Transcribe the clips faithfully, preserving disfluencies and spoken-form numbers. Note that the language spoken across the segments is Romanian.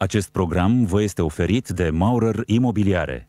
Acest program vă este oferit de Maurer Imobiliare.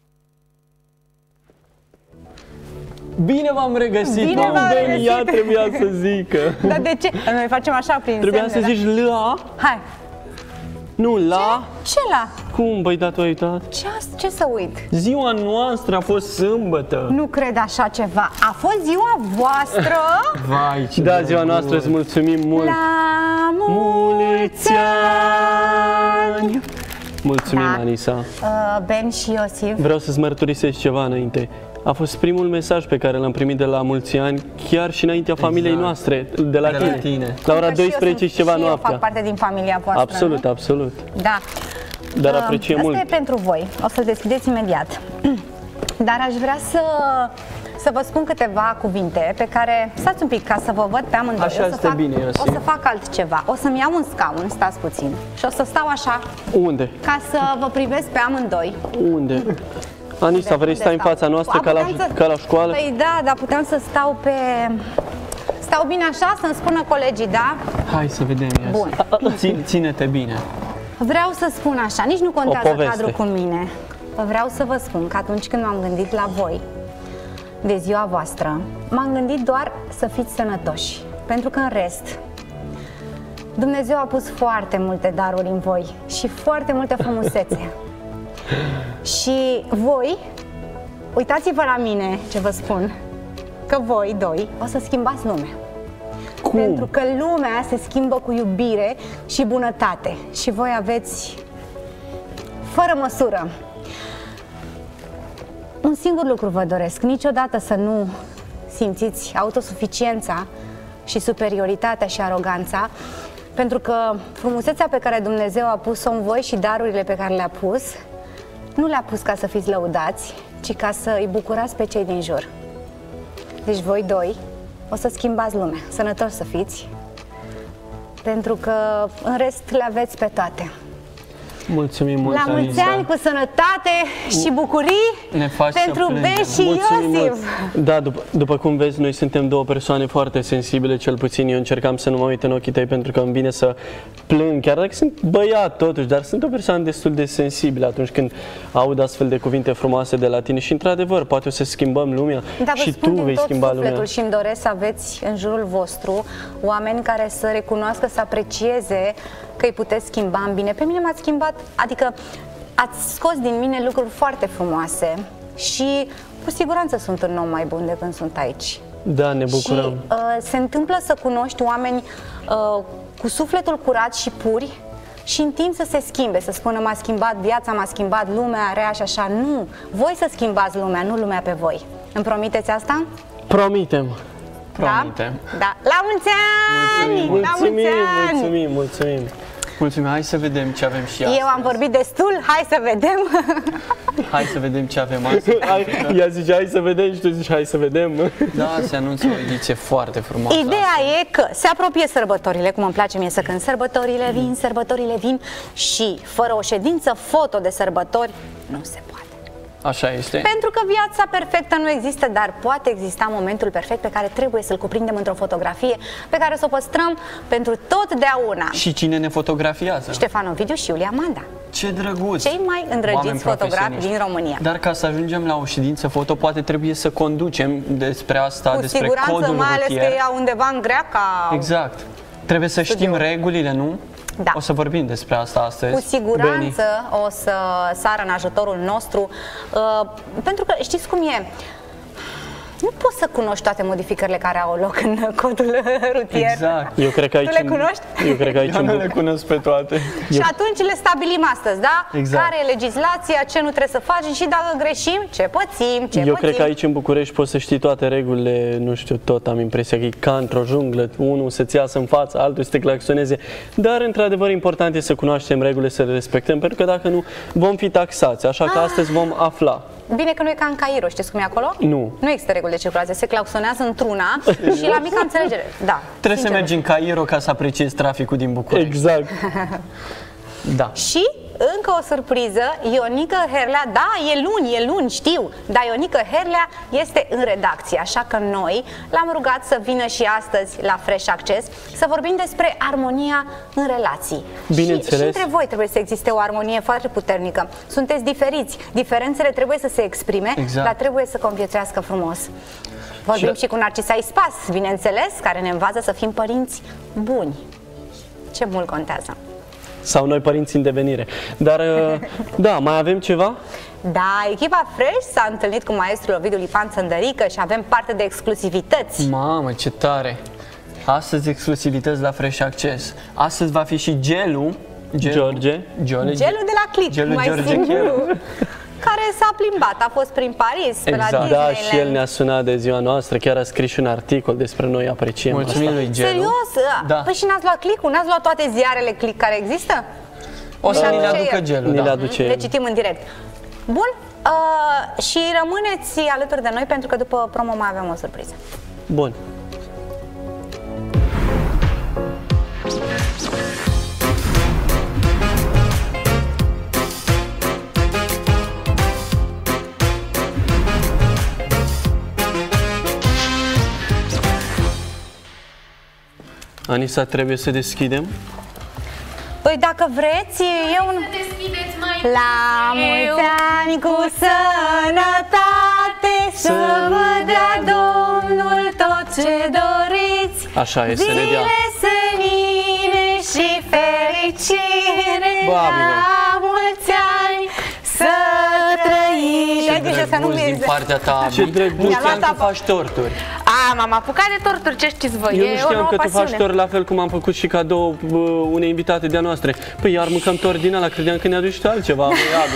Bine v-am regăsit, Bine v-am regăsit. Ea trebuia să zică. Dar de ce? Noi facem așa prin Trebuia semne, să zici la. Hai. Nu, la. Ce? Ce la? Cum, băi, da, tu ai uitat? Ce, ce să uit? Ziua noastră a fost sâmbătă. Nu cred așa ceva. A fost ziua voastră? Vai, ce da, ziua noastră, îți mulțumim mult. La mulți ani! Mulțumim, Da. Anisa. Uh, Ben și Iosif. Vreau să-ți mărturisesc ceva înainte. A fost primul mesaj pe care l-am primit de la mulți ani, chiar și înaintea familiei Exact. noastre, de la De tine. la tine. La ora Că și eu douăsprezece sunt- și ceva și eu noaptea. fac parte din familia voastră, Absolut, nu? absolut. Da. Dar Uh, apreciem Asta mult. e pentru voi. O să-l deschideți imediat. Dar aș vrea să, să vă spun câteva cuvinte pe care... Stați un pic ca să vă văd pe amândoi. Așa O să este fac, bine, Iosif. O să fac altceva. O să-mi iau un scaun, stați puțin. Și o să stau așa Unde? ca să vă privesc pe amândoi. Unde? Anisa, vrei să stai în stau? fața noastră A, ca la, puteam să- ca la școală? Păi da, dar puteam să stau pe... Stau bine așa, să-mi spună colegii, da? Hai să vedem, Iosif. Bun. Ține, ține-te bine. Vreau să spun așa, nici nu contează poveste. cadrul cu mine. Vreau să vă spun că atunci când m-am gândit la voi, de ziua voastră, m-am gândit doar să fiți sănătoși. Pentru că în rest, Dumnezeu a pus foarte multe daruri în voi și foarte multă frumusețe. Și voi, uitați-vă la mine ce vă spun, că voi doi o să schimbați lumea. Cum? Pentru că lumea se schimbă cu iubire și bunătate. Și voi aveți, fără măsură, un singur lucru vă doresc. Niciodată să nu simțiți autosuficiența și superioritatea și aroganța, pentru că frumusețea pe care Dumnezeu a pus-o în voi și darurile pe care le-a pus, nu le-a pus ca să fiți lăudați, ci ca să îi bucurați pe cei din jur. Deci voi doi o să schimbați lumea. Sănătoși să fiți, pentru că în rest le aveți pe toate. Mulțumim mult, La mulți Anisa. ani, cu sănătate și bucurii Ne faci pentru să plângem. Ben și Mulțumim Iosif. mult. Da, după, după cum vezi, noi suntem două persoane foarte sensibile, cel puțin eu încercam să nu mă uit în ochii tăi pentru că îmi vine să plâng, chiar dacă sunt băiat totuși, dar sunt o persoană destul de sensibilă atunci când aud astfel de cuvinte frumoase de la tine și într-adevăr, poate o să schimbăm lumea Dar vă și spun tu din vei tot schimba sufletul lumea. și îmi doresc să aveți în jurul vostru oameni care să recunoască, să aprecieze că îi puteți schimba în bine. Pe mine m-ați schimbat, adică ați scos din mine lucruri foarte frumoase și cu siguranță sunt un om mai bun de când sunt aici. Da, ne bucurăm. Și uh, se întâmplă să cunoști oameni uh, cu sufletul curat și puri și în timp să se schimbe, să spună m-a schimbat viața, m-a schimbat lumea, rea și așa. Nu, voi să schimbați lumea, nu lumea pe voi. Îmi promiteți asta? Promitem. Da? Promitem. Da. La mulți ani! Mulțumim, La mulți ani! mulțumim, mulțumim. Mulțumim, hai să vedem ce avem și astăzi. Eu am vorbit destul, hai să vedem. Hai să vedem ce avem astăzi. Hai, ea zice hai să vedem și tu zici hai să vedem. Da, se anunță o ediție foarte frumoasă. Ideea e că se apropie sărbătorile, cum îmi place mie să cânt. Sărbătorile vin, sărbătorile vin și fără o ședință foto de sărbători nu se poate. Așa este. Pentru că viața perfectă nu există, dar poate exista momentul perfect pe care trebuie să-l cuprindem într-o fotografie, pe care să o păstrăm pentru totdeauna. Și cine ne fotografiază? Ștefan Ovidiu și Iulia Manda, Ce drăguț! cei mai îndrăgiți Oameni fotografi profesioniști. din România. Dar ca să ajungem la o ședință foto, poate trebuie să conducem despre asta, Cu despre siguranță, codul mai ales rutier. că ea undeva în Greaca. Exact. Trebuie să Studiu. știm regulile, nu? Da. O să vorbim despre asta astăzi. Cu siguranță Beni. o să sară în ajutorul nostru, uh, pentru că știți cum e, nu poți să cunoști toate modificările care au loc în codul rutier. Exact. Eu cred că aici Tu le cunoști? Eu cred că aici Eu în nu Buc- le cunosc pe toate. Și atunci le stabilim astăzi, da? Exact. Care e legislația, ce nu trebuie să facem și dacă greșim, ce pățim, ce Eu pățim. cred că aici în București poți să știi toate regulile, nu știu, tot am impresia că e ca într-o junglă, unul să-ți iasă în față, altul să te claxoneze, dar într-adevăr important e să cunoaștem regulile, să le respectăm, pentru că dacă nu vom fi taxați, așa că astăzi vom afla. Bine că nu e ca în Cairo, știți cum e acolo? Nu. Nu există reguli de circulație, se claxonează într-una și la mica înțelegere. Da. Trebuie sincer. să mergi în Cairo ca să apreciezi traficul din București. Exact. Da. Și încă o surpriză, Ionică Herlea, da, e luni, e luni, știu, dar Ionică Herlea este în redacție, așa că noi l-am rugat să vină și astăzi la Fresh Access să vorbim despre armonia în relații. Bineînțeles. Și, și între voi trebuie să existe o armonie foarte puternică. Sunteți diferiți, diferențele trebuie să se exprime, exact. dar trebuie să conviețuiască frumos. Vorbim și, și cu Narcisa Ispas, bineînțeles, care ne învață să fim părinți buni. Ce mult contează. Sau noi părinți în devenire. Dar, da, mai avem ceva? Da, echipa Fresh s-a întâlnit cu maestrul Ovidiu Lipan Țăndărică și avem parte de exclusivități. Mamă, ce tare! Astăzi exclusivități la Fresh Access. Astăzi va fi și gelul. Gel, George. Gelul de la Click, gelul mai George simplu. Chelu. Care s-a plimbat, a fost prin Paris, pe Exact. la Disneyland. Da, și el ne-a sunat de ziua noastră, chiar a scris și un articol despre noi, apreciem Mulțumim asta. lui Gelu. Serios? Da. Păi și n-ați luat Click-ul? N-ați luat toate ziarele Click care există? O să Da. ni le aducă Ce e? gelul, Ni le da. aduce Le el. citim în direct. Bun, uh, și rămâneți alături de noi pentru că după promo mai avem o surpriză. Bun. Anisa, trebuie să deschidem. Păi dacă vreți, eu un... Deschideți mai La mulți ani cu sănătate, să vă dea Domnul tot ce doriți. Așa e, să ne dea. Zile senine și fericire. Doamne. La mulți ani să trăiți. Ai grijă să nu Drăguț din mieze. partea ta, Ce Abi. drăguț. Nu știam luat că apă. faci torturi. A, m-am apucat de torturi, ce știți voi? Eu e nu o știam nouă că tu pasiune. faci tor la fel cum am făcut și cadou uh, unei invitate de-a noastre. Păi iar mâncăm tor din ăla, credeam că ne aduci tu altceva, măi, Abi.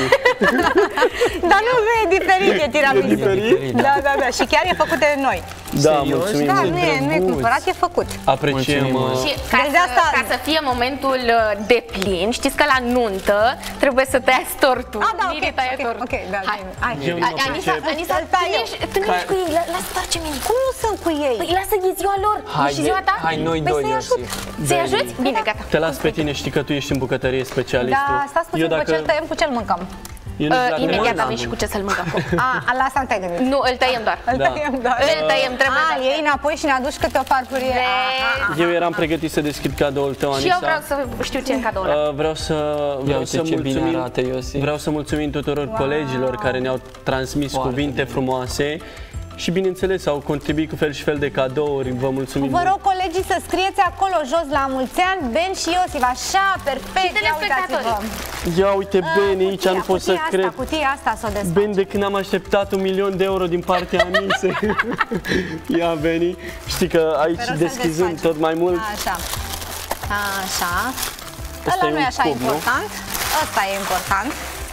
Dar nu, nu e diferit, e tiramisu. E diferit? Da, da, da. Și chiar e făcut de noi. Da, Serios? mulțumim. Da, mult. nu e, nu e drăguț. cumpărat, e făcut. Apreciem. Mulțumim, uh, Și ca, Deci de să, asta- ca să fie momentul uh, de plin, știți că la nuntă trebuie să tăiați tortul. Ah, da, ok, Miri taie ok, tortul. ok, da, Hai. hai. Eu nu mă A- Anisa, pricep. Anisa, Să-l tai eu. tu ești, tu nu ești cu ei, la- lasă doar ce mine. Cum nu sunt cu ei? Păi lasă, e ziua lor, Hai, e și ziua ta. hai noi Păi doi, să-i Iosif. Să-i ajuți? Bine, gata. Te las pe tine, știi că tu ești în bucătărie specialistul. Da, stați puțin, Eu cu cel tăiem, cu cel mâncăm. Eu nici Uh, dacă imediat nu- avem și cu ce să-l mâncăm. A, la asta nu te-ai gândit. Nu, îl tăiem doar. Îl Da. tăiem doar. Îl tăiem, trebuie A, să- iei înapoi și ne aduci câte o farfurie. Vezi? Aha, aha. Eu eram pregătit să deschid cadoul tău, Anisa. Și eu vreau să știu ce în cadou ăla. Uh, vreau să vreau uite să ce bine mulțumim, arată, Iosif. vreau să mulțumim tuturor colegilor care ne-au transmis Foarte cuvinte frumoase și bineînțeles au contribuit cu fel și fel de cadouri. Vă mulțumim. Vă rog, colegii, să scrieți acolo jos la mulți ani, Ben și Iosif, așa, perfect, Și ia uitați-vă. telespectatorii. Ia uite, Ben, aici Cutia, nu pot să cutia asta, cred. Cutia asta s-o desface. Ben, de când am așteptat un milion de euro din partea Anisei. Ia, Beni, știi că aici Sper o să-l deschizând desfacem. tot mai mult. Așa. Așa. Ăsta Ăla e nu un e așa cub, nu? important. Ăsta e important.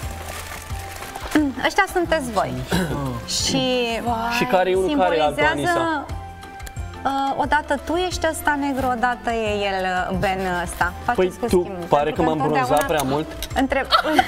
Mm, Ăștia sunteți voi. Și Și care e unul, care e altul, Anisa? simbolizează uh, odată tu ești ăsta negru, odată e el, uh, Ben ăsta. Păi Faceți cu tu schimb, pare pentru că m-am bronzat întotdeauna prea mult. Între...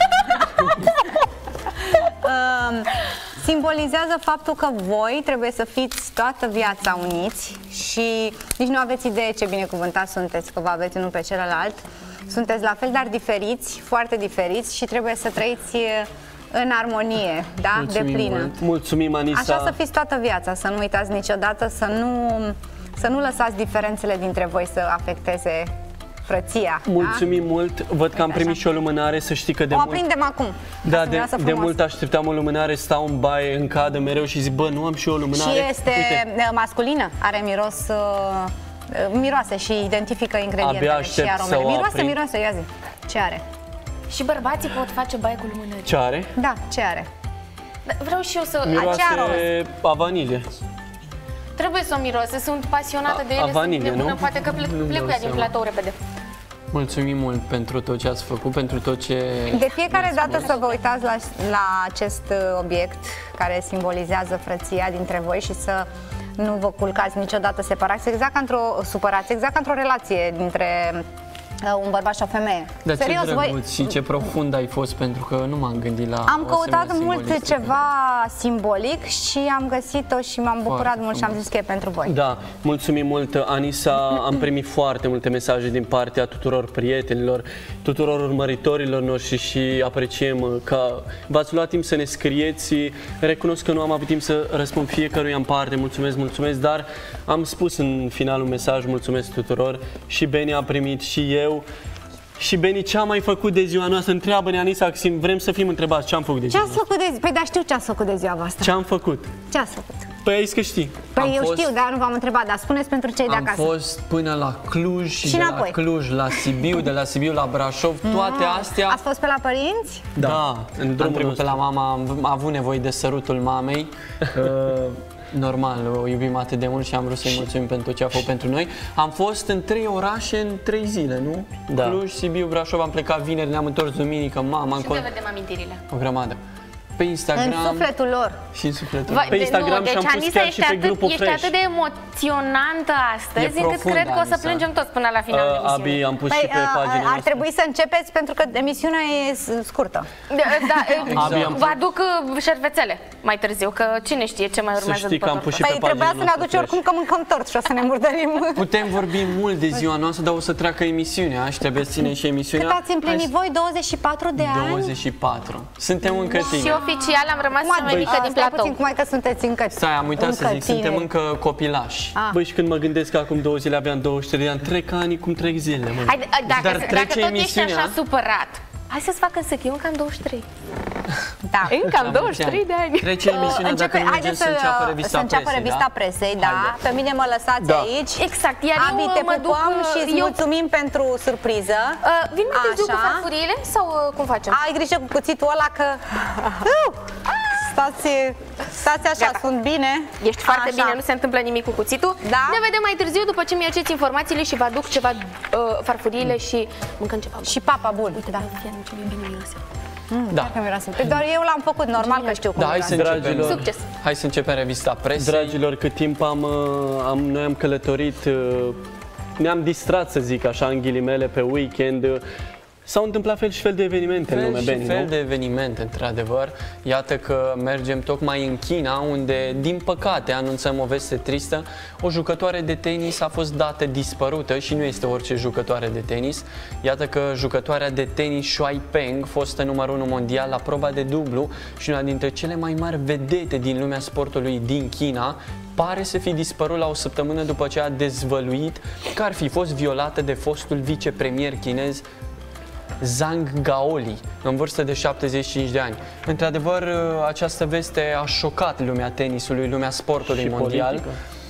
Um, simbolizează faptul că voi trebuie să fiți toată viața uniți și nici nu aveți idee ce binecuvântați sunteți că vă aveți unul pe celălalt. Sunteți la fel, dar diferiți, foarte diferiți și trebuie să trăiți în armonie, da? Mulțumim De plină. mult. Mulțumim, Anisa. Așa să fiți toată viața, să nu uitați niciodată, să nu, să nu lăsați diferențele dintre voi să afecteze frăția. Mulțumim mult. Văd că am Uite, primit așa. și o lumânare, să știi că de Da? O mult... aprindem acum. ca Da, să de, miroasă de frumos. mult așteptam o lumânare, stau în baie, în cadă mereu și zic, bă, nu am și eu o lumânare. Și este Uite, masculină, are miros, uh, miroase și identifică ingredientele Abia și aștept aromele. să o Miroase, aprind. miroase, ia zi. Ce are? Și bărbații pot face baie cu lumânări. ce are? Da, ce are? Dar vreau și eu să... Miroase aroz. a vanilie. Trebuie să o miroase, sunt pasionată de A- ele, a vanilie, sunt nebună, nu? poate că plec, Nu-mi plec dau cu ea din seama. platou repede. Mulțumim mult pentru tot ce ați făcut, pentru tot ce... De fiecare dată să vă uitați la, la acest uh, obiect care simbolizează frăția dintre voi și să nu vă culcați niciodată separați, exact ca într-o supărați, exact ca într-o relație dintre un bărbat și o femeie. Dar Serios, ce voi... drăguț și ce profund ai fost, pentru că nu m-am gândit la Am o căutat asemenea mult simbolistică. ceva simbolic și am găsit-o și m-am bucurat Foarte mult și am frumos. zis că e pentru voi. Da, mulțumim mult, Anisa. Am primit foarte multe mesaje din partea tuturor prietenilor, tuturor urmăritorilor noștri și apreciem că v-ați luat timp să ne scrieți. Recunosc că nu am avut timp să răspund fiecăruia în parte. Mulțumesc, mulțumesc, dar am spus în finalul mesaj, mulțumesc tuturor. Și Beni a primit, și eu. Și Beni, ce am mai făcut de ziua noastră? Întreabă-ne, Anisa, vrem să fim întrebați ce am făcut de Ce ziua ați noastră. făcut de zi? Păi da, știu ce ați făcut de ziua voastră. Ce am făcut? Ce ați făcut? Păi ai zis că știi. Păi Am eu fost- știu, dar nu v-am întrebat, dar spuneți pentru cei de Am acasă. fost până la Cluj și, Și de la înapoi. Cluj la Sibiu, de la Sibiu la Brașov, toate astea. Ați fost pe la părinți? Da, în Am drumul trecut pe nostru. la mama, am avut nevoie de sărutul mamei. Uh, Normal, o iubim atât de mult și am vrut să-i mulțumim pentru ce a făcut pentru noi. Am fost în trei orașe în trei zile, nu? Da. Cluj, Sibiu, Brașov, am plecat vineri, ne-am întors duminică, mama, am Și con... unde vedem amintirile? o grămadă. Pe Instagram În sufletul lor. și în sufletul. Vai, Pe de- Instagram nu, și-am deci pus Anisa, chiar ești, și pe atât, grupul ești Fresh. atât de emoționantă astăzi, E încât profundă, cred că o să Anisa. plângem toți până la finalul Uh, Abi, emisiunii. am pus Păi și pe uh, pagina ar noastră. trebui să începeți pentru că emisiunea e s- scurtă. Da, da, Abi, am vă aduc uh, șervețele mai târziu, că cine știe ce mai Să urmează știi după că am tortă. pus și Păi pe trebuia pagina să ne noastră aduci Fresh. oricum că mâncăm tort și o să ne murdărim. Putem vorbi mult de ziua noastră, dar o să treacă emisiunea și trebuie să ținem și emisiunea. Cât ați împlinit voi? douăzeci și patru de ani? douăzeci și patru. Suntem încă Și tineri. oficial am rămas cea mai Băi, mică din stai platou. puțin, cum ai că sunteți încă Stai, am uitat să încă zic, suntem tineri. încă copilași. Ah. Băi, și când mă gândesc că acum două zile aveam douăzeci și trei de ani, trec ani cum trec zilele, mă. Hai, dacă, Dar dacă trece tot ești emisiunea. așa supărat, hai să-ți facă să eu încă am douăzeci și trei. Da. Încă am douăzeci și trei de ani. Trece emisiunea dacă nu mergem haideți să înceapă revista să înceapă presei, revista da? presei, da. Pe mine mă lăsați Da. aici. Exact, iar Abi, eu te mă duc, pupăm și îți eu, mulțumim pentru surpriză. uh, vin mai târziu cu Așa. farfuriile sau uh, cum facem? Ai grijă cu cuțitul ăla că... Stați, stați așa, Gata. sunt bine. Ești foarte Așa. bine, nu se întâmplă nimic cu cuțitul. Da. Ne vedem mai târziu după ce mi-aceți informațiile și vă aduc ceva uh, farfuriile și mâncăm ceva. Și papa bun. Da, fie ce bine miroase. Da. Că miroase. Păi doar eu l-am făcut, normal că știu cum Da, hai miroase. să începem. Dragilor. Succes! Hai să începem revista presei. Dragilor, cât timp am, uh, am, noi am călătorit, uh, ne-am distrat, să zic așa, în ghilimele, pe weekend. uh, S-au întâmplat fel și fel de evenimente în Fel lume, și Beni, fel nu? de evenimente, într-adevăr. Iată că mergem tocmai în China, unde, din păcate, anunțăm o veste tristă. O jucătoare de tenis a fost dată dispărută și nu este orice jucătoare de tenis. Iată că jucătoarea de tenis Shuai Peng, fostă numărul unu mondial la proba de dublu și una dintre cele mai mari vedete din lumea sportului din China, pare să fi dispărut la o săptămână după ce a dezvăluit că ar fi fost violată de fostul vicepremier chinez Zhang Gaoli, în vârstă de șaptezeci și cinci de ani. Într-adevăr, această veste a șocat lumea tenisului, lumea sportului Și mondial. politică.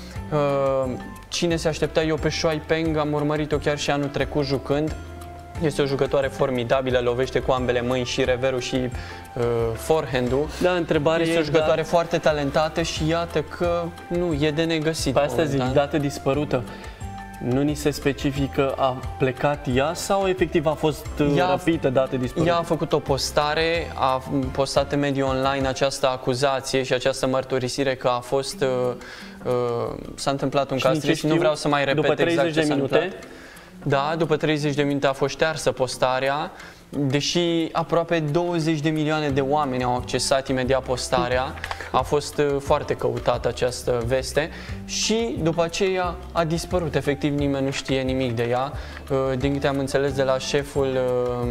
Uh, Cine se aștepta? Eu pe Shuai Peng am urmărit-o chiar și anul trecut jucând. Este o jucătoare formidabilă, lovește cu ambele mâini și reverul și uh, forehand-ul. Da, întrebarea Este o e, jucătoare da, foarte talentată și iată că nu, e de negăsit. pe asta zic, momentan. dată dispărută. Nu ni se specifică a plecat ea sau efectiv a fost uh, Ea- răpită, dată dispărută? Ea a făcut o postare, a postat în mediul online această acuzație și această mărturisire că a fost, uh, uh, s-a întâmplat un Și caz din ce trist și nu știu, vreau să mai repet după treizeci exact ce de s-a minute? întâmplat. Da, după treizeci de minute a fost ștearsă postarea, deși aproape douăzeci de milioane de oameni au accesat imediat postarea. A fost uh, foarte căutată această veste și după aceea a dispărut. Efectiv, nimeni nu știe nimic de ea. Uh, Din câte am înțeles de la șeful uh,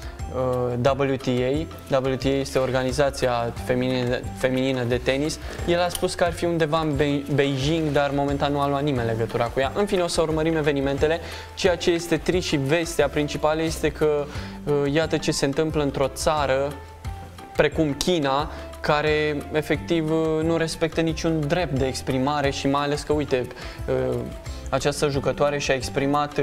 uh, W T A, W T A este organizația feminină, feminină de tenis, el a spus că ar fi undeva în Be- Beijing, dar momentan nu a luat nimeni legătura cu ea. În fine, o să urmărim evenimentele. Ceea ce este trist și vestea principală este că uh, iată ce se întâmplă într-o țară precum China, care efectiv nu respectă niciun drept de exprimare și mai ales că, uite, această jucătoare și-a exprimat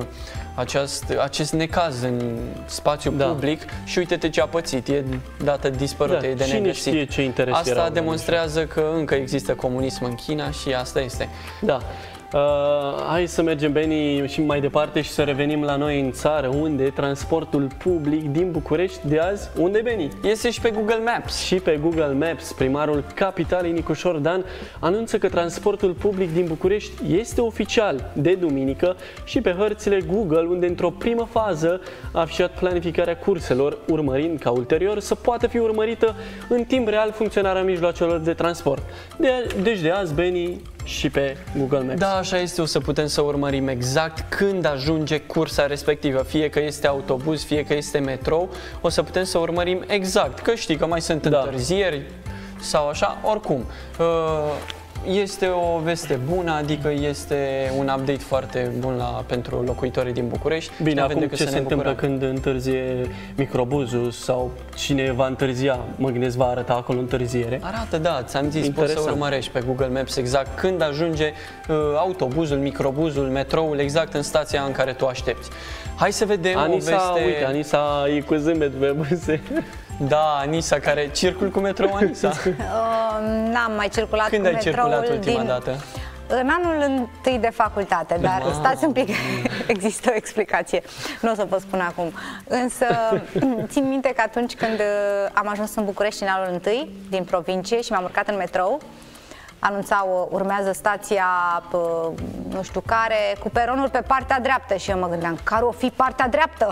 acest, acest necaz în spațiu Da. public și uite-te ce a pățit, e dată dispărută, Da, e de cine negăsit. știe ce interes Asta erau, demonstrează că încă există comunism în China și asta este. Da. Uh, hai să mergem, Beni, și mai departe și să revenim la noi în țară, unde transportul public din București de azi, unde, Beni? Este și pe Google Maps. Și pe Google Maps, primarul capitalei Nicușor Dan anunță că transportul public din București este oficial de duminică și pe hărțile Google, unde într-o primă fază a afișat planificarea curselor, urmărind ca ulterior să poată fi urmărită în timp real funcționarea mijloacelor de transport. De, deci de azi, Beni, și pe Google Maps. Da, așa este, o să putem să urmărim exact când ajunge cursa respectivă, fie că este autobuz, fie că este metrou, o să putem să urmărim exact, că știi că mai sunt Da. întârzieri sau așa, oricum. Este o veste bună, adică este un update foarte bun la, pentru locuitorii din București. Bine, Avem acum decât ce să se ne întâmplă bucurăm. când întârzie microbuzul sau cine va întârzia, mă gândesc, va arăta acolo întârziere. Arată, da, ți-am zis, Interesant. poți să urmărești pe Google Maps exact când ajunge uh, autobuzul, microbuzul, metroul, exact în stația în care tu aștepți. Hai să vedem Anisa, o veste... uite, Anisa e cu zâmbet pe buze. Da, Anisa, care circul cu metrou, Anisa. Uh, N-am mai circulat Când cu ai metroul circulat ultima din... dată? În anul întâi de facultate, dar Ah. stați un pic, există o explicație, nu o să vă spun acum. Însă țin minte că atunci când am ajuns în București în anul întâi, din provincie, și m-am urcat în metrou, anunțau, urmează stația, pă, nu știu care, cu peronul pe partea dreaptă, și eu mă gândeam, care o fi partea dreaptă?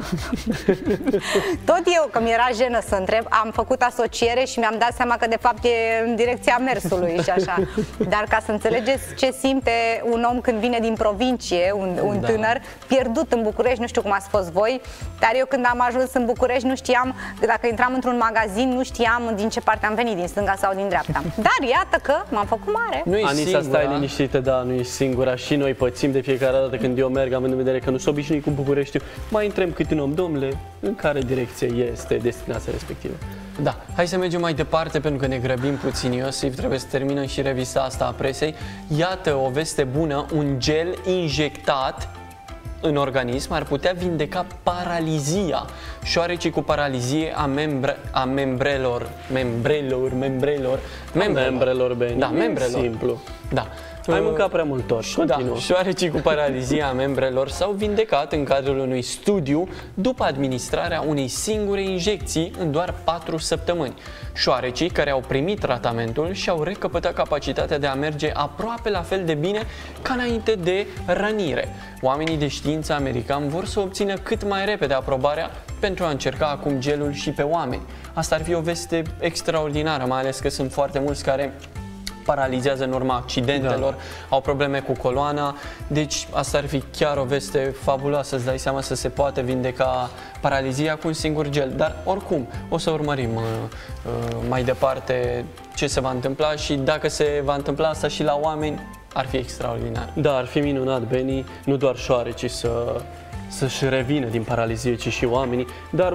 Tot eu, că mi-era jenă să întreb, am făcut asociere și mi-am dat seama că de fapt e în direcția mersului și așa. Dar ca să înțelegeți ce simte un om când vine din provincie, un, un Da. tânăr pierdut în București, nu știu cum ați fost voi, dar eu când am ajuns în București nu știam, dacă intram într-un magazin, nu știam din ce parte am venit, din stânga sau din dreapta. Dar iată că m-am făcut mare. Nu e Anisa, singura. stai liniștită, da, nu ești singura, și noi pățim de fiecare dată când eu merg, având în vedere că nu s-o obișnuit cu București, mai intrăm câte un om, domnule, în care direcție este destinația respectivă. Da, hai să mergem mai departe pentru că ne grăbim puțin, Iosif, trebuie să terminăm și revista asta a presei. Iată o veste bună, un gel injectat în organism ar putea vindeca paralizia. Șoarecii cu paralizie a, membre, a membrelor, membrelor, membrelor, Membrelor, Beni, Da, e membrelor. simplu. Da. Ai Uh, mâncat prea mult torș, Da, continuă. șoarecii cu paralizia a membrelor s-au vindecat în cadrul unui studiu după administrarea unei singure injecții în doar patru săptămâni. Șoarecii care au primit tratamentul și-au recăpătat capacitatea de a merge aproape la fel de bine ca înainte de rănire. Oamenii de știință americani vor să obțină cât mai repede aprobarea pentru a încerca acum gelul și pe oameni. Asta ar fi o veste extraordinară, mai ales că sunt foarte mulți care paralizează în urma accidentelor, da. au probleme cu coloana, deci asta ar fi chiar o veste fabuloasă, îți dai seama să se poate vindeca paralizia cu un singur gel, dar oricum o să urmărim uh, uh, mai departe ce se va întâmpla și dacă se va întâmpla asta și la oameni, ar fi extraordinar. Da, ar fi minunat, Beni, nu doar șoarecii să, să-și revină din paralizie, ci și oamenii, dar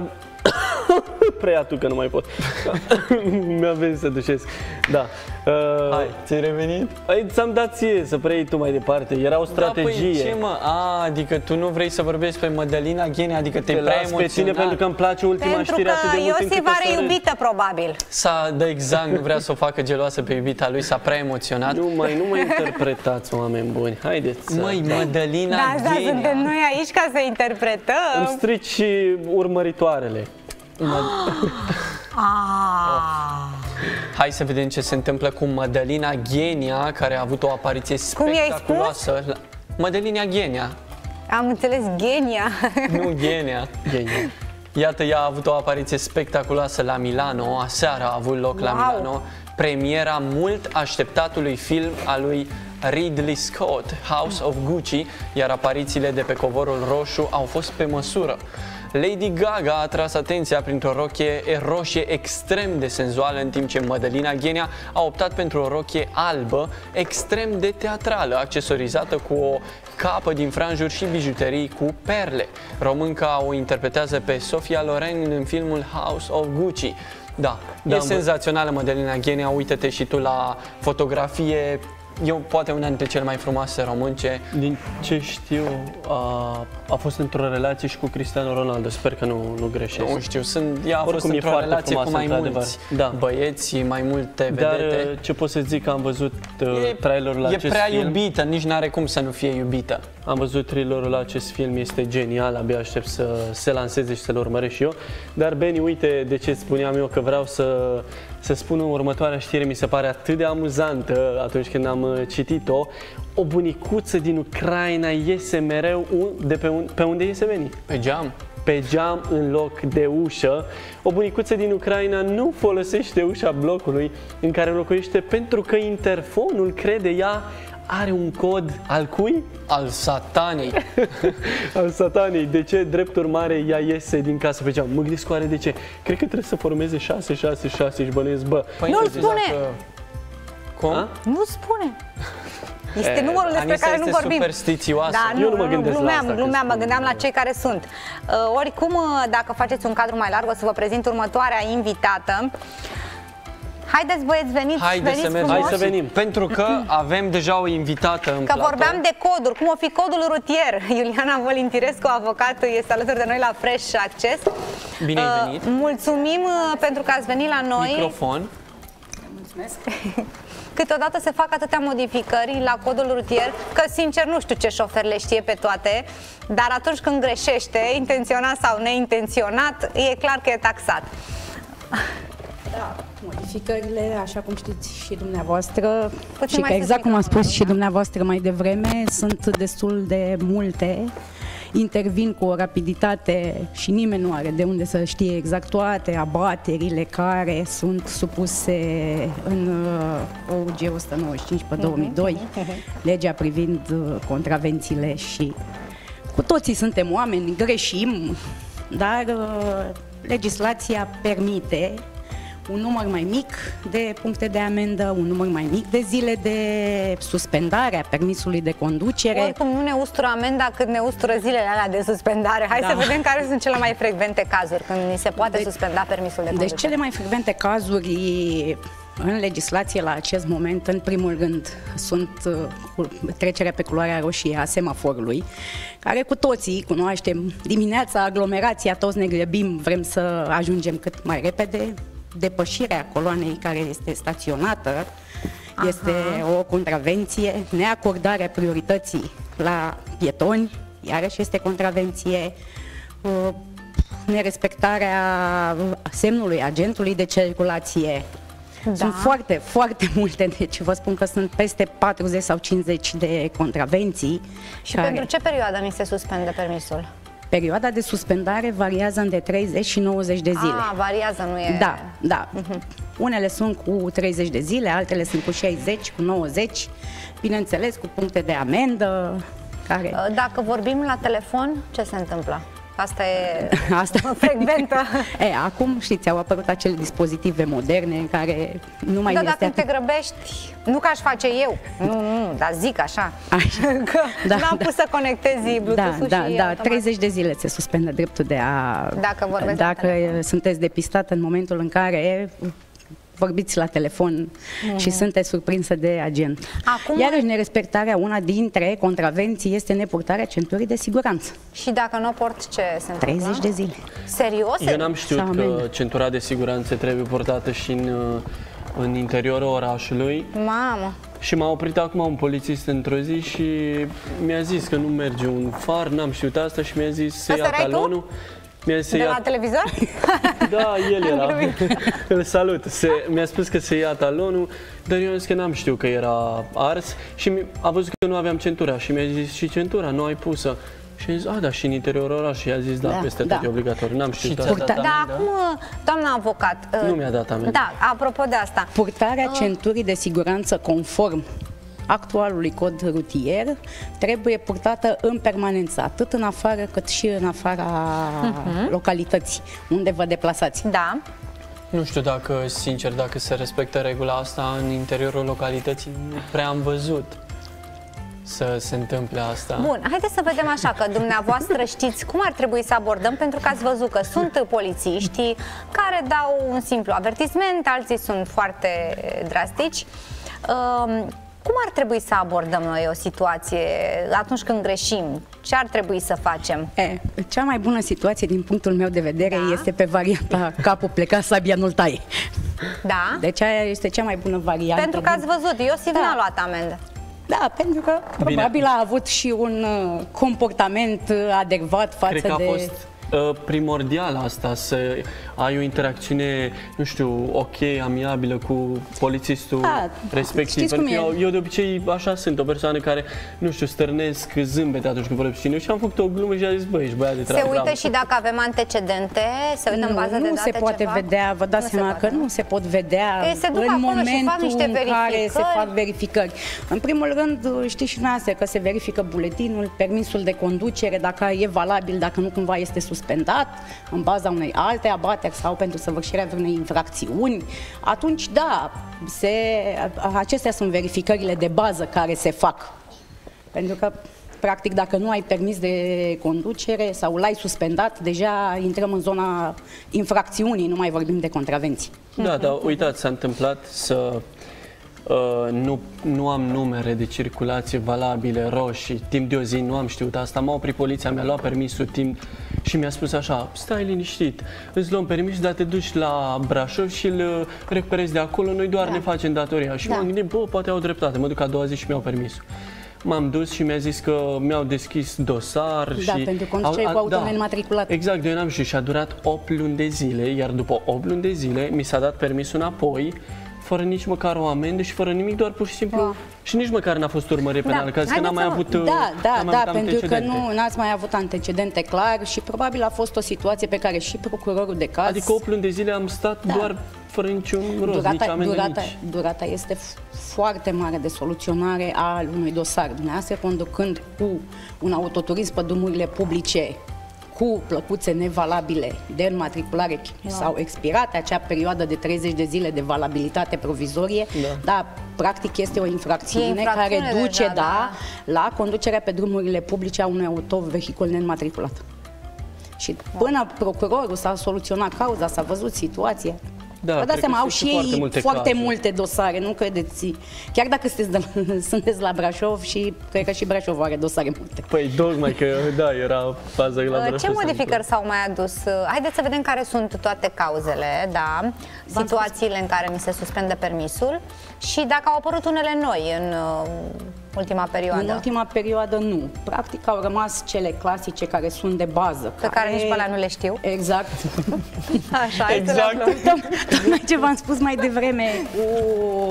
preia tu că nu mai pot. Mi-a venit să dușesc. Da. Uh, Hai, ți-ai revenit? Ai, ți-am dat ție să preiei tu mai departe. Era o strategie. Da, păi ce mă? A, adică tu nu vrei să vorbești pe Mădălina Ghene, adică te-ai Te prea las pe tine emoționat. pentru că îmi place ultima Pentru știre atât de că mult Iosif încât o are să râd. iubită, probabil. S-a, da, exact, nu vrea să o facă geloasă pe iubita lui, s-a prea emoționat. Nu mai, nu mai interpretați, oameni buni. Haideți să... Măi, Mădălina Da, da, Ghene. suntem noi aici ca să Îmi interpretăm. strici și urmăritoarele. Ah. Hai să vedem ce se întâmplă cu Mădălina Ghenia, care a avut o apariție Cum i-ai spectaculoasă. La... Mădălina Ghenia, Am înțeles, genia. nu Ghenia. Genie. Iată, ea a avut o apariție spectaculoasă la Milano, aseară a avut loc la Wow. Milano, premiera mult așteptatului film al lui Ridley Scott, House of Gucci, iar aparițiile de pe covorul roșu au fost pe măsură. Lady Gaga a atras atenția printr-o rochie roșie extrem de senzuală, în timp ce Mădălina Ghenia a optat pentru o rochie albă extrem de teatrală, accesorizată cu o capă din franjuri și bijuterii cu perle. Românca o interpretează pe Sofia Loren în filmul House of Gucci. Da, Da, e mă. senzațională Mădălina Ghenia, uite-te și tu la fotografie, eu poate una dintre cele mai frumoase românce. Din ce știu, a, a fost într-o relație și cu Cristiano Ronaldo, sper că nu, nu greșesc. Nu știu, sunt, ea a Oricum fost e într-o foarte relație cu frumoasă, mai într-adevăr. mulți Da. băieți, mai multe Dar vedete. ce pot să zic, că am văzut uh, E, trailerul la e acest prea film. iubită, nici n-are cum să nu fie iubită. Am văzut trailerul la acest film, este genial, abia aștept să se lanseze și să-l urmăresc și eu. Dar, Beni, uite de ce spuneam eu că vreau să, să spun următoarea știre, mi se pare atât de amuzantă atunci când am citit-o. O bunicuță din Ucraina iese mereu de pe, un, pe unde iese, Beni? Pe geam. Pe geam în loc de ușă. O bunicuță din Ucraina nu folosește ușa blocului în care locuiește pentru că interfonul, crede ea, are un cod al cui? Al satanei. Al satanei. De ce, drept urmare, ea iese din casă pe geam? Mă gândesc oare de ce? Cred că trebuie să formeze șase șase șase și bănuiesc, bă. Păi Nu-l nu spune! dacă- Cum? A? Nu spune. Este numărul despre Anisa care nu este vorbim. superstițioasă. Da, Eu nu mă gândesc la glumeam, asta când glumeam, mă spun. gândeam la cei care sunt. Uh, oricum, uh, dacă faceți un cadru mai larg, o să vă prezint următoarea invitată. Haideți, băieți, veniți, Haideți veniți să mergem. frumos. Hai să venim. Pentru că avem deja o invitată în Că platou. vorbeam de coduri, cum o fi codul rutier. Iuliana Volintirescu, avocat, este alături de noi la Fresh Access. Bine ai Uh, venit. Mulțumim uh, pentru că ați venit la noi. Microfon. Câteodată se fac atâtea modificări la codul rutier că, sincer, nu știu ce șofer le știe pe toate, dar atunci când greșește, intenționat sau neintenționat, e clar că e taxat. Da, modificările, așa cum știți și dumneavoastră, Puțin și mai că sus exact cum am spus microfonul, și da? dumneavoastră mai devreme, sunt destul de multe, intervin cu o rapiditate și nimeni nu are de unde să știe exact toate abaterile care sunt supuse în uh, O U G o sută nouăzeci și cinci pe două mii doi, legea privind uh, contravențiile, și cu toții suntem oameni, greșim, dar uh, legislația permite un număr mai mic de puncte de amendă, un număr mai mic de zile de suspendare a permisului de conducere. Oricum nu ne ustură amenda cât ne ustură zilele alea de suspendare. Hai Da. să vedem care sunt cele mai frecvente cazuri când ni se poate Deci- suspenda permisul de conducere. Deci cele mai frecvente cazuri în legislație la acest moment, în primul rând, sunt uh, cu trecerea pe culoarea roșie a semaforului, care cu toții cunoaștem. Dimineața, aglomerația, toți ne grăbim, vrem să ajungem cât mai repede. Depășirea coloanei care este staționată este o contravenție. Neacordarea priorității la pietoni, iarăși este contravenție. Uh, nerespectarea semnului agentului de circulație. Da. Sunt foarte, foarte multe, deci vă spun că sunt peste patruzeci sau cincizeci de contravenții. Și pentru ce perioadă ni se suspendă permisul? Perioada de suspendare variază între treizeci și nouăzeci de zile. Ah, variază, nu e... Da, da. Uh-huh. Unele sunt cu treizeci de zile, altele sunt cu șaizeci, cu nouăzeci, bineînțeles cu puncte de amendă, care... Dacă vorbim la telefon, ce se întâmplă? Asta e Asta frecventă. E, acum, știți, au apărut acele dispozitive moderne în care nu mai Da, este... dacă te grăbești, nu ca aș face eu, nu, nu, dar zic așa, Așa. că Da, n-am da. pus să conectezi Da, Bluetooth-ul da, și da, automat. treizeci de zile se suspendă dreptul de a... Dacă vorbesc la Dacă telefon. sunteți depistat în momentul în care vorbiți la telefon și sunteți surprinsă de agent. Acum- Iarăși nerespectarea, una dintre contravenții este nepurtarea centurii de siguranță. Și dacă nu o port, ce se întâmplă? treizeci de zile. Serios? Eu n-am știut Sau că amendă. centura de siguranță trebuie purtată și în, în interiorul orașului. Mamă, Și m-a oprit acum un polițist într-o zi și mi-a zis că nu merge un far, n-am știut asta și mi-a zis să Asta ia erai tu? talonul. Mi-a zis să de ia... la televizor? Da, el era. glumit. Îl salut. Se, mi-a spus că se ia talonul, dar eu am zis că n-am știut că era ars și mi- a văzut că nu aveam centura și mi-a zis și centura, nu ai pusă. Și a zis, a, da, și în interiorul orașului. Și a zis, da, Da, peste da. tot e obligatoriu. N-am știut Și asta. ți-a dat Da, amendă? acum, doamna avocat... Nu mi-a dat amendă. Da, apropo de asta. Purtarea centurii de siguranță conform actualului cod rutier trebuie purtată în permanență, atât în afară cât și în afara localității unde vă deplasați. Da. Nu știu dacă, sincer, dacă se respectă regula asta în interiorul localității, nu prea am văzut să se întâmple asta. Bun, haideți să vedem așa, că dumneavoastră știți cum ar trebui să abordăm, pentru că ați văzut că sunt polițiștii care dau un simplu avertisment, alții sunt foarte drastici. Um, cum ar trebui să abordăm noi o situație atunci când greșim? Ce ar trebui să facem? E, cea mai bună situație din punctul meu de vedere Da. este pe varianta capul plecat, sabia nu-l taie. Da? Deci aia este cea mai bună variantă. Pentru că ați văzut, Iosif Da. n-a luat amendă. Da, pentru că probabil a avut și un uh, comportament uh, adecvat față Cred că a de... fost uh, primordial asta, să ai o interacțiune, nu știu, ok, amiabilă cu polițistul Da, respectiv. știți Pentru că cum e? eu, eu de obicei așa sunt, o persoană care, nu știu, stârnesc zâmbete atunci când vorbesc cu cine și am făcut o glumă și a zis, băi, ești băiat de treabă. Se uită bravo. și dacă avem antecedente, se uită în Nu, bază de nu date se poate ceva? vedea, vă dați Nu se seama poate, că nu se pot vedea Ei, se duc în acolo și fac momentul niște în care se verificări. fac verificări. În primul rând, știți și dumneavoastră că se verifică buletinul, permisul de conducere, dacă e valabil, dacă nu cumva este suspendat, în baza unei alte abateri sau pentru săvârșirea unei infracțiuni. Atunci, da, se, acestea sunt verificările de bază care se fac. Pentru că practic, dacă nu ai permis de conducere sau l-ai suspendat, deja intrăm în zona infracțiunii, nu mai vorbim de contravenții. Da, dar uitați, s-a întâmplat să uh, nu, nu am numere de circulație valabile, roșii, timp de o zi nu am știut asta, m-a oprit poliția, mi-a luat permisul timp și mi-a spus așa, stai liniștit, îți luăm permisul, dar te duci la Brașov și îl recuperezi de acolo, noi doar Da. ne facem datoria. Și Da. m-am gândit, bă, poate au dreptate, mă duc a doua zi și mi-au permisul. M-am dus și mi-a zis că mi-au deschis dosar Da, și... pentru conducere au- cu a- auto da. neînmatriculat. Exact, eu n-am știut și a durat opt luni de zile, iar după opt luni de zile mi s-a dat permisul înapoi, fără nici măcar o amendă și fără nimic, doar pur și simplu. Wow. Și nici măcar n-a fost urmărire penală, Da. că, că n-am mai Haideți avut, Da, da, n-am mai da, avut pentru că antecedente. nu n-ați mai avut antecedente clar și probabil a fost o situație pe care și procurorul de caz... Adică opt luni de zile am stat Da. doar fără niciun rost, nici durata, amendă, durata, nici. durata este f- foarte mare de soluționare a unui dosar. Dumneavoastră conducând cu un autoturism pe drumurile publice cu plăcuțe nevalabile de înmatriculare sau expirate acea perioadă de treizeci de zile de valabilitate provizorie, Da. da, practic este o infracțiune, E infracțiune care duce deja, da, da. la conducerea pe drumurile publice a unui autovehicul neînmatriculat. Și până procurorul s-a soluționat cauza, s-a văzut situația. Da, Vă cred dați că seama, au sunt și foarte ei multe foarte cazuri. multe dosare, nu credeți? Chiar dacă sunteți, de, sunteți la Brașov și cred că și Brașov are dosare multe. Păi, tocmai că, da, era faza la Brașov. Ce modificări s-au mai adus? Haideți să vedem care sunt toate cauzele, da, situațiile în care mi se suspendă permisul și dacă au apărut unele noi în uh, ultima perioadă. În ultima perioadă nu. Practic au rămas cele clasice care sunt de bază. Pe care nici pe alea nu le știu. Exact. Așa, hai să le Exact. aflăm. Tocmai ce v-am spus mai devreme cu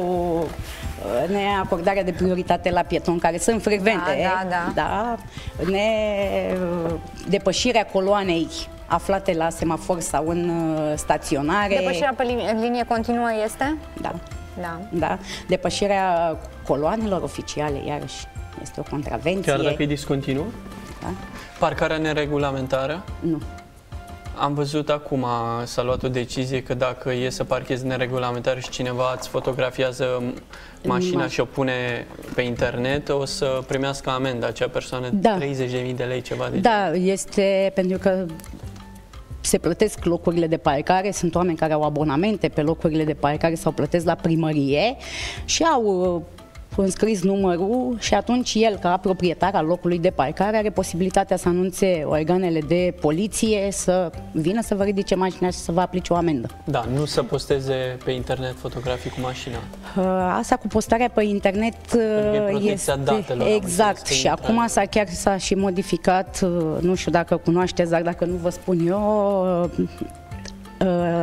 uh, neacordarea de prioritate la pieton, care sunt frecvente. Da, da, da. Ne, depășirea coloanei aflate la semafor sau în uh, staționare. Depășirea pe linie, în linie continuă este? Da. Da. Da. Depășirea coloanelor oficiale, iarăși, este o contravenție. Chiar dacă e discontinuă? Da? Parcarea neregulamentară. Nu. Am văzut acum, s-a luat o decizie că dacă e să parchezi neregulamentar și cineva îți fotografiază mașina Ma- și o pune pe internet, o să primească amendă acea persoană, Da. treizeci de mii de lei, ceva de Da, este pentru că se plătesc locurile de parcare, sunt oameni care au abonamente pe locurile de parcare sau plătesc la primărie și au uh, înscris numărul și atunci el, ca proprietar al locului de parcare, are posibilitatea să anunțe organele de poliție să vină să vă ridice mașina și să vă aplice o amendă. Da, nu să posteze pe internet fotografii cu mașina. Uh, Asta cu postarea pe internet uh, e protecția este datelor, am exact înțeles, și că acum intră- s-a chiar s-a și modificat, uh, nu știu dacă cunoașteți, dar dacă nu vă spun eu, uh, uh,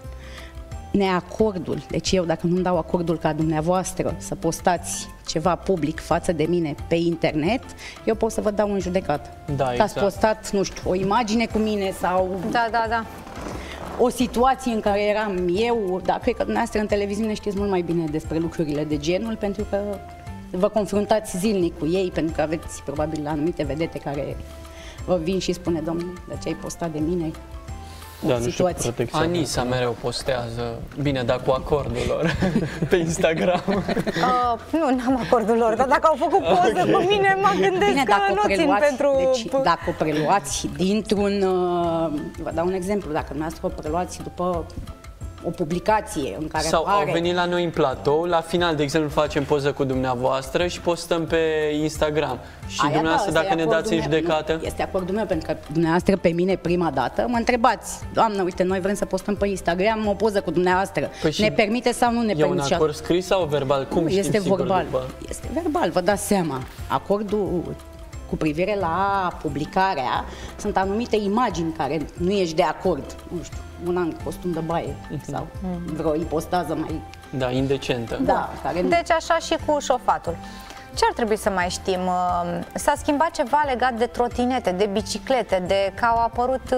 neacordul. Deci eu, dacă nu-mi dau acordul ca dumneavoastră să postați ceva public față de mine pe internet, eu pot să vă dau în judecată. Da, Că ați exact. postat, nu știu, o imagine cu mine sau Da, da, da. o situație în care eram eu, dar cred că dumneavoastră în televiziune știți mult mai bine despre lucrurile de genul, pentru că vă confruntați zilnic cu ei, pentru că aveți probabil anumite vedete care vă vin și spune, domnule, de ce ai postat de mine? O Da, nu știu, situație. protecția. Anisa mereu postează, bine, dar cu acordul lor, pe Instagram. Uh, nu, n-am acordul lor, dar dacă au făcut poză cu mine, mă gândesc Bine, că dacă o nu țin preluați, pentru... deci, dacă o preluați dintr-un, uh, vă dau un exemplu, dacă dumneavoastră o preluați după o publicație în care Sau apare... au venit la noi în platou, la final, de exemplu, facem poză cu dumneavoastră și postăm pe Instagram. Și Aia, dumneavoastră, da, dacă ne dați în meu. judecată... Este acordul meu, pentru că dumneavoastră pe mine prima dată mă întrebați: doamnă, uite, noi vrem să postăm pe Instagram o poză cu dumneavoastră. Păi ne permite sau nu ne e permite? un acord scris sau verbal? Cum Nu, știm este sigur verbal. după? Este verbal, vă dați seama. Acordul cu privire la publicarea, sunt anumite imagini care nu ești de acord. Nu știu, un an costum de baie sau vreo ipostază mai... Da, indecentă. Da, care nu... Deci așa și cu șofatul. Ce ar trebui să mai știm? S-a schimbat ceva legat de trotinete, de biciclete, de că au apărut...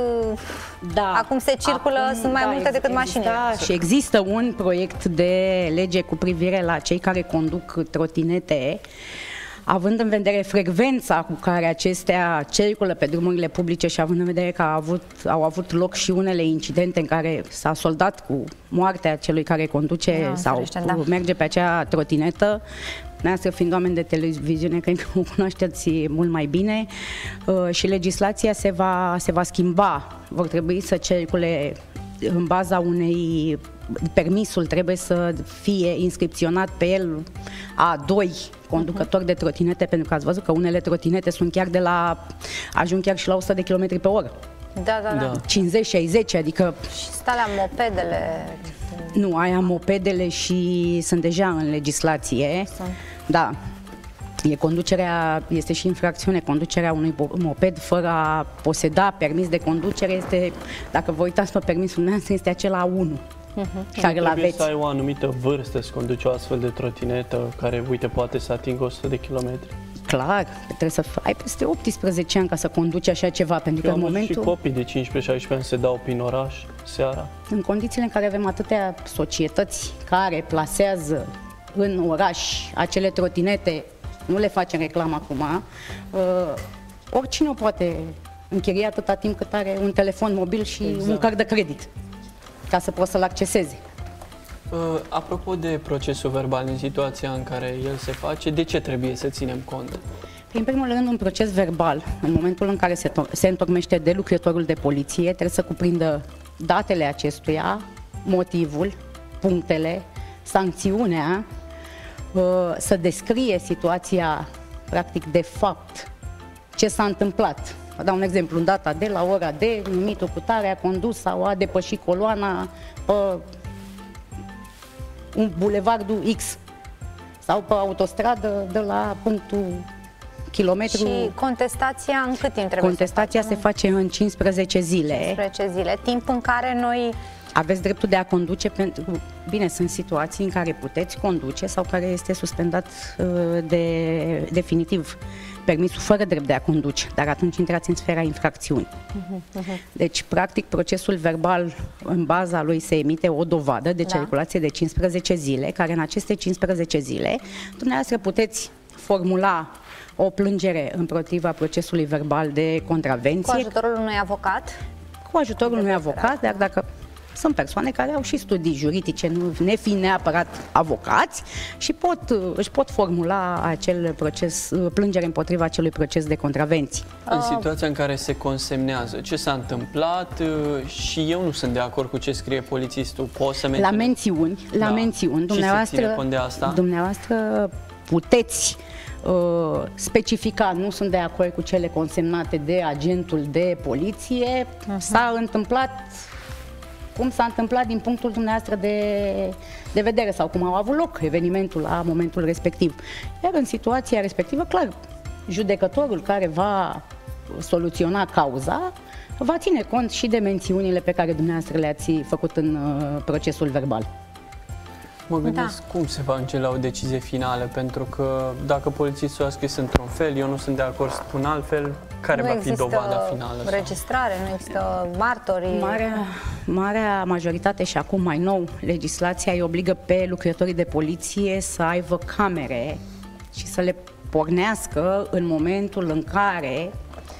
Da. Acum se circulă, Acum, sunt mai da, multe decât mașinile. Și există un proiect de lege cu privire la cei care conduc trotinete, având în vedere frecvența cu care acestea circulă pe drumurile publice și având în vedere că au avut, au avut loc și unele incidente în care s-a soldat cu moartea celui care conduce Da, sau ferește, da. merge pe acea trotinetă, dumneavoastră fiind oameni de televiziune, cred că o cunoașteți mult mai bine, uh, și legislația se va, se va schimba. Vor trebui să circule în baza unei... Permisul trebuie să fie inscripționat pe el a doi conducători de trotinete, pentru că ați văzut că unele trotinete sunt chiar de la... ajung chiar și la o sută de kilometri pe oră. Da, da, da. Da. cincizeci șaizeci, adică... Și stalea mopedele. Nu, aia mopedele și sunt deja în legislație. Sunt. Da. E conducerea, este și infracțiune, conducerea unui moped fără a poseda permis de conducere este, dacă vă uitați pe permisul meu, este acela unu. Uh-huh. Care îl Trebuie aveți. să ai o anumită vârstă să conduci o astfel de trotinetă care, uite, poate să atingă o sută de kilometri. Clar, trebuie să ai peste optsprezece ani ca să conduci așa ceva, pentru că Eu în am văzut momentul, și copii de cincisprezece șaisprezece ani se dau prin oraș seara. în condițiile în care avem atâtea societăți care plasează în oraș acele trotinete, nu le facem reclamă acum, uh, oricine o poate închiria atâta timp cât are un telefon mobil și exact. un card de credit, ca să poată să-l acceseze. Uh, apropo de procesul verbal, în situația în care el se face, de ce trebuie să ținem cont? În primul rând, un proces verbal, în momentul în care se, se întocmește de lucrătorul de poliție, trebuie să cuprindă datele acestuia, motivul, punctele, sancțiunea, să descrie situația, practic, de fapt, ce s-a întâmplat. Vă dau un exemplu, în data de la ora de, numitul cu tare a condus sau a depășit coloana pe un bulevardul X sau pe autostradă de la punctul kilometru. Și contestația în cât timp trebuie Contestația să se face în cincisprezece zile. cincisprezece zile, timp în care noi... Aveți dreptul de a conduce pentru... Bine, sunt situații în care puteți conduce sau care este suspendat uh, de definitiv permisul fără drept de a conduce, dar atunci intrați în sfera infracțiunii. Uh-huh, uh-huh. Deci, practic, procesul verbal, în baza lui se emite o dovadă de circulație de cincisprezece zile, care în aceste cincisprezece zile dumneavoastră puteți formula o plângere împotriva procesului verbal de contravenție. Cu ajutorul unui avocat? Cu ajutorul unui avocat, dar dacă sunt persoane care au și studii juridice, nu nefiind neapărat avocați, și pot, își pot formula acel proces, plângere împotriva acelui proces de contravenții. În situația în care se consemnează ce s-a întâmplat și eu nu sunt de acord cu ce scrie polițistul, poți să menționez? La mențiuni, la Da. mențiuni, Și dumneavoastră, se ține cont de asta? dumneavoastră puteți uh, specifica, nu sunt de acord cu cele consemnate de agentul de poliție, uh-huh. s-a întâmplat cum s-a întâmplat din punctul dumneavoastră de, de vedere sau cum au avut loc evenimentul la momentul respectiv. Iar în situația respectivă, clar, judecătorul care va soluționa cauza va ține cont și de mențiunile pe care dumneavoastră le-ați făcut în uh, procesul verbal. Mă gândesc da. cum se va ajunge la o decizie finală, pentru că dacă polițistul a scris într-un fel, eu nu sunt de acord, spun altfel, care Nu va fi dovada finală? Nu există registrare, nu există martori. Marea, marea majoritate și acum mai nou, legislația îi obligă pe lucrătorii de poliție să aibă camere și să le pornească în momentul în care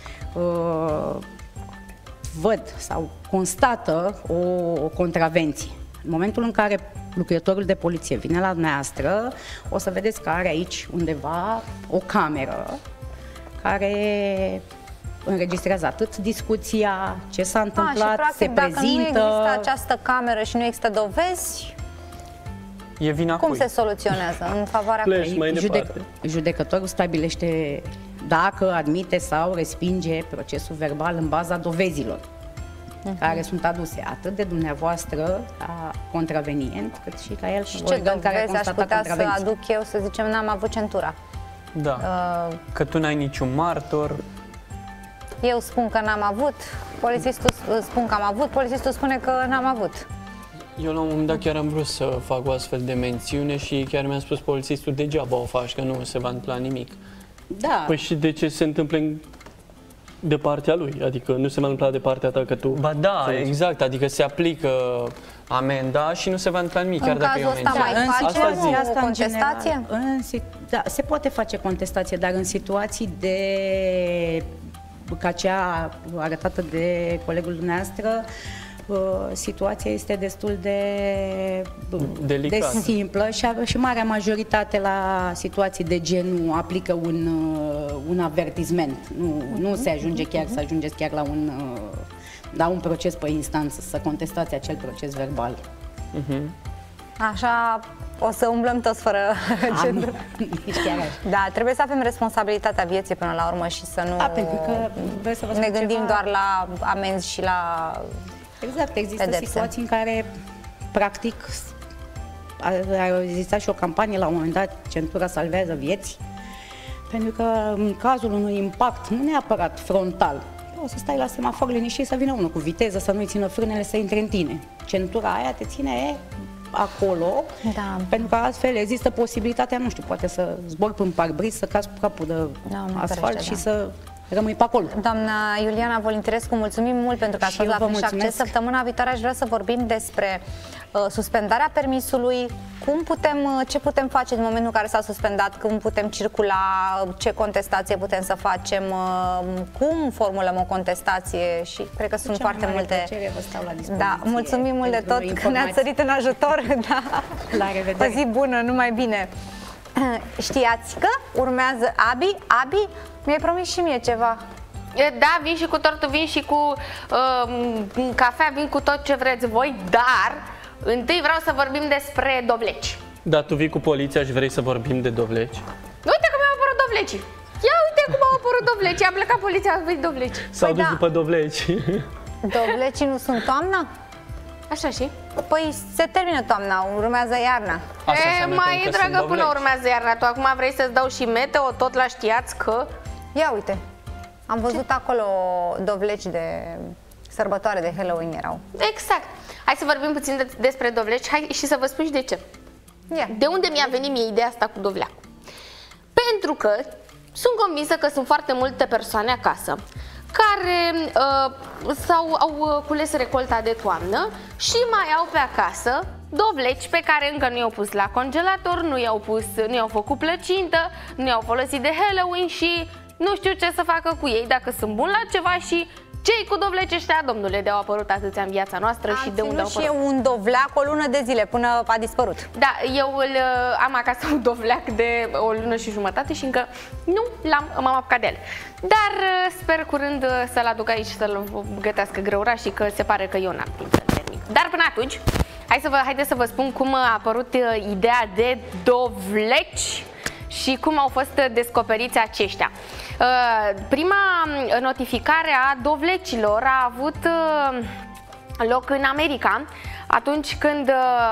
uh, văd sau constată o, o contravenție. În momentul în care lucrătorul de poliție vine la dumneavoastră, o să vedeți că are aici undeva o cameră care înregistrează atât discuția, ce s-a întâmplat, A, și practic, se dacă prezintă. nu există această cameră și nu există dovezi, E vina cum cui? se soluționează? În favoarea Pleci cui? mai Judec- departe. Judecătorul stabilește dacă admite sau respinge procesul verbal în baza dovezilor uh-huh. care sunt aduse atât de dumneavoastră ca contravenient, cât și ca el Și ce organ care a dovezi aș constatat putea să contravenție. aduc eu, să zicem, n-am avut centura. Da. Uh, Că tu n-ai niciun martor. Eu spun că n-am avut, polițistul spun că am avut, polițistul spune că n-am avut. Eu la un moment dat chiar am vrut să fac o astfel de mențiune și chiar mi-a spus polițistul, degeaba o faci, că nu se va întâmpla nimic. Da. Păi și de ce se întâmplă în- de partea lui? Adică nu se va întâmpla de partea ta că tu... Ba da, Să- exact, adică se aplică amenda și nu se va întâmpla nimic, În chiar dacă e o cazul ăsta mențiune. mai în facem situația o asta, în contestație? general, în, si- da, se poate face contestație, dar în situații de ca cea arătată de colegul dumneavoastră, uh, situația este destul de, de Delicată. simplă și, și marea majoritate la situații de genul aplică un, uh, un avertisment. Nu, nu se ajunge chiar să ajungeți chiar la un, uh, la un proces pe instanță, să contestați acel proces verbal. Așa o să umblăm toți fără A, ce... nu, nici chiar așa. Da, trebuie să avem responsabilitatea vieții până la urmă și să nu Da, pentru că vreau să vă spun ne gândim ceva. doar la amenzi și la... Exact, există pedepse. situații în care, practic, a, a existat și o campanie la un moment dat, centura salvează vieți, pentru că în cazul unui impact, nu neapărat frontal, o să stai la semafor liniștit, să vină unul cu viteză, să nu-i țină frânele, să intre în tine. Centura aia te ține acolo, Da. pentru că altfel există posibilitatea, nu știu, poate să zbor pe un parbriz, să cazi cu capul de Da, nu asfalt ferește, și da. să rămâi pe acolo. Doamna Iuliana Volintirescu, mulțumim mult pentru că ați Și fost eu la vă Flash Acces. mulțumesc. Săptămâna viitoare aș vrea să vorbim despre uh, suspendarea permisului, cum putem, uh, ce putem face în momentul în care s-a suspendat, cum putem circula, ce contestație putem să facem, uh, cum formulăm o contestație și cred că sunt Cea mai foarte mare multe... plăcere vă stau la dispoziție Da, mulțumim mult de pentru tot că ne-ați informații. sărit în ajutor. Da. La revedere. O zi bună, numai bine. Știați că urmează Abi? Abi, mi-ai promis și mie ceva. Da, vin și cu tortul, vin și cu uh, cafea, vin cu tot ce vreți voi, dar întâi vreau să vorbim despre dovleci. Da, tu vii cu poliția și vrei să vorbim de dovleci? Uite cum au apărut dovlecii. Ia uite cum au apărut dovlecii. A plecat poliția, a venit dovleci. S-au dus da. după dovleci. Dovlecii nu sunt toamna? Așa și? Păi se termină toamna, urmează iarna. Asta E, înseamnă mai că e sunt dragă până dovleci. urmează iarna. Tu acum vrei să-ți dau și meteo, tot la știați că... Ia uite, am văzut acolo dovleci de sărbătoare de Halloween erau. Exact. Hai să vorbim puțin de, despre dovleci. Hai și să vă spun și de ce. Ia. De unde mi-a venit mie ideea asta cu dovleacul? Pentru că sunt convinsă că sunt foarte multe persoane acasă care uh, s-au, au cules recolta de toamnă și mai au pe acasă dovleci pe care încă nu i-au pus la congelator, nu i-au pus, nu i-au făcut plăcintă, nu i-au folosit de Halloween și nu știu ce să facă cu ei, dacă sunt buni la ceva și ce-i cu dovleci ăștia, domnule, de-au apărut atâția în viața noastră și Am de unde au ținut și apărut. eu un dovleac o lună de zile până a dispărut. Da, eu îl uh, am acasă un dovleac de o lună și jumătate și încă nu l-am, m-am apucat de el. Dar uh, sper curând uh, să-l aduc aici, să-l gătească grăurașii, că se pare că eu n-am timp să termin. Dar până atunci, hai să vă, haideți să vă spun cum a apărut uh, ideea de dovleci și cum au fost descoperiți aceștia. Prima notificare a dovlecilor a avut loc în America, atunci când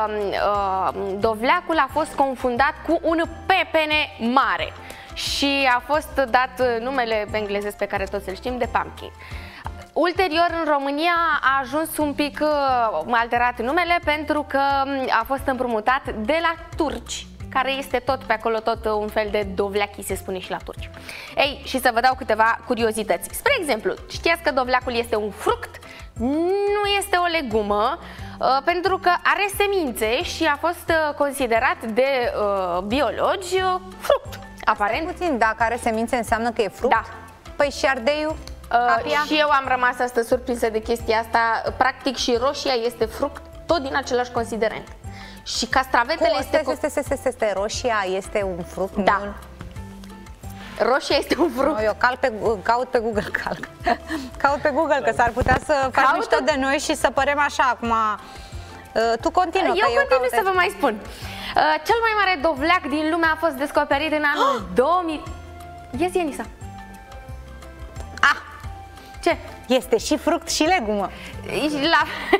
dovleacul a fost confundat cu un pepene mare și a fost dat numele englezesc pe care toți îl știm, de pumpkin. Ulterior, în România a ajuns un pic alterat numele pentru că a fost împrumutat de la turci, care este tot pe acolo, tot un fel de dovleachi, se spune și la turci. Ei, și să vă dau câteva curiozități. Spre exemplu, știați că dovleacul este un fruct? Nu este o legumă, pentru că are semințe și a fost considerat de uh, biologi uh, fruct, aparent. Puțin, dacă are semințe înseamnă că e fruct? Da. Păi și ardeiul? Uh, și eu am rămas astăzi surprinsă de chestia asta. Practic și roșia este fruct, tot din același considerent. Și castravetele Cum? este... Este, este, este, este, este, roșia este un fruct? Da. Nu? Roșia este un fruct. No, eu calc pe, caut pe Google, calc. Caut pe Google, că s-ar putea să faci Caută... mișto de noi și să părem așa acum. Tu continuă. Eu că continui eu să vă mai spun. Cel mai mare dovleac din lume a fost descoperit în anul două mii. Ia zi, Anisa. Ah! Ce? Este și fruct și legumă. La...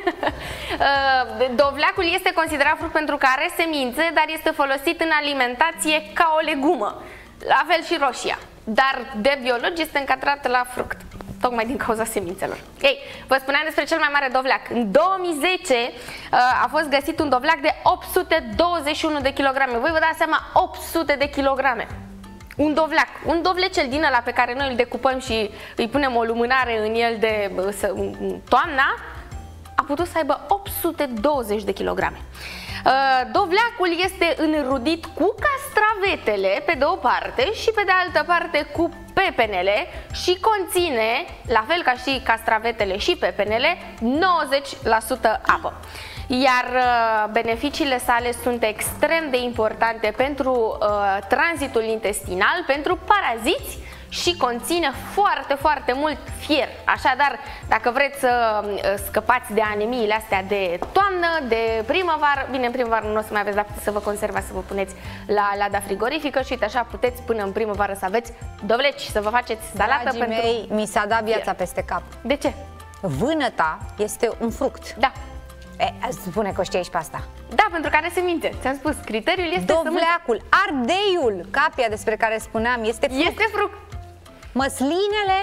Dovleacul este considerat fruct pentru că are semințe, dar este folosit în alimentație ca o legumă. La fel și roșia. Dar de biologi este încadrat la fruct, tocmai din cauza semințelor. Ei, vă spuneam despre cel mai mare dovleac. În două mii zece a fost găsit un dovleac de opt sute douăzeci și unu de kilograme. Voi vă dați seama, opt sute de kilograme. Un dovleac, un dovlecel din ăla pe care noi îl decupăm și îi punem o lumânare în el de să, toamna, a putut să aibă opt sute douăzeci de kilograme. Dovleacul este înrudit cu castravetele pe de o parte și pe de altă parte cu pepenele și conține, la fel ca și castravetele și pepenele, nouăzeci la sută apă. Iar uh, beneficiile sale sunt extrem de importante pentru uh, tranzitul intestinal, pentru paraziți și conține foarte, foarte mult fier. Așadar, dacă vreți să uh, scăpați de anemiile astea de toamnă, de primăvară, bine, în primăvară nu o să mai aveți lapte să vă conservați, să vă puneți la lada frigorifică și uite așa puteți până în primăvară să aveți dovleci, să vă faceți salată. Dragii pentru... mei, mi s-a dat viața peste cap. De ce? Vânăta este un fruct. Da. E, spune că știi și pe asta. Da, pentru că are semințe. Ți-am spus, criteriul este dovleacul, ardeiul, capia despre care spuneam, este fruct. Este fruct. Măslinele,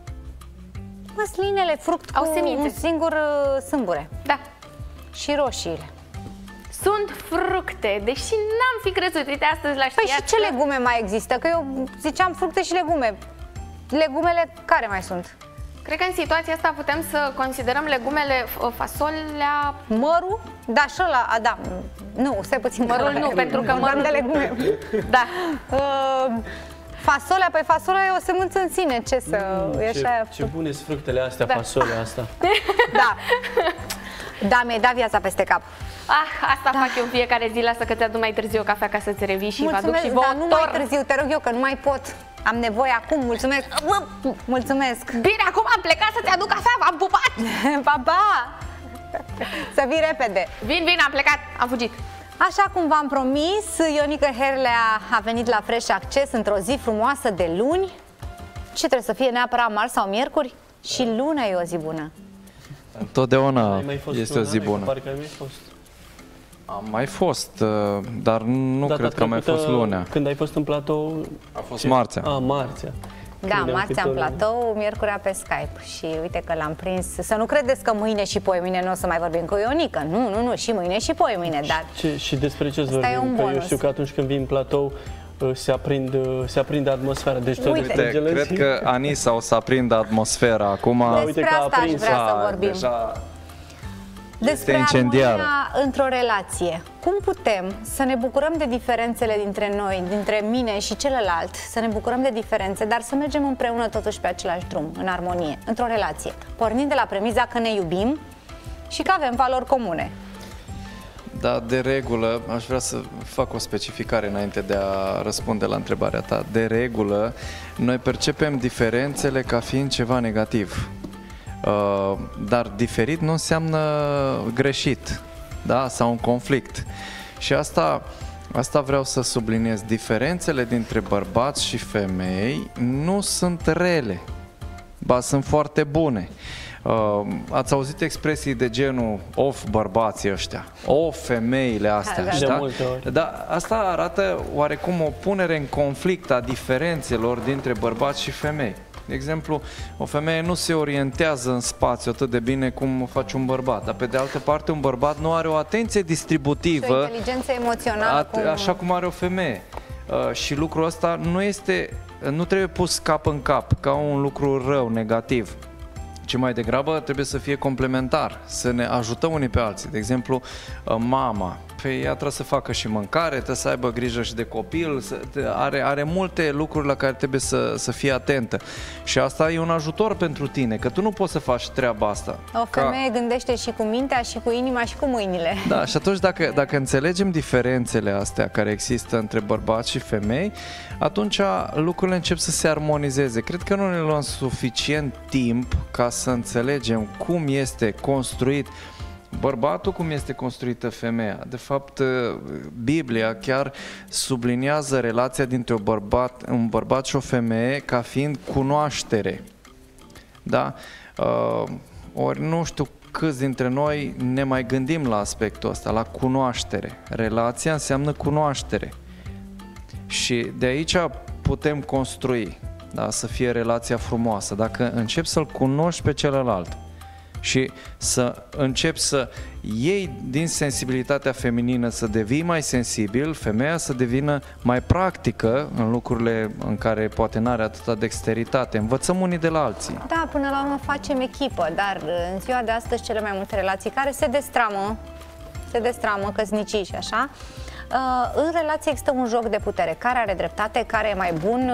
măslinele, fruct au cu semințe. Un singur uh, sâmbure. Da. Și roșiile. Sunt fructe, deși n-am fi crezut. Uite, astăzi la știați. Păi și ce legume mai există? Că eu ziceam fructe și legume. Legumele care mai sunt? Cred că în situația asta putem să considerăm legumele, fasolea... Mărul? Da, și ăla, a, da. Nu, stai puțin. Mărul nu, pentru că mărul... de legume. Da. Uh, fasolea, păi fasolea e o semânță în sine, ce să... Mm, e ce, așa... ce bune sunt fructele astea, Da. fasolea asta. Da. Da, mi-ai dat viața peste cap. Ah, asta da. fac eu în fiecare zi, lasă că ți-aduc mai târziu o cafea ca să-ți revii și Mulțumesc, vă aduc și vouă dar nu mai torn. târziu, te rog eu, că nu mai pot. Am nevoie acum, mulțumesc. Mulțumesc. Bine, acum am plecat să-ți aduc cafea, v-am pupat. Pa, pa! Să vii repede. Vin, vin, am plecat, am fugit. Așa cum v-am promis, Ionica Herlea a venit la Fresh Acces într-o zi frumoasă de luni. Ce trebuie să fie neapărat marți sau miercuri? Și luna e o zi bună. Întotdeauna este o zi bună. Parcă ai mai fost. Am mai fost, dar nu Data cred că a mai fost lunea. Când ai fost în platou? A fost marțea. A, marțea. Da, marțea în platou, miercurea pe Skype. Și uite că l-am prins. Să nu credeți că mâine și poimâine nu o să mai vorbim cu Ionica. Nu, nu, nu, și mâine și poimâine, dar... Ce, și despre ce-ți vorbim? Că eu știu că atunci când vin în platou se aprind, se aprinde atmosfera. Deci tot Uite, cred că Anisa o să aprindă atmosfera acum. Despre uite că asta aș aprins. vrea să vorbim. Deja Despre incendiar. armonia într-o relație. Cum putem să ne bucurăm de diferențele dintre noi, dintre mine și celălalt, să ne bucurăm de diferențe, dar să mergem împreună totuși pe același drum, în armonie, într-o relație, pornind de la premiza că ne iubim și că avem valori comune. Da, de regulă, aș vrea să fac o specificare înainte de a răspunde la întrebarea ta. De regulă, noi percepem diferențele ca fiind ceva negativ. Uh, dar diferit nu înseamnă greșit, da? Sau un conflict. Și asta, asta vreau să subliniez. Diferențele dintre bărbați și femei nu sunt rele, ba sunt foarte bune. Uh, ați auzit expresii de genul of bărbații ăștia, of femeile astea, Da, de da? multe ori. Dar asta arată oarecum o punere în conflict a diferențelor dintre bărbați și femei. De exemplu, o femeie nu se orientează în spațiu atât de bine cum o face un bărbat, dar pe de altă parte un bărbat nu are o atenție distributivă, Și o inteligență emoțională, at, cum... așa cum are o femeie. Uh, și lucrul ăsta nu este, nu trebuie pus cap în cap ca un lucru rău, negativ, ci mai degrabă trebuie să fie complementar, să ne ajutăm unii pe alții. De exemplu, uh, mama Păi ea trebuie să facă și mâncare, trebuie să aibă grijă și de copil, să, are, are multe lucruri la care trebuie să, să fii atentă. Și asta e un ajutor pentru tine, că tu nu poți să faci treaba asta. O femeie Ca... gândește și cu mintea, și cu inima, și cu mâinile. Da, și atunci dacă, dacă înțelegem diferențele astea care există între bărbați și femei, atunci lucrurile încep să se armonizeze. Cred că nu ne luăm suficient timp ca să înțelegem cum este construit bărbatul, cum este construită femeia. De fapt, Biblia chiar subliniază relația dintre un bărbat, un bărbat și o femeie ca fiind cunoaștere. Da? Uh, ori nu știu câți dintre noi ne mai gândim la aspectul ăsta, la cunoaștere. Relația înseamnă cunoaștere. Și de aici putem construi, da? Să fie relația frumoasă. Dacă începi să-l cunoști pe celălalt și să începi să iei din sensibilitatea feminină, să devii mai sensibil, femeia să devină mai practică în lucrurile în care poate n-are atâta dexteritate. Învățăm unii de la alții. Da, până la urmă facem echipă, dar în ziua de astăzi cele mai multe relații care se destramă, se destramă, căsnicii și așa, în relație există un joc de putere. Care are dreptate, care e mai bun,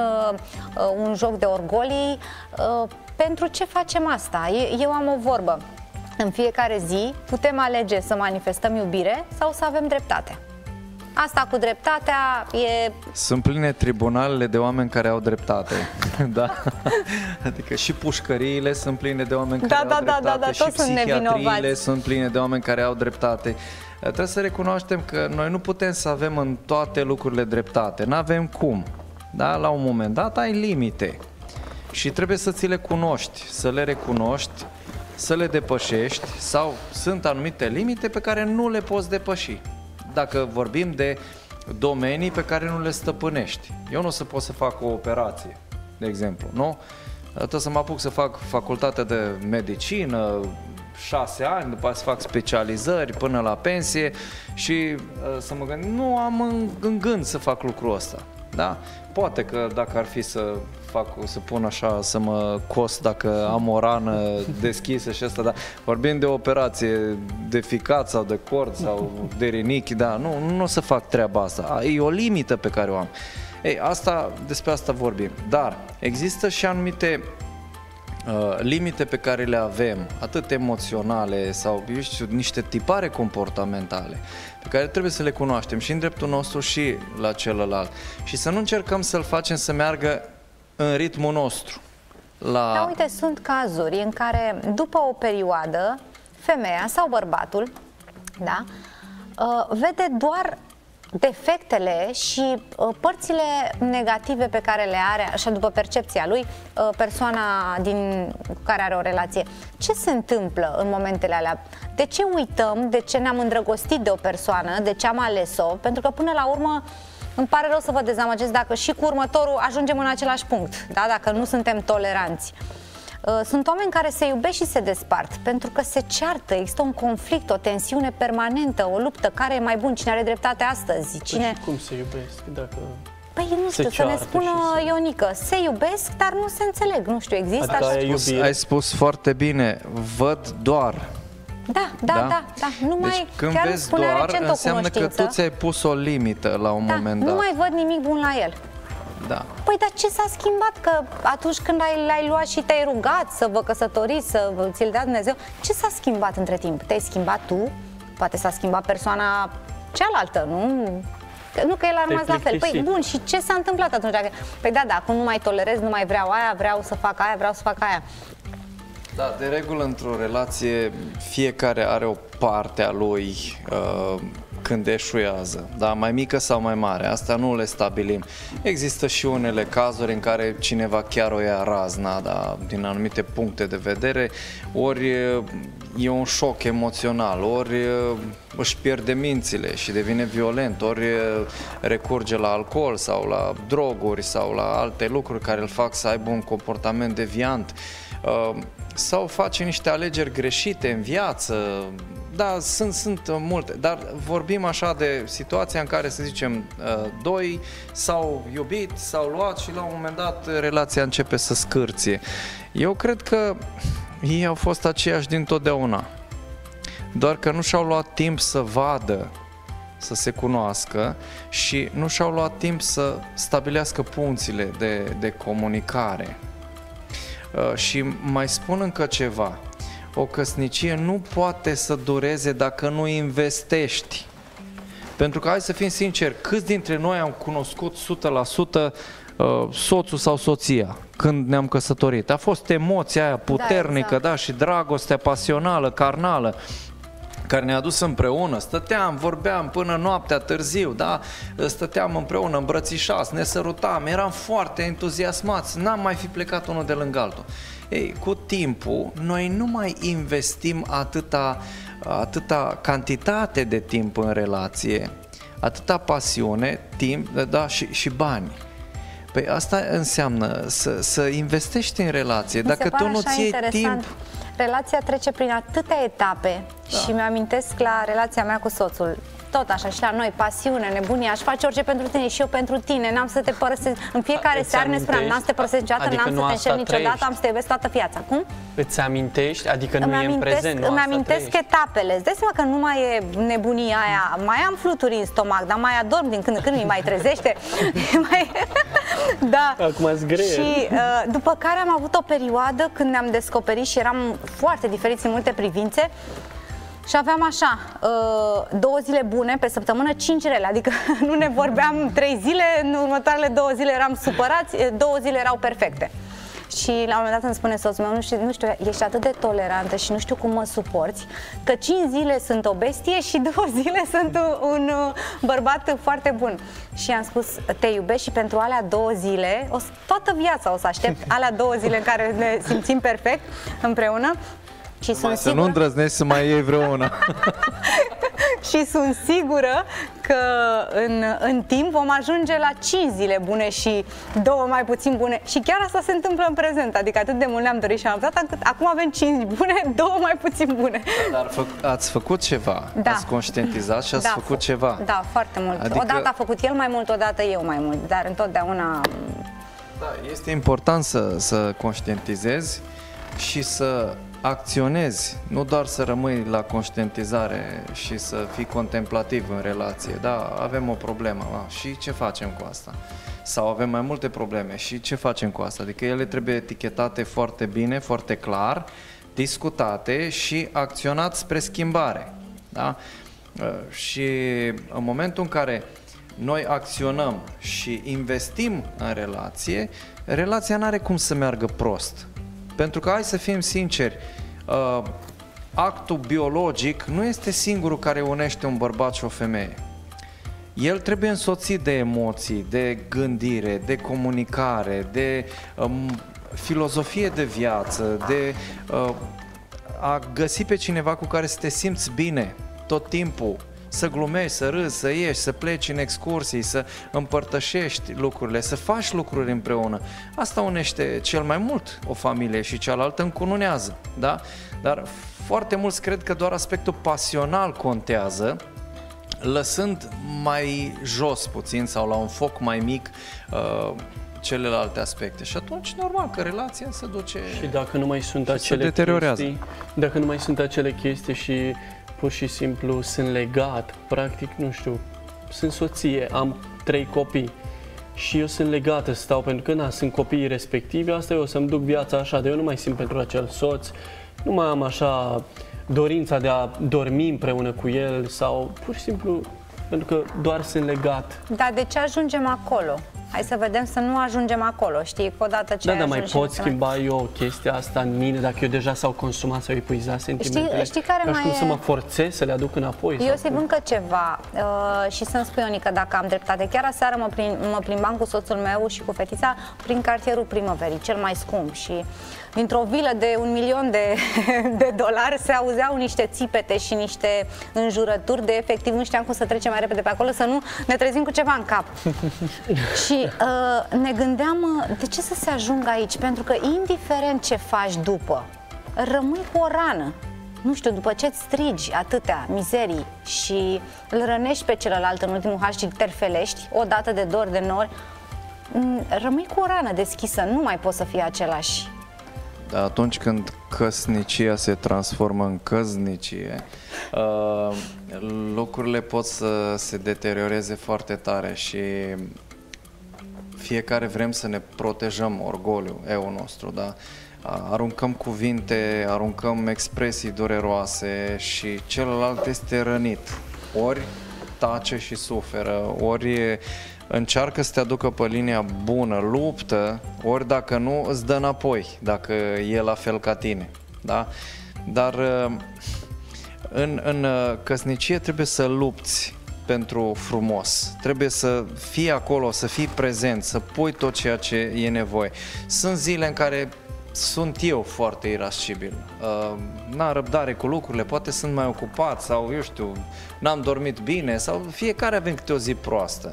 un joc de orgolii. Pentru ce facem asta? Eu am o vorbă. În fiecare zi putem alege să manifestăm iubire sau să avem dreptate. Asta cu dreptatea e... Sunt pline tribunalele de oameni care au dreptate. Da? Adică și pușcăriile sunt pline de oameni care da, au da, dreptate, da, da, da, și psihiatriile sunt pline de oameni care au dreptate. Trebuie să recunoaștem că noi nu putem să avem în toate lucrurile dreptate. N-avem cum. Da? La un moment dat ai limite. Și trebuie să ți le cunoști, să le recunoști, să le depășești, sau sunt anumite limite pe care nu le poți depăși. Dacă vorbim de domenii pe care nu le stăpânești. Eu nu o să pot să fac o operație, de exemplu, nu? Trebuie să mă apuc să fac facultatea de medicină, șase ani, după aceea să fac specializări până la pensie și să mă gândesc, nu am în, în gând să fac lucrul ăsta. Da? Poate că dacă ar fi să fac, să pun așa, să mă cost dacă am o rană deschisă și asta, dar vorbim de o operație de ficat sau de cord sau de rinichi, da, nu, nu o să fac treaba asta. E o limită pe care o am. Ei, asta, despre asta vorbim. Dar există și anumite uh, limite pe care le avem, atât emoționale sau, eu știu, niște tipare comportamentale pe care trebuie să le cunoaștem și în dreptul nostru și la celălalt. Și să nu încercăm să-l facem să meargă în ritmul nostru. La... Da, uite, sunt cazuri în care după o perioadă femeia sau bărbatul, da, vede doar defectele și părțile negative pe care le are, așa după percepția lui, persoana din cu care are o relație. Ce se întâmplă în momentele alea? De ce uităm, de ce ne-am îndrăgostit de o persoană, de ce am ales-o? Pentru că până la urmă îmi pare rău să vă dezamăgesc dacă și cu următorul ajungem în același punct, da? Dacă nu suntem toleranți. Sunt oameni care se iubesc și se despart pentru că se ceartă, există un conflict, o tensiune permanentă, o luptă. Care e mai bun? Cine are dreptate astăzi? Cine... Păi și cum se iubesc? Dacă... Păi nu știu, să ne spună se... Ionică, se iubesc, dar nu se înțeleg, nu știu, există adică așa... ai, spus, ai spus foarte bine, văd doar. Da, da, da, da, da. Nu deci mai, când chiar vezi doar, înseamnă că tu ți-ai pus o limită la un da, moment dat. dat. Nu mai văd nimic bun la el. Da. Păi, dar ce s-a schimbat? Că atunci când l-ai luat și te-ai rugat să vă căsătoriți, să ți-l dea Dumnezeu, ce s-a schimbat între timp? Te-ai schimbat tu? Poate s-a schimbat persoana cealaltă, nu? Nu că el a rămas la fel. Păi bun, și ce s-a întâmplat atunci? Dacă... Păi da, da, acum nu mai tolerez, nu mai vreau aia, vreau să fac aia, vreau să fac aia. Da, de regulă într-o relație fiecare are o parte a lui uh, când eșuează, da? Mai mică sau mai mare, asta nu le stabilim. Există și unele cazuri în care cineva chiar o ia razna, da? Din anumite puncte de vedere, ori e un șoc emoțional, ori își pierde mințile și devine violent, ori recurge la alcool sau la droguri sau la alte lucruri care îl fac să aibă un comportament deviant. Sau face niște alegeri greșite în viață. Da, sunt, sunt multe, dar vorbim așa de situația în care, să zicem, doi s-au iubit, s-au luat și la un moment dat relația începe să scârție. Eu cred că ei au fost aceiași dintotdeauna, doar că nu și-au luat timp să vadă, să se cunoască și nu și-au luat timp să stabilească punțile de, de comunicare. Uh, și mai spun încă ceva. O căsnicie nu poate să dureze dacă nu investești. Pentru că, hai să fim sinceri, câți dintre noi am cunoscut o sută la sută uh, soțul sau soția când ne-am căsătorit? A fost emoția aia puternică, da, exact. Da, și dragostea pasională, carnală, care ne-a dus împreună. Stăteam, vorbeam până noaptea târziu, da? Stăteam împreună, îmbrățișați, ne sărutam, eram foarte entuziasmați, n-am mai fi plecat unul de lângă altul. Ei, cu timpul, noi nu mai investim atâta, atâta cantitate de timp în relație, atâta pasiune, timp, da, și, și bani. Păi asta înseamnă să, să investești în relație. Mi Dacă tu nu-ți iei timp... Relația trece prin atâtea etape, da. Și mi-amintesc la relația mea cu soțul, tot așa, și la noi, pasiune, nebunie, aș face orice pentru tine și eu pentru tine, n-am să te părăsesc. În fiecare Îți seară ne spuneam, n-am să te părăsesc niciodată, adică n-am să te înșel niciodată, am să te iubesc toată viața. Cum? Îți amintești? Adică nu îmi e în prezent, nu Îmi asta amintesc trăiești. etapele. Îți dai seama că nu mai e nebunia aia, mai am fluturi în stomac, dar mai adorm din când în când, mi mai trezește. mai... da. Acum-s greu. Și uh, după care am avut o perioadă când ne-am descoperit și eram foarte diferiți în multe privințe. Și aveam așa, două zile bune pe săptămână, cinci rele, adică nu ne vorbeam trei zile, în următoarele două zile eram supărați, două zile erau perfecte. Și la un moment dat îmi spune soțul meu, nu știu, nu știu, ești atât de tolerantă și nu știu cum mă suporți, că cinci zile sunt o bestie și două zile sunt un bărbat foarte bun. Și am spus, te iubesc și pentru alea două zile, o, toată viața o să aștept, alea două zile în care ne simțim perfect împreună. Și sunt să sigură... nu îndrăznești să mai iei vreuna. Și sunt sigură că în, în timp vom ajunge la cinci zile bune și două mai puțin bune. Și chiar asta se întâmplă în prezent. Adică atât de mult ne-am dorit și am aflat, încât acum avem cinci bune, două mai puțin bune. Dar fă, ați făcut ceva, da. Ați conștientizat și ați da, făcut ceva. Da, foarte mult. Adică... Odată a făcut el mai mult, odată eu mai mult, dar întotdeauna... Da, este important să, să conștientizezi și să acționezi, nu doar să rămâi la conștientizare și să fii contemplativ în relație. Da, avem o problemă, a, și ce facem cu asta? Sau avem mai multe probleme și ce facem cu asta? Adică ele trebuie etichetate foarte bine, foarte clar, discutate și acționat spre schimbare. Da? Și în momentul în care noi acționăm și investim în relație, relația nu are cum să meargă prost. Pentru că, hai să fim sinceri, uh, actul biologic nu este singurul care unește un bărbat și o femeie. El trebuie însoțit de emoții, de gândire, de comunicare, de um, filozofie de viață, de uh, a găsi pe cineva cu care să te simți bine tot timpul, să glumești, să râzi, să ieși, să pleci în excursii, să împărtășești lucrurile, să faci lucruri împreună. Asta unește cel mai mult o familie și cealaltă încununează, da? Dar foarte mulți cred că doar aspectul pasional contează, lăsând mai jos puțin sau la un foc mai mic uh, celelalte aspecte. Și atunci, normal că relația se duce și dacă nu mai sunt și acele se deteriorează. chestii, dacă nu mai sunt acele chestii și pur și simplu sunt legat, practic, nu știu, sunt soție, am trei copii și eu sunt legată, stau pentru că na, sunt copiii respectivi, asta eu să-mi duc viața așa, de eu nu mai simt pentru acel soț, nu mai am așa dorința de a dormi împreună cu el sau pur și simplu pentru că doar sunt legat. Dar de ce ajungem acolo? Hai să vedem să nu ajungem acolo, știi, că odată ce Da, dar mai ajungi pot și schimba mai... eu chestia asta în mine dacă eu deja s-au consumat sau epuizat sentimentele? Știi, știi care Ca mai cum e... să mă forțez să le aduc înapoi? Eu sau să-i încă ceva uh, și să-mi spui, Ionica, dacă am dreptate. Chiar aseară mă, prim, mă plimbam cu soțul meu și cu fetița prin cartierul Primăverii, cel mai scump, și dintr-o vilă de un milion de, de dolari se auzeau niște țipete și niște înjurături de efectiv nu știam cum să trecem mai repede pe acolo, să nu ne trezim cu ceva în cap. Și uh, ne gândeam, uh, de ce să se ajungă aici? Pentru că indiferent ce faci după, rămâi cu o rană. Nu știu, după ce îți strigi atâtea mizerii și îl rănești pe celălalt în ultimul har și îl terfelești odată de dor, de nori, rămâi cu o rană deschisă, nu mai poți să fii același. atunci când căsnicia se transformă în căsnicie, uh, lucrurile pot să se deterioreze foarte tare și fiecare vrem să ne protejăm orgoliul, eu nostru, da? Aruncăm cuvinte, aruncăm expresii dureroase și celălalt este rănit. Ori tace și suferă, ori încearcă să te aducă pe linia bună, luptă, ori dacă nu, îți dă înapoi, dacă e la fel ca tine. Da? Dar în, în căsnicie trebuie să lupți pentru frumos. Trebuie să fii acolo, să fii prezent, să pui tot ceea ce e nevoie. Sunt zile în care sunt eu foarte irascibil. Uh, n-am răbdare cu lucrurile, poate sunt mai ocupat sau, eu știu, n-am dormit bine sau fiecare avem câte o zi proastă.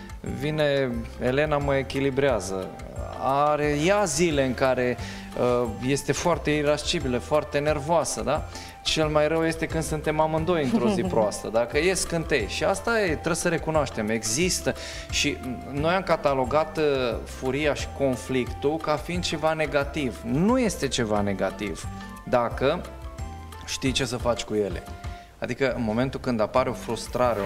Vine Elena, mă echilibrează. Are ea zile în care uh, este foarte irascibilă, foarte nervoasă, da? Cel mai rău este când suntem amândoi într-o zi proastă, dacă e scântei. Și asta e, trebuie să recunoaștem, există. Și noi am catalogat uh, furia și conflictul ca fiind ceva negativ. Nu este ceva negativ dacă știi ce să faci cu ele. Adică în momentul când apare o frustrare,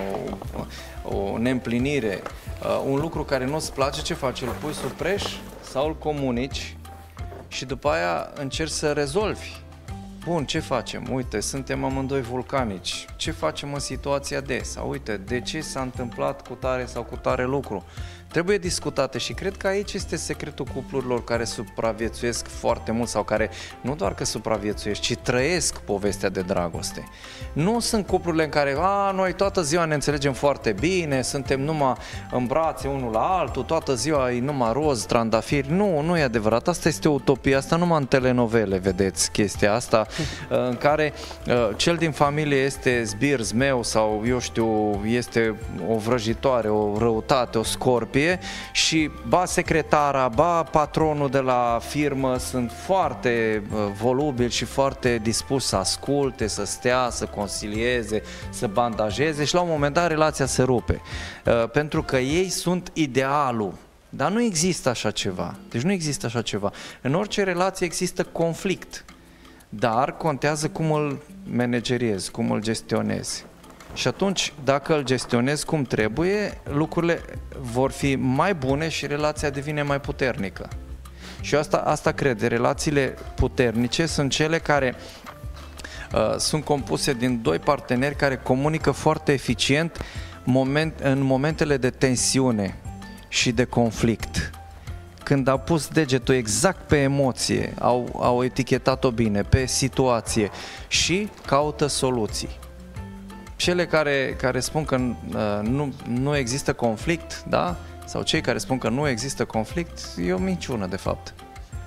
o, o neîmplinire, uh, un lucru care nu-ți place, ce faci? Îl pui sub preș sau îl comunici și după aia încerci să rezolvi. Bun, ce facem? Uite, suntem amândoi vulcanici. Ce facem în situația de? Sau uite, de ce s-a întâmplat cu tare sau cu tare lucru? Trebuie discutate și cred că aici este secretul cuplurilor care supraviețuiesc foarte mult sau care nu doar că supraviețuiesc, ci trăiesc povestea de dragoste. Nu sunt cuplurile în care, a, noi toată ziua ne înțelegem foarte bine, suntem numai în brațe unul la altul, toată ziua e numai roz, trandafiri. Nu, nu e adevărat. Asta este o utopie. Asta numai în telenovele vedeți chestia asta, în care uh, cel din familie este zbir, zmeu sau, eu știu, este o vrăjitoare, o răutate, o scorpie și ba secretara, ba patronul de la firmă sunt foarte uh, volubili și foarte dispuși să asculte, să stea, să consilieze, să bandajeze și la un moment dat relația se rupe. Uh, pentru că ei sunt idealul. Dar nu există așa ceva. Deci nu există așa ceva. În orice relație există conflict. Dar contează cum îl manageriezi, cum îl gestionezi. Și atunci, dacă îl gestionezi cum trebuie, lucrurile vor fi mai bune și relația devine mai puternică. Și asta, asta cred, relațiile puternice sunt cele care uh, sunt compuse din doi parteneri care comunică foarte eficient moment, în momentele de tensiune și de conflict. Când au pus degetul exact pe emoție, au, au etichetat-o bine, pe situație și caută soluții. Cele care, care spun că uh, nu, nu există conflict, da? Sau cei care spun că nu există conflict, e o minciună, de fapt.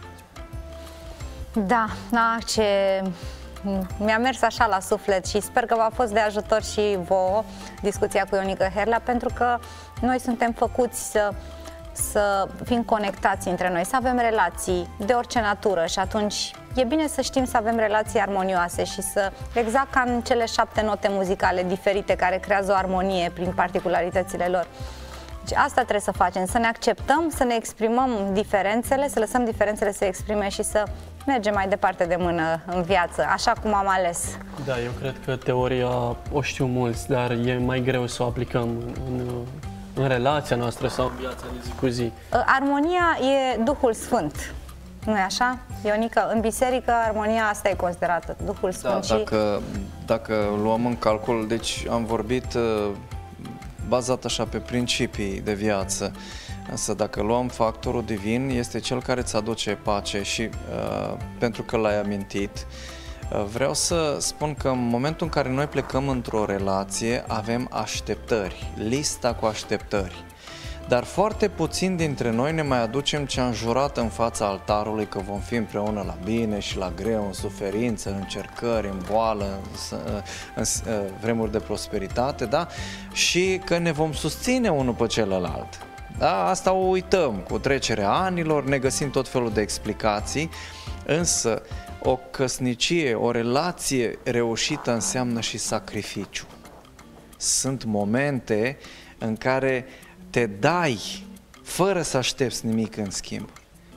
Da, da, ce mi-a mers așa la suflet și sper că v-a fost de ajutor și vouă discuția cu Ionica Herlea, pentru că noi suntem făcuți să să fim conectați între noi, să avem relații de orice natură și atunci e bine să știm să avem relații armonioase și să, exact ca în cele șapte note muzicale diferite care creează o armonie prin particularitățile lor. Deci asta trebuie să facem, să ne acceptăm, să ne exprimăm diferențele, să lăsăm diferențele să se exprime și să mergem mai departe de mână în viață, așa cum am ales. Da, eu cred că teoria o știu mulți, dar e mai greu să o aplicăm în, în relația noastră sau în viața de zi cu zi. Armonia e Duhul Sfânt, nu-i așa? Ionica, în biserică armonia asta e considerată, Duhul Sfânt. Da, și... dacă, dacă luăm în calcul, deci am vorbit uh, bazat așa pe principii de viață, însă dacă luăm factorul divin, este cel care îți aduce pace și uh, pentru că l-ai amintit, uh, vreau să spun că în momentul în care noi plecăm într-o relație, avem așteptări, lista cu așteptări. Dar foarte puțin dintre noi ne mai aducem ce am jurat în fața altarului, că vom fi împreună la bine și la greu, în suferință, în încercări, în boală, în, în, în vremuri de prosperitate, da? Și că ne vom susține unul pe celălalt. Da? Asta o uităm cu trecerea anilor, ne găsim tot felul de explicații, însă o căsnicie, o relație reușită înseamnă și sacrificiu. Sunt momente în care te dai fără să aștepți nimic în schimb.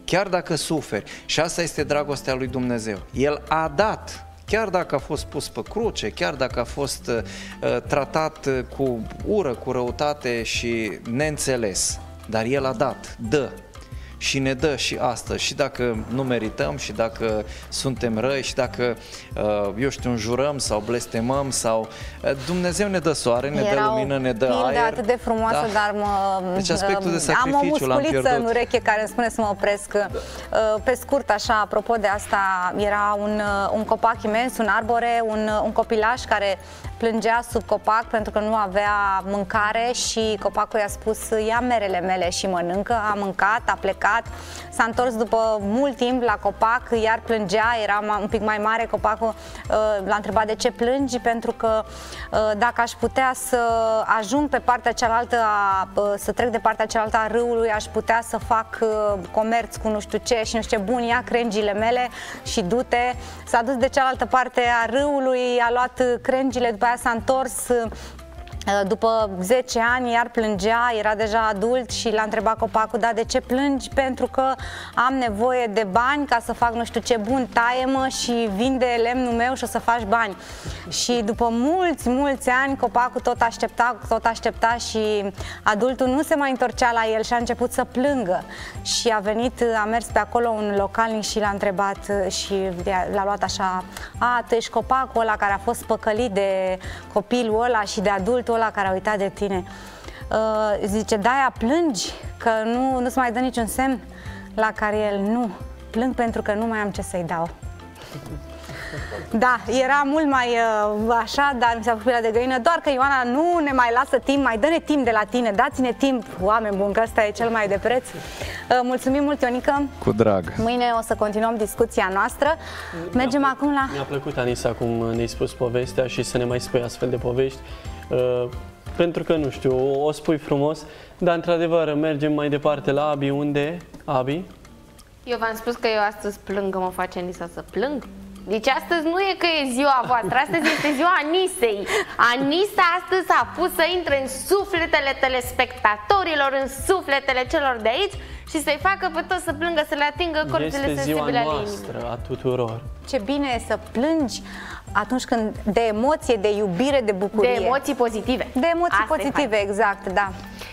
chiar dacă suferi. Și asta este dragostea lui Dumnezeu. El a dat. Chiar dacă a fost pus pe cruce, chiar dacă a fost uh, tratat cu ură, cu răutate și neînțeles, dar El a dat, dă și ne dă și astăzi, și dacă nu merităm, și dacă suntem răi, și dacă, uh, eu știu, înjurăm sau blestemăm, sau uh, Dumnezeu ne dă soare, ne Era dă lumină, ne dă o aer. atât de frumoasă, da. dar mă, deci aspectul de sacrificiu am o musculiță în ureche care îmi spune să mă opresc. Pe scurt, așa, apropo de asta, era un, un copac imens, un arbore, un, un copilaș care plângea sub copac pentru că nu avea mâncare și copacul i-a spus: ia merele mele și mănâncă. A mâncat, a plecat, s-a întors după mult timp la copac, iar plângea, era un pic mai mare copacul, l-a întrebat: de ce plângi? Pentru că dacă aș putea să ajung pe partea cealaltă, a, să trec de partea cealaltă a râului, aș putea să fac comerț cu nu știu ce și nu știu ce. Bun, ia crengile mele și du-te. S-a dus de cealaltă parte a râului, a luat crengile, după aia s-a întors după zece ani, iar plângea, era deja adult și l-a întrebat copacul: da, de ce plângi? Pentru că am nevoie de bani ca să fac nu știu ce. Bun, taie-mă și vinde lemnul meu și o să faci bani. Și după mulți, mulți ani, copacul tot aștepta, tot aștepta și adultul nu se mai întorcea la el și a început să plângă. Și a venit, a mers pe acolo un localnic și l-a întrebat și l-a luat așa: a, tu ești copacul ăla care a fost păcălit de copilul ăla și de adultul ăla care a uitat de tine. Uh, zice: de-aia plângi că nu, nu se mai dă niciun semn? La care el: nu, plâng pentru că nu mai am ce să-i dau. Da, era mult mai uh, așa, dar mi s-a făcut pielea de găină. Doar că Ioana nu ne mai lasă timp, mai dă-ne timp de la tine, dați-ne timp, oameni buni, că ăsta e cel mai de preț. Uh, mulțumim mult, Ionică. Cu drag. Mâine o să continuăm discuția noastră. Mergem acum la... Mi-a plăcut, Anisa, cum ne-ai spus povestea și să ne mai spui astfel de povești. Uh, pentru că, nu știu, o, o spui frumos, dar într-adevăr mergem mai departe la Abi. Unde? Abi? Eu v-am spus că eu astăzi plâng, că mă face Anisa să plâng. Deci astăzi nu e că e ziua voastră, astăzi este ziua Anisei. Anisa astăzi a pus să intre în sufletele telespectatorilor, în sufletele celor de aici și să-i facă pe toți să plângă, să le atingă corpile sensibile ale inimii. Este ziua noastră a tuturor. Ce bine e să plângi atunci când de emoție, de iubire, de bucurie. De emoții pozitive. De emoții Asta pozitive, exact, da.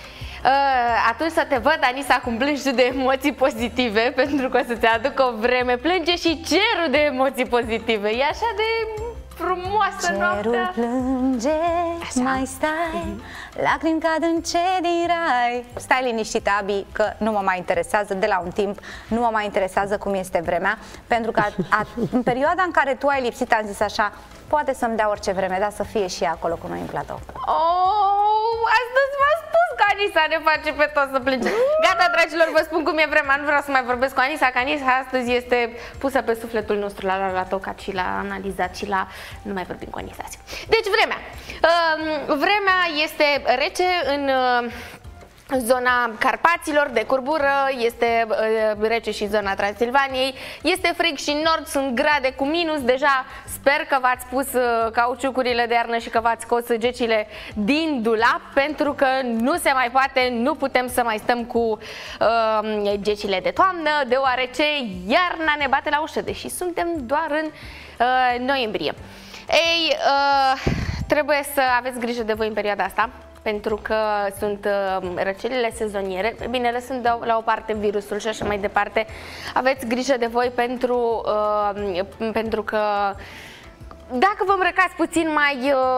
Atunci să te văd, Anisa, cum plângi tu de emoții pozitive, pentru că o să-ți aduc o vreme. Plânge și cerul de emoții pozitive. E așa de frumoasă cerul noaptea. Plânge, așa. Mai stai, lacrimi cad încet din rai. Stai liniștit, Abi, că nu mă mai interesează de la un timp, nu mă mai interesează cum este vremea, pentru că a, a, în perioada în care tu ai lipsit, am zis așa: poate să-mi dea orice vreme, dar să fie și acolo cu noi în platou. Oh, astăzi v-a spus că Anisa ne face pe toți să plângem. Gata, dragilor, vă spun cum e vremea. Nu vreau să mai vorbesc cu Anisa, că Anisa astăzi este pusă pe sufletul nostru. La, la, la tocat și la analizat și la... Nu mai vorbim cu Anisa azi. Deci vremea. Uh, vremea este rece în... Uh, zona Carpaților, de curbură, este uh, rece și zona Transilvaniei, este frig și în nord, sunt grade cu minus, deja sper că v-ați pus uh, cauciucurile de iarnă și că v-ați scos gecile din dulap, pentru că nu se mai poate, nu putem să mai stăm cu uh, gecile de toamnă, deoarece iarna ne bate la ușă, deși suntem doar în uh, noiembrie. Ei, uh, trebuie să aveți grijă de voi în perioada asta, pentru că sunt uh, răcelile sezoniere. Bine, lăsând la o parte virusul și așa mai departe, aveți grijă de voi pentru, uh, pentru că dacă vă îmbrăcați puțin mai,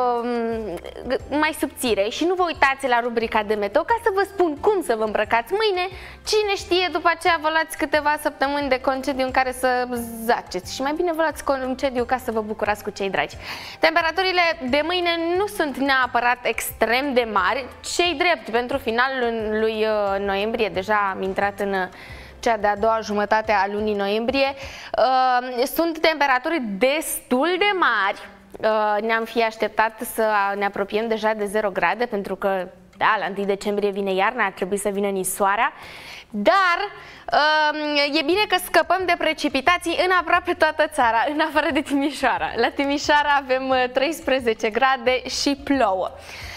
uh, mai subțire și nu vă uitați la rubrica de meteo ca să vă spun cum să vă îmbrăcați mâine, cine știe, după aceea vă luați câteva săptămâni de concediu în care să zaceți și mai bine vă luați concediu ca să vă bucurați cu cei dragi. Temperaturile de mâine nu sunt neapărat extrem de mari, cei drept pentru finalul lui noiembrie, deja am intrat în cea de-a doua jumătate a lunii noiembrie, uh, sunt temperaturi destul de mari. Uh, ne-am fi așteptat să ne apropiem deja de zero grade, pentru că, da, la întâi decembrie vine iarna, ar trebui să vină nisoarea, dar uh, e bine că scăpăm de precipitații în aproape toată țara, în afară de Timișoara. La Timișoara avem treisprezece grade și plouă.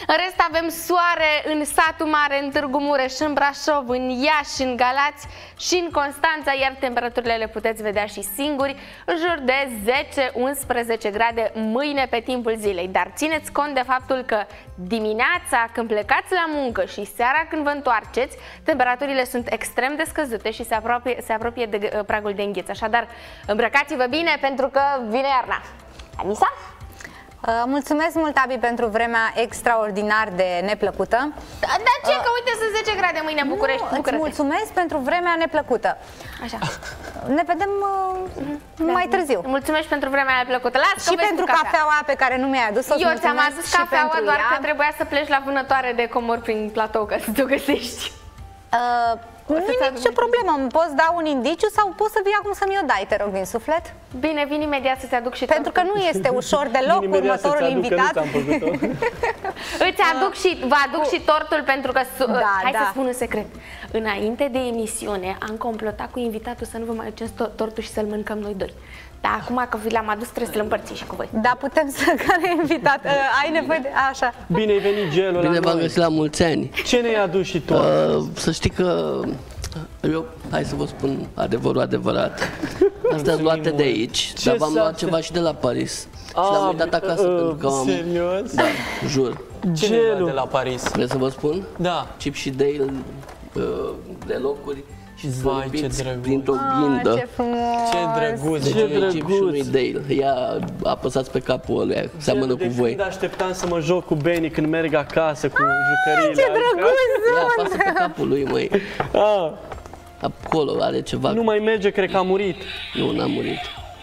În rest avem soare în Satul Mare, în Târgu Mureș, în Brașov, în Iași, în Galați și în Constanța, iar temperaturile le puteți vedea și singuri, în jur de zece unsprezece grade mâine pe timpul zilei. Dar țineți cont de faptul că dimineața, când plecați la muncă și seara când vă întoarceți, temperaturile sunt extrem de scăzute și se apropie, se apropie de uh, pragul de îngheț. Așadar, îmbrăcați-vă bine pentru că vine iarna. Anisa? Uh, mulțumesc mult, Abi, pentru vremea extraordinar de neplăcută. Da, dar ce? Că uite, sunt zece grade mâine în București. Nu, îți mulțumesc pentru vremea neplăcută. Așa. Ne vedem uh, mai da, târziu. Mulțumesc pentru vremea neplăcută. Las și pentru cafeaua pe care nu mi-ai adus-o. Eu ți-am adus cafeaua, doar ea. că trebuia să pleci la vânătoare de comori prin platou ca să ți-o găsești. Uh, nu e nicio problemă, îmi poți da un indiciu sau poți să vii acum să mi-o dai, te rog, din suflet? Bine, vin imediat să-ți aduc și pentru că nu este ușor deloc următorul invitat. Îți aduc și, vă aduc și tortul pentru că, da, hai da. să spun un secret. Înainte de emisiune am complotat cu invitatul să nu vă mai aducem tortul și să-l mâncăm noi doi. Dar acum că vi l-am adus, trebuie să-l împărți și cu voi. Da, putem să, care invitat, uh, ai nevoie de, așa. Bine ai venit, Gelu. Bine v-am găsit la mulți ani. Ce ne-ai adus și tu? Uh, să știi că eu, hai să vă spun adevărul adevărat. Astea sunt luate de aici, Ce dar v-am luat astea? ceva și de la Paris. Ah, și l-am uitat acasă uh, pentru că am... serios? Da, jur. Ce ne-ai luat de la Paris? Vreți să vă spun? Da. Chip și Dale uh, de locuri și Vai, ce zvârbiți drăguț. printr-o ghindă. Ah, ce frumos! Ce drăguț. Deci Ce unui Chip și unui drăguț. Dale. Ia apăsați pe capul ăluia, seamănă de cu voi. când așteptam să mă joc cu Benny când merg acasă cu jucăriile. Ce drăguț! Ia apasă pe capul lui, măi. Ah, Acolo are ceva. nu mai merge, cred că a murit. Nu, n-a murit.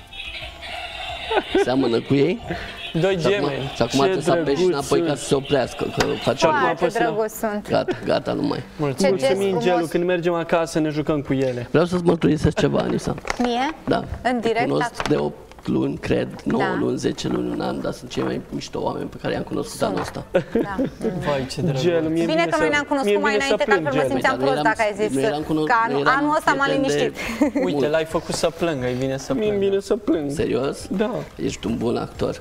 Seamănă cu ei. Doi Și acum, gemeni. și acum Ce trebuie să apeși drăguț înapoi ca sunt. să se oprească, că face acum Foarte apăs la- drăguț sunt. Gata, gata, nu mai. Mulțumim, gest Gelu, frumos. când mergem acasă ne jucăm cu ele. Vreau să-ți mărturisesc ceva, Anisa. Mie? Da. În direct? Cunosc La... de opt luni, cred, nouă Da. luni, zece luni, un an, dar sunt cei mai mișto oameni pe care i-am cunoscut anul ăsta. Da. Vai, ce drăguț. Gelu, mie Bine că să- noi ne-am mie cunoscut mai vine să înainte, că plâng, altfel mă Gelu. simțeam Dar noi prost eram- dacă ai zis noi eram cuno- că anul, noi eram anul ăsta m-a prieteni de- liniștit. Uite, l-ai făcut să plângă, îi vine să Mie plângă. vine să plâng. Serios? Da. Ești un bun actor.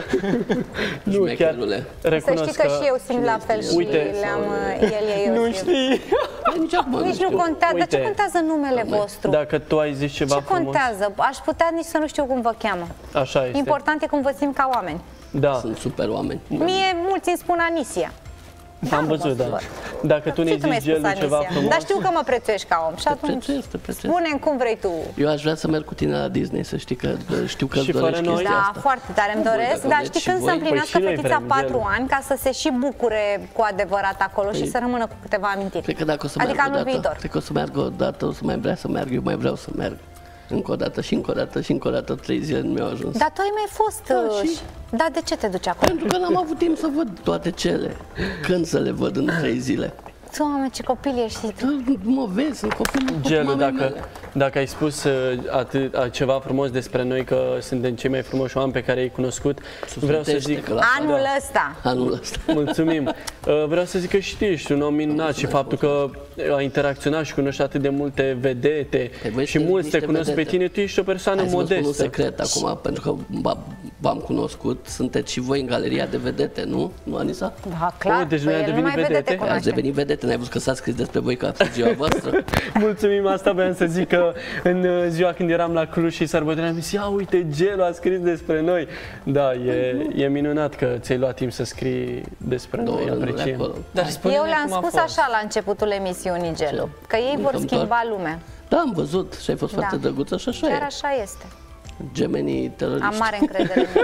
Nu, chiar Șmecherule. Să recunosc știi că și eu simt la fel și Uite, le-am, el e eu. Nu și eu. știi. Păi nici acum nu Nici nu știu. contează, dar ce Uite. contează numele vostru? Dacă tu ai zis ceva Ce frumos. contează? Aș putea nici să nu știu cum vă cheamă. Așa este. Important e cum vă simt ca oameni. Da, Sunt super oameni. Mie mulți îmi spun Anisia. am văzut, da. Dacă tu ne-ai Și tu mi-ai zis, spus Gelu, ceva Anisia. frumos. Dar știu că mă prețuiești ca om și Te atunci prețuiesc, te prețuiesc. spune-mi cum vrei tu. Eu aș vrea să merg cu tine la Disney, să știi că știu că Și îți dorești fără noi? chestia Da, asta. foarte tare îmi doresc, dacă dar vreți știi și când voi? să împlinească Păi și noi fetița vrem, patru Gelu. ani ca să se și bucure cu adevărat acolo și să rămână cu câteva amintiri. Cred că dacă o să Adică meargă anul o dată, viitor. cred că o să meargă o dată, o să mai vrea să merg, eu mai vreau să merg. Încă o dată și încă o dată și încă o dată, trei zile nu mi-au ajuns. Dar tu ai mai fost... Da, uh, și- Dar de ce te duci acolo? Pentru că n-am avut timp să văd toate cele. Când să le văd în trei zile? Doamne, ce copil ești și tu. Că mă vezi, sunt copilul cu Gelu, mamei dacă, mele. dacă ai spus uh, atât, uh, ceva frumos despre noi, că suntem cei mai frumoși oameni pe care i-ai cunoscut, vreau să Sufletește zic... că la Anul ăsta. anul ăsta. Mulțumim. Uh, Vreau să zic că și tu ești un om minunat și faptul că ai interacționat și cunoști atât de multe vedete Păi voi și sunteți mulți te niște cunosc pe vedete. tine, tu ești o persoană Hai să vă spun un modestă. secret acum, pentru că v- v-am cunoscut, sunteți și voi în galeria de vedete, nu? Nu, Anisa? Da, clar, Oh, deci păi noi am el devenit numai vedete vedete? Ați cunoaște. devenit vedete, n-ai văzut că s-a scris despre voi că a fost ziua voastră? Mulțumim, asta voiam să zic că în uh, ziua când eram la Cluj și sărbătoream, am zis, ia uite, Gelu a scris despre noi. Da, e, e minunat că ți-ai luat timp să scrii despre Două noi, rânduri apreciem. acolo. Dar spune-ne Eu le-am cum a spus fost. așa la începutul emisiunii, Gelu, că ei vor Încă-mi schimba doar- lumea. Da, am văzut și ai fost foarte drăguță și așa Chiar e. așa este. Gemenii teroriști. Am mare încredere în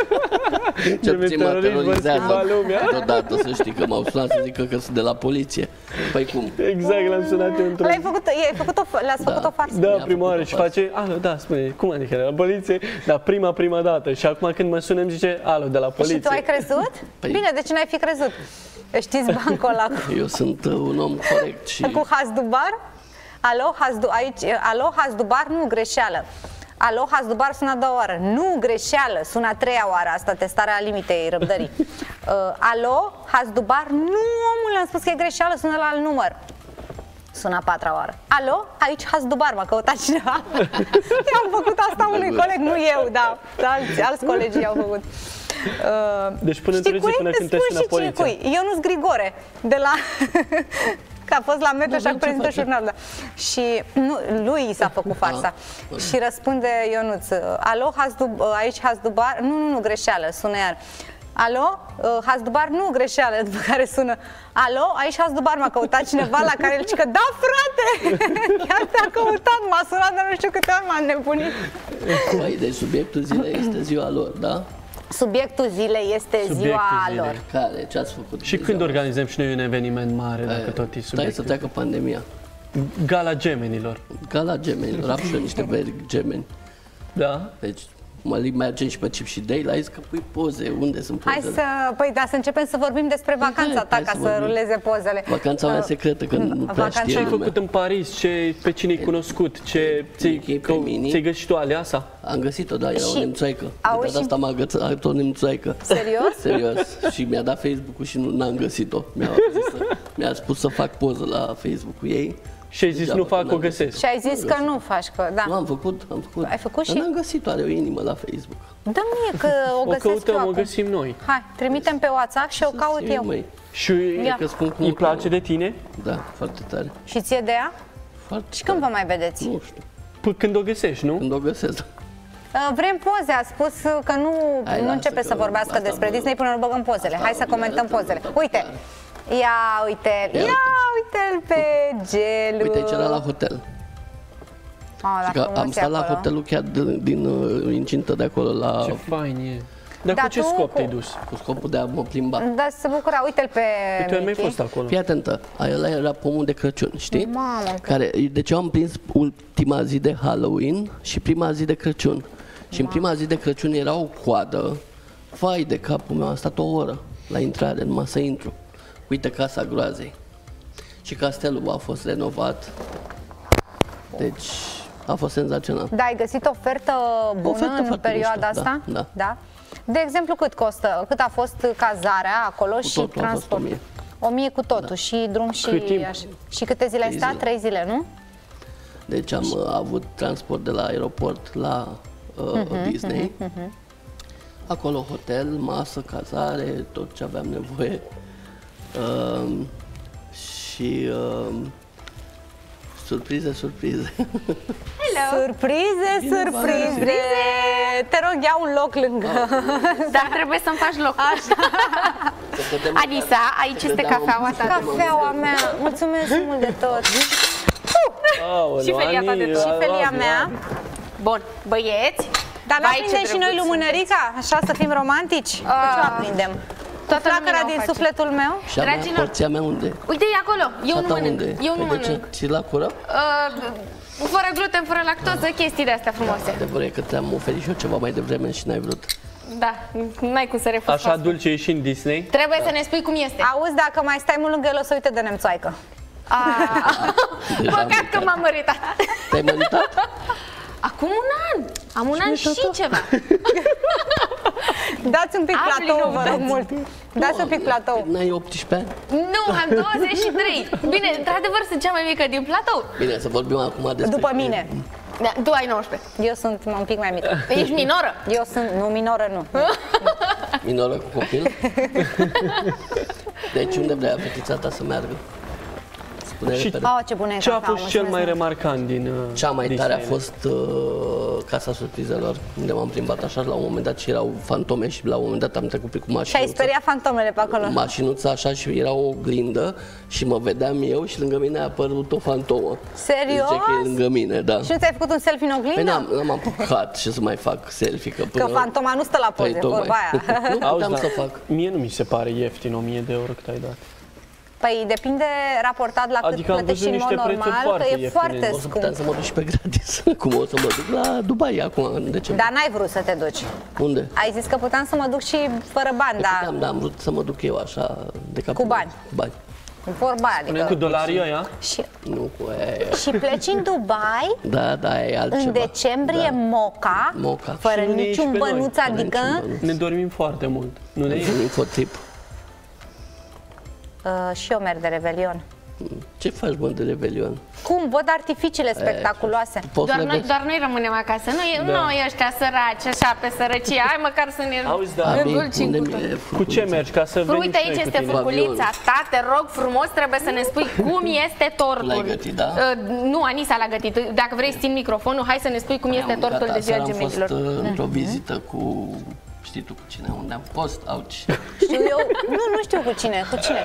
ei. Cel puțin mă teroriști vor schimba terorizează lumea. deodată, să știi că m-au sunat să zică că sunt de la poliție. Păi cum? Exact, l-am sunat eu într-o L-ai făcut, i-ai făcut o, le-ați făcut o farsă. Da, Mi-a prima făcut oară o și farsă. face, alo, da, spune, cum adică de la poliție? Da, prima, prima dată. Și acum când mă sună îmi zice, alo, de la poliție. Și tu ai crezut? Păi- Bine, de ce n-ai fi crezut? Știți bancul ăla cu, Eu sunt uh, un om corect și... cu Hasdubar? Alo, Hasdu, aici, alo, Hasdubar, nu, greșeală. Alo, Hasdubar sună a doua oară. Nu, greșeală, sună a treia oară, asta testarea limitei răbdării. Uh, alo, Hasdubar, nu, omule, am spus că e greșeală, sună la alt număr. Sună a patra oară. Alo, aici Hasdubar, m-a căutat cineva. Eu am făcut asta unui coleg, nu eu, da, alți, alți colegi i-au făcut. Deci până într-o zi, până când te sună poliția. Ionuț Grigore, de la... că a fost la metro și a prezentat jurnalul. Da. Și nu, lui s-a făcut farsa. Și răspunde Ionuț, alo, Hasdub, aici Hasdubar, nu, nu, nu, greșeală, sună iar. Alo, Hasdubar, nu, greșeală, după care sună, alo, aici Hasdubar, m-a căutat cineva la care el zice că da, frate, chiar te-a căutat, m-a sunat, dar nu știu câte ori m-a nebunit. Păi, deci subiectul zilei este ziua lor, da? Subiectul zilei este Subiectul ziua zilei. lor. Care? Ce ați făcut? Și când organizăm și noi un eveniment mare, dacă Aia, tot e subiectul? Stai să treacă pandemia. Gala gemenilor. Gala gemenilor, am și eu niște vergi gemeni. Da? Deci, mă mergem și pe Chip și Dale, a zis că pui poze, unde sunt pozele? Hai să, păi da, să începem să vorbim despre vacanța ta, ca să ruleze pozele. Vacanța mea secretă, că nu prea știe Ce ai făcut în Paris? Ce, pe cine ai cunoscut? Ce ți-ai găsit tu aleasa? Am găsit-o, da, era o nemțoaică. De Auzi, data asta m-a găsit o nemțoaică. Serios? Serios. Și mi-a dat Facebook-ul și nu n-am găsit-o. Mi-a, mi-a spus să fac poză la Facebook-ul ei. Și ai zis nu fac, o găsesc. Și ai zis că nu faci, că da. Nu, am făcut, am făcut. Ai făcut și? Dar n-am găsit-o, are o inimă la Facebook. Dă mie că o găsesc o căutăm, eu o acum. găsim noi. Hai, trimitem pe WhatsApp și o caut eu. Măi. Și îi place de tine? Da, foarte tare. Și ție de ea? Foarte Și când vă mai vedeți? Nu știu. Păi când o găsești, nu? Când o găsesc. Vrem poze, a spus că nu, Hai, nu începe să vorbească despre Disney până nu băgăm pozele. Hai să comentăm pozele. Uite, ia uite, ia uite-l pe Gelu. Uite ce era la hotel. Oh, și că am stat la hotelul chiar din, din uh, incintă de acolo la... Ce fain e. Dar da, cu ce scop cu... te-ai dus? Cu scopul de a mă plimba. Da, se bucura, uite-l pe Uite, ai mai fost acolo. Fii atentă, ăla era pomul de Crăciun, știi? Mamă, care, deci eu am prins ultima zi de Halloween și prima zi de Crăciun. Și în prima zi de Crăciun era o coadă. Vai de capul meu, am stat o oră la intrare, numai să intru. Uite Casa Groazei. Și castelul a fost renovat. Deci a fost senzațional. Da, ai găsit o ofertă bună ofertă în perioada mișto, asta? Da, da. Da? De exemplu, cât costă? Cât a fost cazarea acolo cu și transport? o mie. O mie cu totul, da. Și drum și așa. Și câte zile ai stat? Trei zile, nu? Deci am uh, avut transport de la aeroport la uh, uh-huh, Disney. Uh-huh, uh-huh. Acolo hotel, masă, cazare, tot ce aveam nevoie. Uh, și uh, surprize, surprize. Hello. Surprize, surprize! Te rog, ia un loc lângă. Dar trebuie să-mi faci loc. Anisa, aici este cafeaua ta. Cafeaua mea, mulțumesc mult de tot. Aoleu, și felia ta de tot. Și felia mea. Bun, băieți. Dar nu aprindem și noi lumânărica? Așa să fim romantici? Uh, Ce aprindem? Toată flacăra din sufletul meu? Și a mea, porția mea unde? Uite, e acolo. Eu nu mănânc. Eu nu mănânc. Și la cură? Uh, fără gluten, fără lactoză, chestii de astea frumoase. Adevărul e că te-am oferit și eu ceva mai devreme și n-ai vrut. Da, n-ai cum să refuzi. Așa dulce e și în Disney? Trebuie să ne spui cum este. Auzi, dacă mai stai mult lângă el, o să uite de nemțoaică. Păcat că m-am măritat. Te-ai măritat? Acum un an. Am un an și ceva. Dați un pic platou, vă rog mult. Dați un pic platou. N-ai optsprezece ani? Nu, am douăzeci și trei. Bine, într-adevăr sunt cea mai mică din platou. Bine, să vorbim acum despre... După mine. Da, tu ai nouăsprezece. Eu sunt un pic mai mică. Ești minoră? Eu sunt, nu, minoră nu. Minoră cu copil? Deci unde vrea fetița ta să meargă? Și oh, ce bună e ce a cafea, fost cel mai remarcant din uh, Cea mai Disney? tare a fost uh, Casa Surprizelor, unde m-am plimbat așa la un moment dat și erau fantome și la un moment dat am trecut pe cu mașinuța. Și ai speriat fantomele pe acolo. Mașinuța așa și era o oglindă și mă vedeam eu și lângă mine a apărut o fantomă. Serios? Zice că e lângă mine, da. Și nu ți-ai făcut un selfie în oglindă? Păi n-am, n-am apucat și să mai fac selfie. Că, până că fantoma nu stă la poze, păi, vorba aia. Nu puteam să fac. Mie nu mi se pare ieftin o mie de euro cât ai dat. Păi depinde raportat la cât adică plătești în mod normal, că e ieftine. foarte scump. O să scump. puteam să mă duc și pe gratis. Cum o să mă duc la Dubai acum, în decembrie. Dar n-ai vrut să te duci. Unde? Ai zis că puteam să mă duc și fără bani, dar... Puteam, dar am vrut să mă duc eu așa, de cap. Cu bani. Cu bani. Vorba aia, adică... Cu dolarii ăia? Și... Nu cu aia. Și pleci în Dubai, da, da, e altceva. în decembrie, da. moca, moca. fără niciun bănuț, adică... Ne dormim foarte mult. Nu ne dormim for trip. Uh, și eu merg de Revelion. Ce faci, mă, de Revelion? Cum? Văd artificiile spectaculoase. Doar noi, doar noi rămânem acasă. Noi, da. noi ăștia săraci, așa, pe sărăcie. Hai măcar să ne Auzi, da. îndulcim cu tot. Cu ce mergi? Ca să venim. Uite, aici este furculița ta, te rog frumos, trebuie să ne spui cum este tortul. L-ai gătit, da? Uh, nu, Anisa l-a gătit. Dacă vrei să țin microfonul, hai să ne spui cum este tortul de ziua gemenilor. Am fost uh, într-o vizită cu... Știi tu cu cine? Unde am fost? Auci. Știu eu? Nu, nu știu cu cine. Cu cine?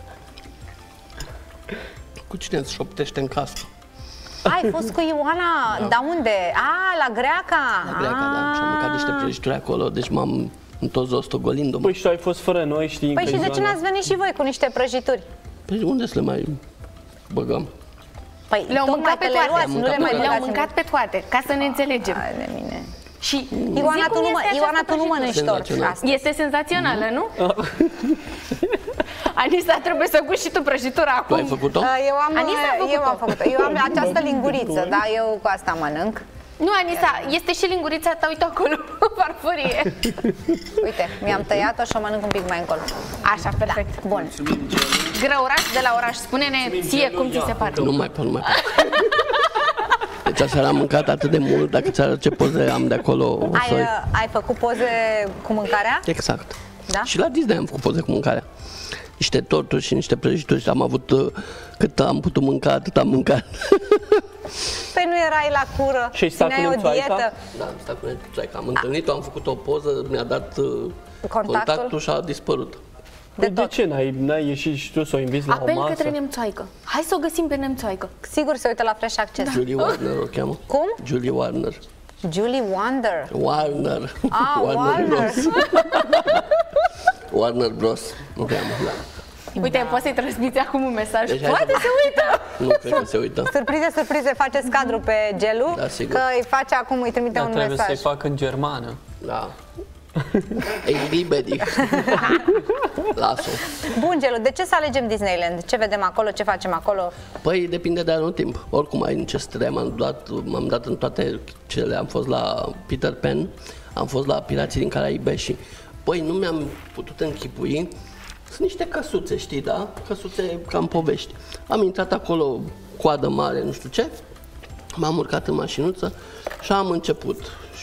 Cu cine îți șoptește în casă? Ai fost cu Ioana, da. Dar unde? A, la Greaca. La Greaca, da. Și am mâncat niște prăjituri acolo, deci m-am întors ostogolindu-mă. Păi și tu ai fost fără noi, știi? Păi și de ce n-ați venit și voi cu niște prăjituri? Păi unde să le mai băgăm? Păi le-au mâncat pe toate, luați, nu le mai le-au mâncat pe toate, ca să ne înțelegem. Hai de mine. Și Ioana, tu nu, mă, Ioana, tu nu mănânci tort. Este senzațională, nu? Anisa, trebuie să guși și tu prăjitura acum. Tu ai făcut-o? Eu am, Anisa a eu am făcut-o. Eu am această linguriță, dar eu cu asta mănânc. Nu, Anisa, este și lingurița ta, uite acolo, farfurie. Uite, mi-am tăiat-o și o mănânc un pic mai încolo. Așa, perfect. Da, bun. Grăuraș de la oraș, spune-ne ție cum ți se pare. Nu mai pot, nu mai pot. Deci aseară am mâncat atât de mult, dacă ți arăt ce poze am de acolo. Ai, uh, ai făcut poze cu mâncarea? Exact. Da? Și la Disney am făcut poze cu mâncarea. Niște torturi și niște prăjituri și am avut, uh, cât am putut mânca, atât am mâncat. Păi nu erai la cură, și țineai o dietă? Da, am stat cu nemțoaica, am întâlnit-o, am făcut o poză, mi-a dat uh, contactul? contactul și a dispărut. Păi de, de ce n-ai, n-ai ieșit și tu să o inviți la Apel o masă? către nemțoaică. Hai să o găsim pe nemțoaică. Sigur se uită la Fresh Access. Da. Julie Warner o cheamă. Cum? Julie Warner. Julie Wonder. Warner. Ah, Warner. Warner Bros. Warner Bros. Nu cheamă, da. Uite, da. Poți să-i transmiți acum un mesaj. Deci poate se uită! Nu cred că se uită. Surprize, surprize, faceți cadru pe Gelu, da, sigur. că îi face acum, îi trimite da, un trebuie mesaj. Trebuie să-i fac în germană. Da. Ei liberi. Las-o. Bun, Gelu, de ce să alegem Disneyland? Ce vedem acolo, ce facem acolo? Păi depinde de anul timp. Oricum ai în ce stărea, m-am dat, m-am dat în toate cele. Am fost la Peter Pan, am fost la Pirații din Caraibe și păi nu mi-am putut închipui. Sunt niște căsuțe, știi, da? Căsuțe cam povești. Am intrat acolo, coadă mare, nu știu ce. M-am urcat în mașinuță și am început.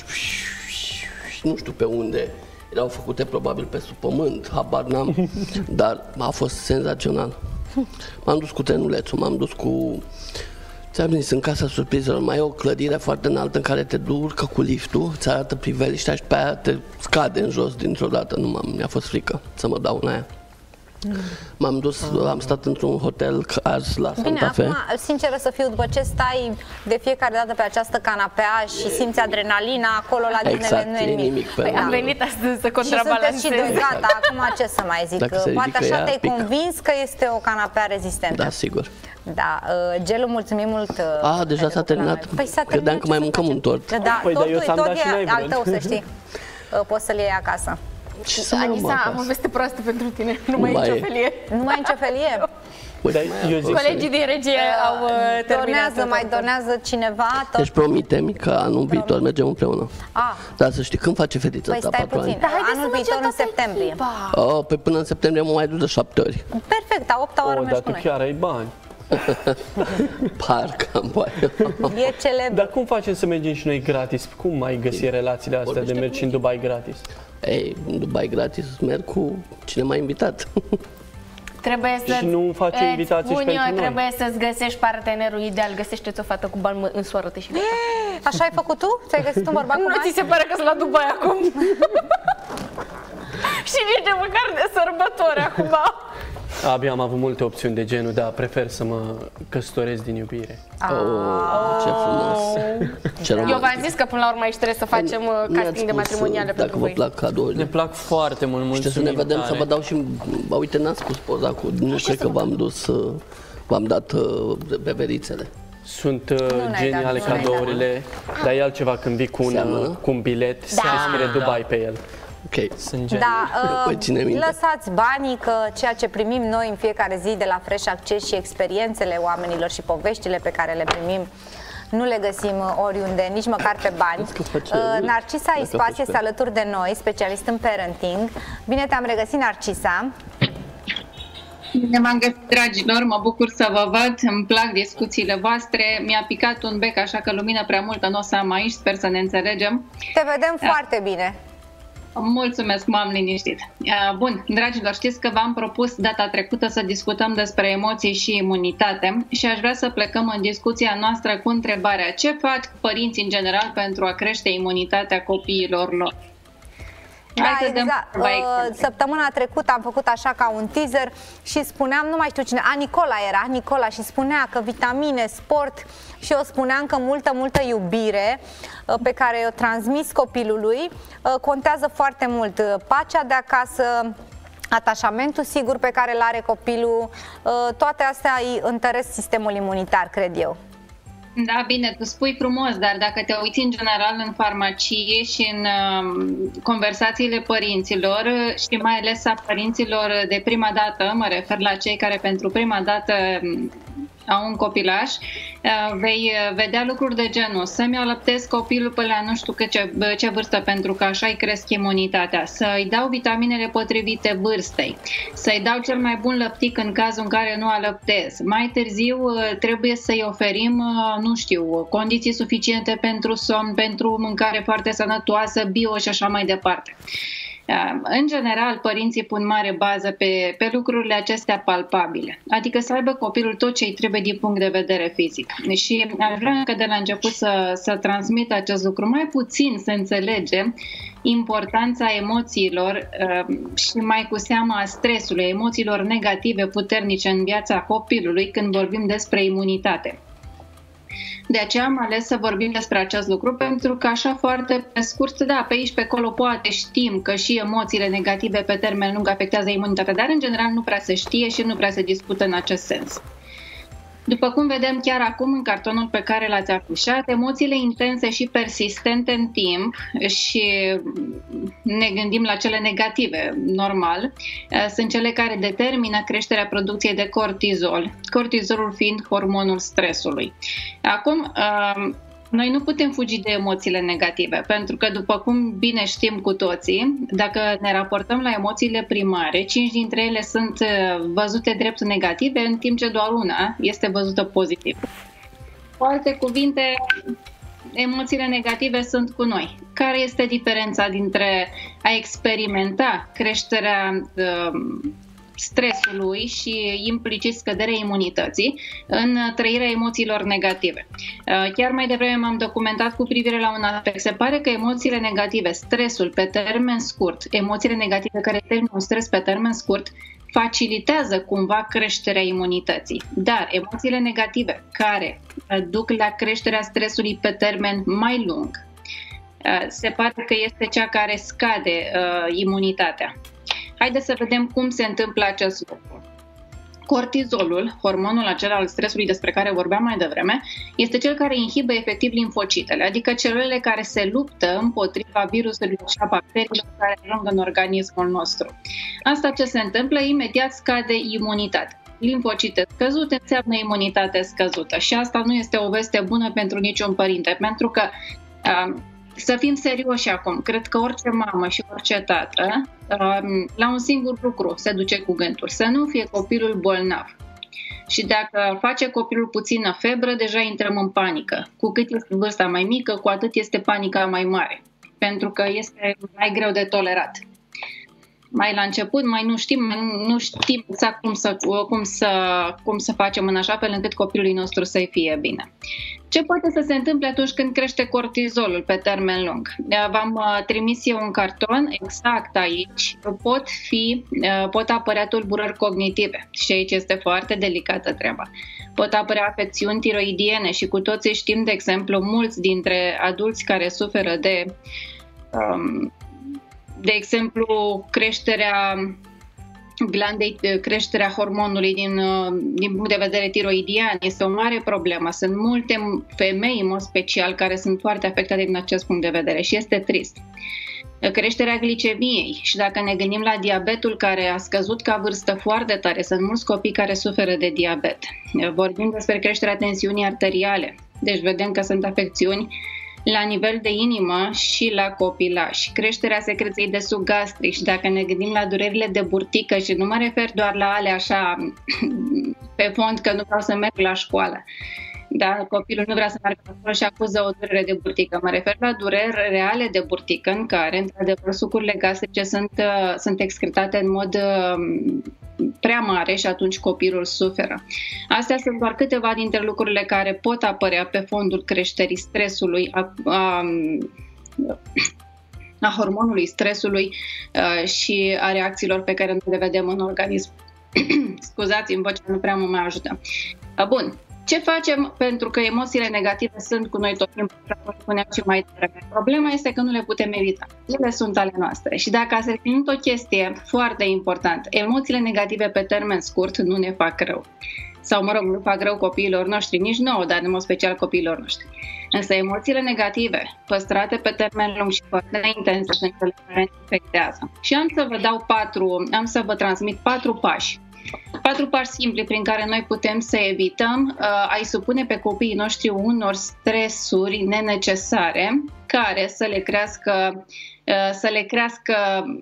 Și nu știu pe unde, erau făcute probabil pe sub pământ, habar n-am, dar a fost senzațional. M-am dus cu trenulețul, m-am dus cu... Ți-am zis, în Casa Surprizelor mai e o clădire foarte înaltă în care te urcă cu liftul, îți arată priveliștea și pe aia te scade în jos dintr-o dată. Nu m-am, mi-a fost frică să mă dau în aia. M-am dus, am stat într-un hotel azi la Santa Fe. Bine, acum, sinceră să fiu, după ce stai de fiecare dată pe această canapea și simți adrenalina, acolo la exact, Disneyland nu e nimic. Păi am venit astăzi să contrabalancez. Și sunteți și doi, gata, acum ce să mai zic? Poate așa te-ai convins că este o canapea rezistentă. Da, sigur. Da, uh, Gelu, mulțumim mult. Uh, A, deja s-a terminat. Păi s-a Credeam terminat, că mai mâncăm un tort. Da, păi, tortul, dar tot e al tău, să știi. Uh, poți să-l iei acasă. Anisa, am o veste proastă pentru tine. Nu mai e nicio felie. Nu mai e nicio felie? Colegii din regie au uh, terminat. Donează, mai donează cineva? Tot? Deci promite-mi că anul viitor mergem împreună. Ah. Dar să știi, când face fetița păi ta stai patru puțin, ani? anul viitor în septembrie. Oh, pe până în septembrie mă mai duc de șapte ori. Perfect, a opta oară oh, mergi dar tu chiar ai bani. Parcă am bani. E celebr. Dar cum facem să mergem și noi gratis? Cum mai găsi relațiile astea Vorbește de mergi în Dubai gratis? Ei, în Dubai gratis merg cu cine m-a invitat. Trebuie să și nu faci o invitație și pentru noi. Trebuie să-ți găsești partenerul ideal. Găsește-ți o fată cu bani, însoară-te și așa ai făcut tu? Ți-ai găsit un bărbat cu bani? Nu ți se pare că sunt la Dubai acum? Și nici măcar de sărbători acum. Abia am avut multe opțiuni de genul, dar prefer să mă căsătoresc din iubire. Oh, ce frumos! Ce Eu v-am zis că până la urmă aici trebuie să facem casting de matrimoniale pentru voi. Dacă vă plac cadourile. Ne plac foarte mult, mulțumim. Știi să ne vedem, să vă dau și... Uite, n-ați spus poza cu... Nu cred că v-am dus... V-am dat beverițele. Sunt uh, geniale cadourile, dar e altceva când vii cu un, cu un bilet, se scrie Dubai pe el. Ok. Sunt da, uh, lăsați banii, că ceea ce primim noi în fiecare zi de la Fresh Access și experiențele oamenilor și poveștile pe care le primim nu le găsim oriunde, nici măcar pe bani. Uh, Narcisa Ispas este alături de noi, specialist în parenting. Bine te-am regăsit, Narcisa. Bine v-am găsit, dragilor, mă bucur să vă văd, îmi plac discuțiile voastre. Mi-a picat un bec, așa că lumină prea multă nu o să am aici, sper să ne înțelegem. Te vedem da. foarte bine. Mulțumesc, m-am liniștit. Bun, dragilor, știți că v-am propus data trecută să discutăm despre emoții și imunitate și aș vrea să plecăm în discuția noastră cu întrebarea: ce fac părinții în general pentru a crește imunitatea copiilor lor? Da, exact. Săptămâna trecută am făcut așa ca un teaser și spuneam, nu mai știu cine, a, Nicola era, Nicola, și spunea că vitamine, sport, și eu spuneam că multă, multă iubire pe care o transmis copilului contează foarte mult. Pacea de acasă, atașamentul sigur pe care îl are copilul, toate astea îi întăresc sistemul imunitar, cred eu. Da, bine, tu spui frumos, dar dacă te uiți în general în farmacie și în uh, conversațiile părinților și mai ales a părinților de prima dată, mă refer la cei care pentru prima dată au un copilaș, uh, vei vedea lucruri de genul: să-mi alăptez copilul până la nu știu că ce, ce vârstă, pentru că așa îi cresc imunitatea, să-i dau vitaminele potrivite vârstei, să-i dau cel mai bun lăptic în cazul în care nu alăptez. Mai târziu uh, trebuie să-i oferim, uh, nu știu, condiții suficiente pentru somn, pentru mâncare foarte sănătoasă, bio și așa mai departe. În general, părinții pun mare bază pe, pe lucrurile acestea palpabile, adică să aibă copilul tot ce îi trebuie din punct de vedere fizic. Și aș vrea încă de la început să, să transmit acest lucru, mai puțin să înțelegem importanța emoțiilor și mai cu seama a stresului, emoțiilor negative puternice în viața copilului când vorbim despre imunitate. De aceea am ales să vorbim despre acest lucru, pentru că așa foarte pe scurt, da, pe aici pe acolo poate știm că și emoțiile negative pe termen lung afectează imunitatea, dar în general nu prea se știe și nu prea se discută în acest sens. După cum vedem chiar acum în cartonul pe care l-ați afișat, emoțiile intense și persistente în timp, și ne gândim la cele negative, normal, sunt cele care determină creșterea producției de cortizol, cortizolul fiind hormonul stresului. Acum, noi nu putem fugi de emoțiile negative, pentru că, după cum bine știm cu toții, dacă ne raportăm la emoțiile primare, cinci dintre ele sunt văzute drept negative, în timp ce doar una este văzută pozitiv. Cu alte cuvinte, emoțiile negative sunt cu noi. Care este diferența dintre a experimenta creșterea stresului și implicit scăderea imunității în trăirea emoțiilor negative? Chiar mai devreme m-am documentat cu privire la un aspect. Se pare că emoțiile negative, stresul pe termen scurt, emoțiile negative care termină un stres pe termen scurt, facilitează cumva creșterea imunității. Dar emoțiile negative care duc la creșterea stresului pe termen mai lung, se pare că este cea care scade uh, imunitatea. Haideți să vedem cum se întâmplă acest lucru. Cortizolul, hormonul acela al stresului despre care vorbeam mai devreme, este cel care inhibă efectiv limfocitele, adică celulele care se luptă împotriva virusurilor și a bacteriilor care ajung în organismul nostru. Asta ce se întâmplă? Imediat scade imunitatea. Limfocite scăzute înseamnă imunitate scăzută și asta nu este o veste bună pentru niciun părinte, pentru că uh, să fim serioși acum, cred că orice mamă și orice tată la un singur lucru se duce cu gândul: să nu fie copilul bolnav. Și dacă face copilul puțină febră, deja intrăm în panică. Cu cât este vârsta mai mică, cu atât este panica mai mare, pentru că este mai greu de tolerat. Mai la început, mai nu știm, mai nu știm exact cum să, cum, să, cum să facem în așa fel încât copilului nostru să-i fie bine. Ce poate să se întâmple atunci când crește cortizolul pe termen lung? V-am trimis eu un carton, exact aici pot, fi, pot apărea tulburări cognitive și aici este foarte delicată treaba. Pot apărea afecțiuni tiroidiene și cu toții știm, de exemplu, mulți dintre adulți care suferă de, de exemplu, creșterea glandei, creșterea hormonului din, din punct de vedere tiroidian este o mare problemă. Sunt multe femei, în mod special, care sunt foarte afectate din acest punct de vedere și este trist. Creșterea glicemiei, și dacă ne gândim la diabetul care a scăzut ca vârstă foarte tare, sunt mulți copii care suferă de diabet. Vorbim despre creșterea tensiunii arteriale, deci vedem că sunt afecțiuni la nivel de inimă și la copilași. Creșterea secreției de suc gastric și dacă ne gândim la durerile de burtică, și nu mă refer doar la ale așa pe fond că nu vreau să merg la școală, da, copilul nu vrea să meargă la școală și acuză o durere de burtică. Mă refer la dureri reale de burtică în care, într-adevăr, sucurile gastrice sunt, sunt excretate în mod prea mare și atunci copilul suferă. Astea sunt doar câteva dintre lucrurile care pot apărea pe fondul creșterii stresului, a, a, a hormonului stresului a, și a reacțiilor pe care le vedem în organism. Scuzați-mi, vocea nu prea mă mai ajută. Bun. Ce facem? Pentru că emoțiile negative sunt cu noi tot timpul, cum spuneam și mai devreme. Problema este că nu le putem evita. Ele sunt ale noastre. Și dacă ați reținut o chestie foarte importantă, emoțiile negative pe termen scurt nu ne fac rău. Sau, mă rog, nu fac rău copiilor noștri, nici nouă, dar în mod special copiilor noștri. Însă emoțiile negative, păstrate pe termen lung și foarte intense, sunt cele care ne afectează. Și am să vă dau patru, am să vă transmit patru pași. Patru pași simpli prin care noi putem să evităm uh, a-i supune pe copiii noștri unor stresuri nenecesare care să le crească, uh, să le crească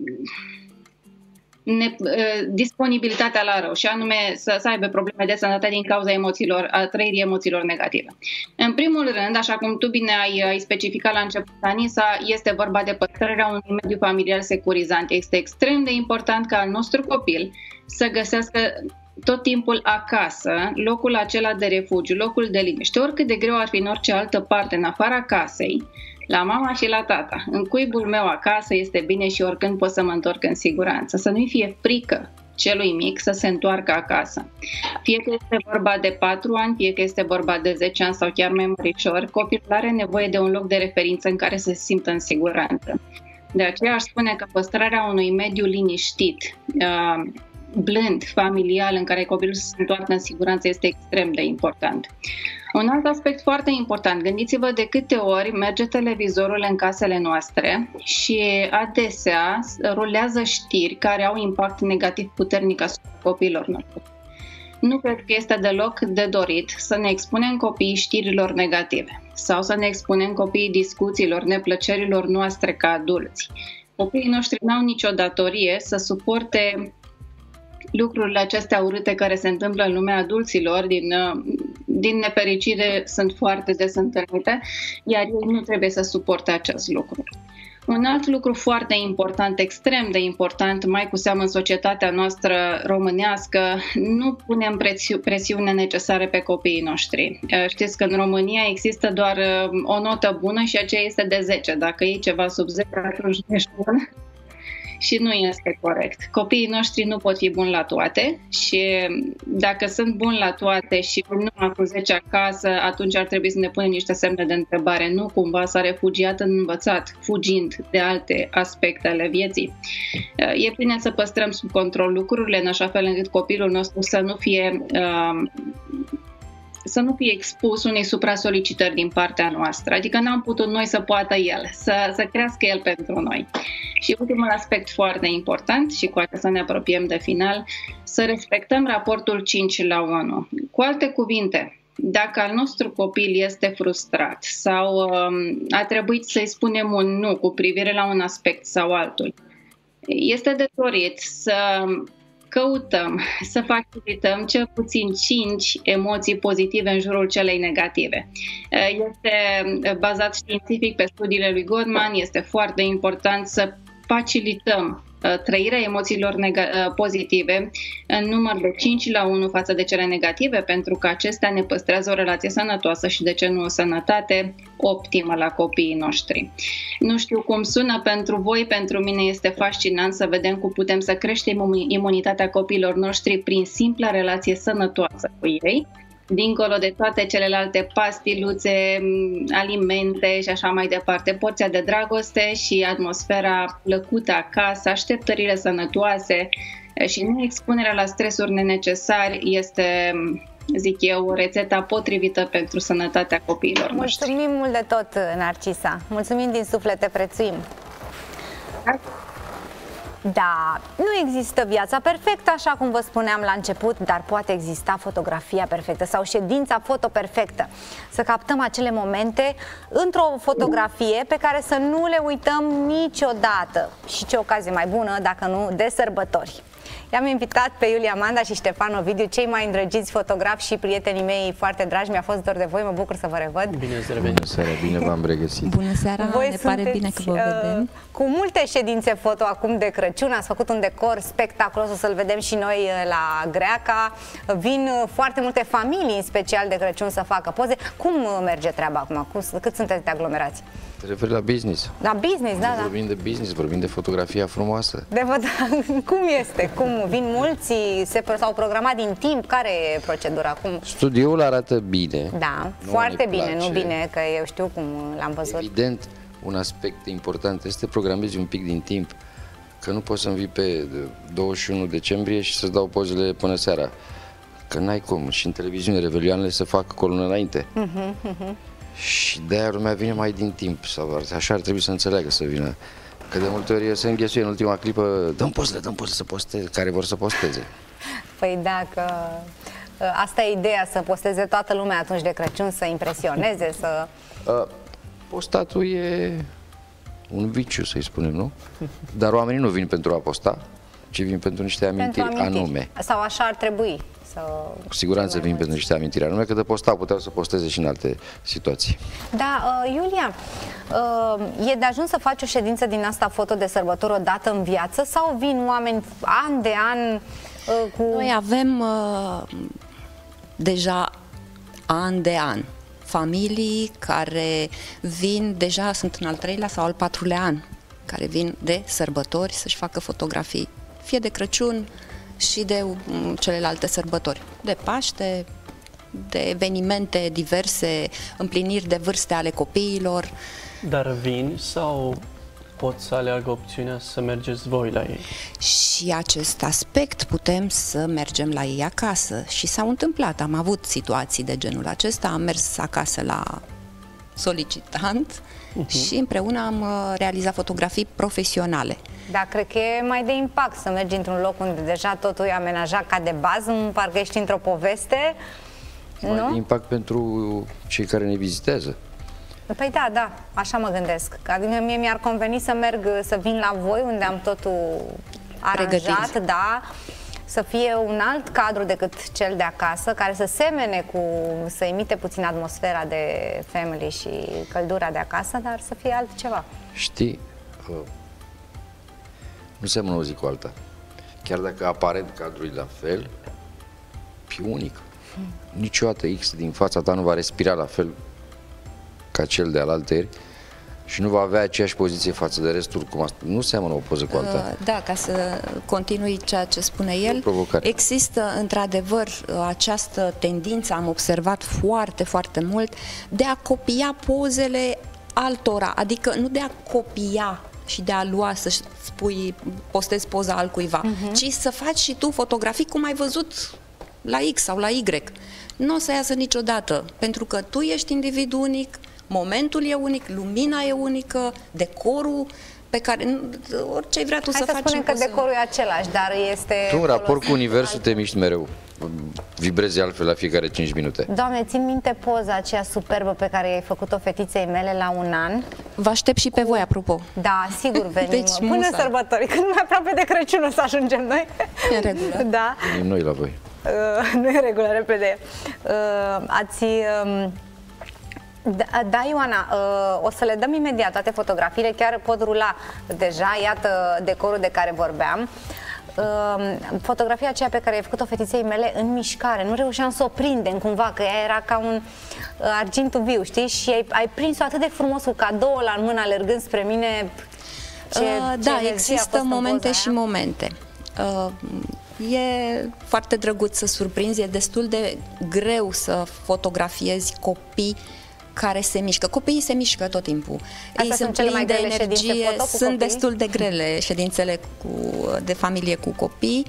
ne, uh, disponibilitatea la rău și anume să, să aibă probleme de sănătate din cauza emoțiilor, a trăirii emoțiilor negative. În primul rând, așa cum tu bine ai, ai specificat la început, Anisa, este vorba de păstrarea unui mediu familial securizant. Este extrem de important ca al nostru copil să găsească tot timpul acasă locul acela de refugiu, locul de liniște, oricât de greu ar fi în orice altă parte, în afara casei, la mama și la tata. În cuibul meu acasă este bine și oricând pot să mă întorc în siguranță. Să nu-i fie frică celui mic să se întoarcă acasă. Fie că este vorba de patru ani, fie că este vorba de zece ani sau chiar mai mărișori, copilul are nevoie de un loc de referință în care să se simtă în siguranță. De aceea aș spune că păstrarea unui mediu liniștit, uh, blând, familial, în care copilul se întoarcă în siguranță este extrem de important. Un alt aspect foarte important, gândiți-vă de câte ori merge televizorul în casele noastre și adesea rulează știri care au impact negativ puternic asupra copiilor noștri. Nu cred că este deloc de dorit să ne expunem copiii știrilor negative sau să ne expunem copiii discuțiilor, neplăcerilor noastre ca adulți. Copiii noștri n-au nicio datorie să suporte lucrurile acestea urâte care se întâmplă în lumea adulților, din, din nefericire sunt foarte des întâlnite, iar ei nu trebuie să suporte acest lucru. Un alt lucru foarte important, extrem de important, mai cu seamă în societatea noastră românească, nu punem presiu- presiune necesare pe copiii noștri. Știți că în România există doar o notă bună și aceea este de zece. Dacă e ceva sub zece, atunci nu ești bun. Și nu este corect. Copiii noștri nu pot fi buni la toate și dacă sunt buni la toate și nu cu zece acasă, atunci ar trebui să ne punem niște semne de întrebare. Nu cumva s-a refugiat în învățat, fugind de alte aspecte ale vieții. E bine să păstrăm sub control lucrurile în așa fel încât copilul nostru să nu fie... Uh, să nu fie expus unei supra-solicitări din partea noastră. Adică n-am putut noi să poată el, să, să crească el pentru noi. Și ultimul aspect foarte important, și cu acesta ne apropiem de final, să respectăm raportul cinci la unu. Cu alte cuvinte, dacă al nostru copil este frustrat sau um, a trebuit să-i spunem un nu cu privire la un aspect sau altul, este de dorit să căutăm, să facilităm cel puțin cinci emoții pozitive în jurul celei negative. Este bazat științific pe studiile lui Gottman, este foarte important să facilităm trăirea emoțiilor pozitive în număr de cinci la unu față de cele negative, pentru că acestea ne păstrează o relație sănătoasă și, de ce nu, o sănătate optimă la copiii noștri. Nu știu cum sună pentru voi, pentru mine este fascinant să vedem cum putem să creștem imunitatea copiilor noștri prin simpla relație sănătoasă cu ei, dincolo de toate celelalte pastiluțe, alimente și așa mai departe. Porția de dragoste și atmosfera plăcută acasă, așteptările sănătoase și neexpunerea la stresuri nenecesari este, zic eu, rețeta potrivită pentru sănătatea copiilor noștri. Mulțumim mult de tot, Narcisa. Mulțumim din suflet, te prețuim. Da, nu există viața perfectă, așa cum vă spuneam la început, dar poate exista fotografia perfectă sau ședința foto perfectă. Să captăm acele momente într-o fotografie pe care să nu le uităm niciodată. Și ce ocazie mai bună, dacă nu, de sărbători. I-am invitat pe Iulia Manda și Ștefan Ovidiu, cei mai îndrăgiți fotografi și prietenii mei foarte dragi. Mi-a fost dor de voi, mă bucur să vă revăd. Bine ați revenit. Bună seara, bine v-am regăsit. Bună seara, voi ne pare bine că vă vedem. Uh, cu multe ședințe foto acum de Crăciun, ați făcut un decor spectaculos, o să-l vedem și noi la Greaca. Vin foarte multe familii, în special de Crăciun, să facă poze. Cum merge treaba acum? Cum, cât sunteți de aglomerați? Te referi la business? La business, da, da. Vorbim de business, vorbim de fotografia frumoasă. De văd, cum este? Cum vin mulți? S-au programat din timp? Care e procedura? Cum? Studioul arată bine. Da, nu foarte bine, place. nu bine, că eu știu cum l-am văzut. Evident, un aspect important este să programezi un pic din timp, că nu poți să-mi vii pe douăzeci și unu decembrie și să-ți dau pozele până seara. Că n-ai cum. Și în televiziune, revelioanele se fac colună înainte. Uh-huh, uh-huh. Și de-aia lumea vine mai din timp, sau așa ar trebui să înțeleagă să vină. Că de multe ori se înghesuie în ultima clipă, dăm pozele, dăm pozele să posteze, care vor să posteze. Păi da, că asta e ideea, să posteze toată lumea atunci de Crăciun, să impresioneze, să... Postatul e un viciu, să-i spunem, nu? Dar oamenii nu vin pentru a posta, ci vin pentru niște amintiri, pentru amintiri anume. Sau așa ar trebui. Să... Cu siguranță vin pentru niște amintiri anume, că de posta puteau să posteze și în alte situații. Da, uh, Iulia, uh, e de ajuns să faci o ședință din asta foto de sărbători o dată în viață sau vin oameni an de an uh, cu... Noi avem uh, deja an de an familii care vin, deja sunt în al treilea sau al patrulea an, care vin de sărbători să-și facă fotografii, fie de Crăciun și de um, celelalte sărbători, de Paște, de evenimente diverse, împliniri de vârste ale copiilor. Dar vin sau pot să aleagă opțiunea să mergeți voi la ei? Și acest aspect putem să mergem la ei acasă și s-au întâmplat, am avut situații de genul acesta, am mers acasă la solicitant uh-huh. și împreună am realizat fotografii profesionale. Da, cred că e mai de impact să mergi într-un loc unde deja totul e amenajat ca de bază, parcă ești într-o poveste, mai nu? de impact pentru cei care ne vizitează. Păi da, da, așa mă gândesc. Adică mie mi-ar conveni să merg, să vin la voi unde am totul aranjat, pregătit. Da, să fie un alt cadru decât cel de acasă, care să semene cu, să imite puțin atmosfera de family și căldura de acasă, dar să fie altceva. Știi, nu seamănă o zi cu alta. Chiar dacă aparent cadrul e la fel, e unic. Hmm. Niciodată X din fața ta nu va respira la fel ca cel de alaltăieri și nu va avea aceeași poziție față de restul, cum asta. Nu seamănă o poză cu alta. Da, ca să continui ceea ce spune el, există într-adevăr această tendință, am observat foarte, foarte mult, de a copia pozele altora, adică nu de a copia și de a lua, să spui, postezi poza altcuiva, uh-huh. ci să faci și tu fotografii cum ai văzut la X sau la Y. Nu o să iasă niciodată, pentru că tu ești individ unic, momentul e unic, lumina e unică, decorul pe care orice ai vrea tu Hai să, să faci. Hai să spunem că decorul e același, dar este... Tu în raport cu universul te miști mereu, vibrezi altfel la fiecare cinci minute. Doamne, țin minte poza aceea superbă pe care i-ai făcut-o fetiței mele la un an. Vă aștept și pe voi, apropo. Da, sigur venim. Deci, până musa. Sărbători, când mai aproape de Crăciun o să ajungem noi. E în regulă. Da. Venim noi la voi. Uh, nu e în regulă, repede. Uh, ați... Uh, Da, da, Ioana, uh, o să le dăm imediat toate fotografiile, chiar pot rula deja, iată decorul de care vorbeam. Uh, fotografia aceea pe care ai făcut-o fetiței mele în mișcare, nu reușeam să o prindem cumva, că ea era ca un uh, argintul viu, știi? Și ai, ai prins-o atât de frumos cu cadoul în mână, alergând spre mine. Ce, uh, ce da, există momente și momente. Uh, E foarte drăguț să surprinzi, e destul de greu să fotografiezi copii care se mișcă. Copiii se mișcă tot timpul. Astea Ei sunt plini de energie, sunt copii? Destul de grele ședințele cu, de familie cu copii,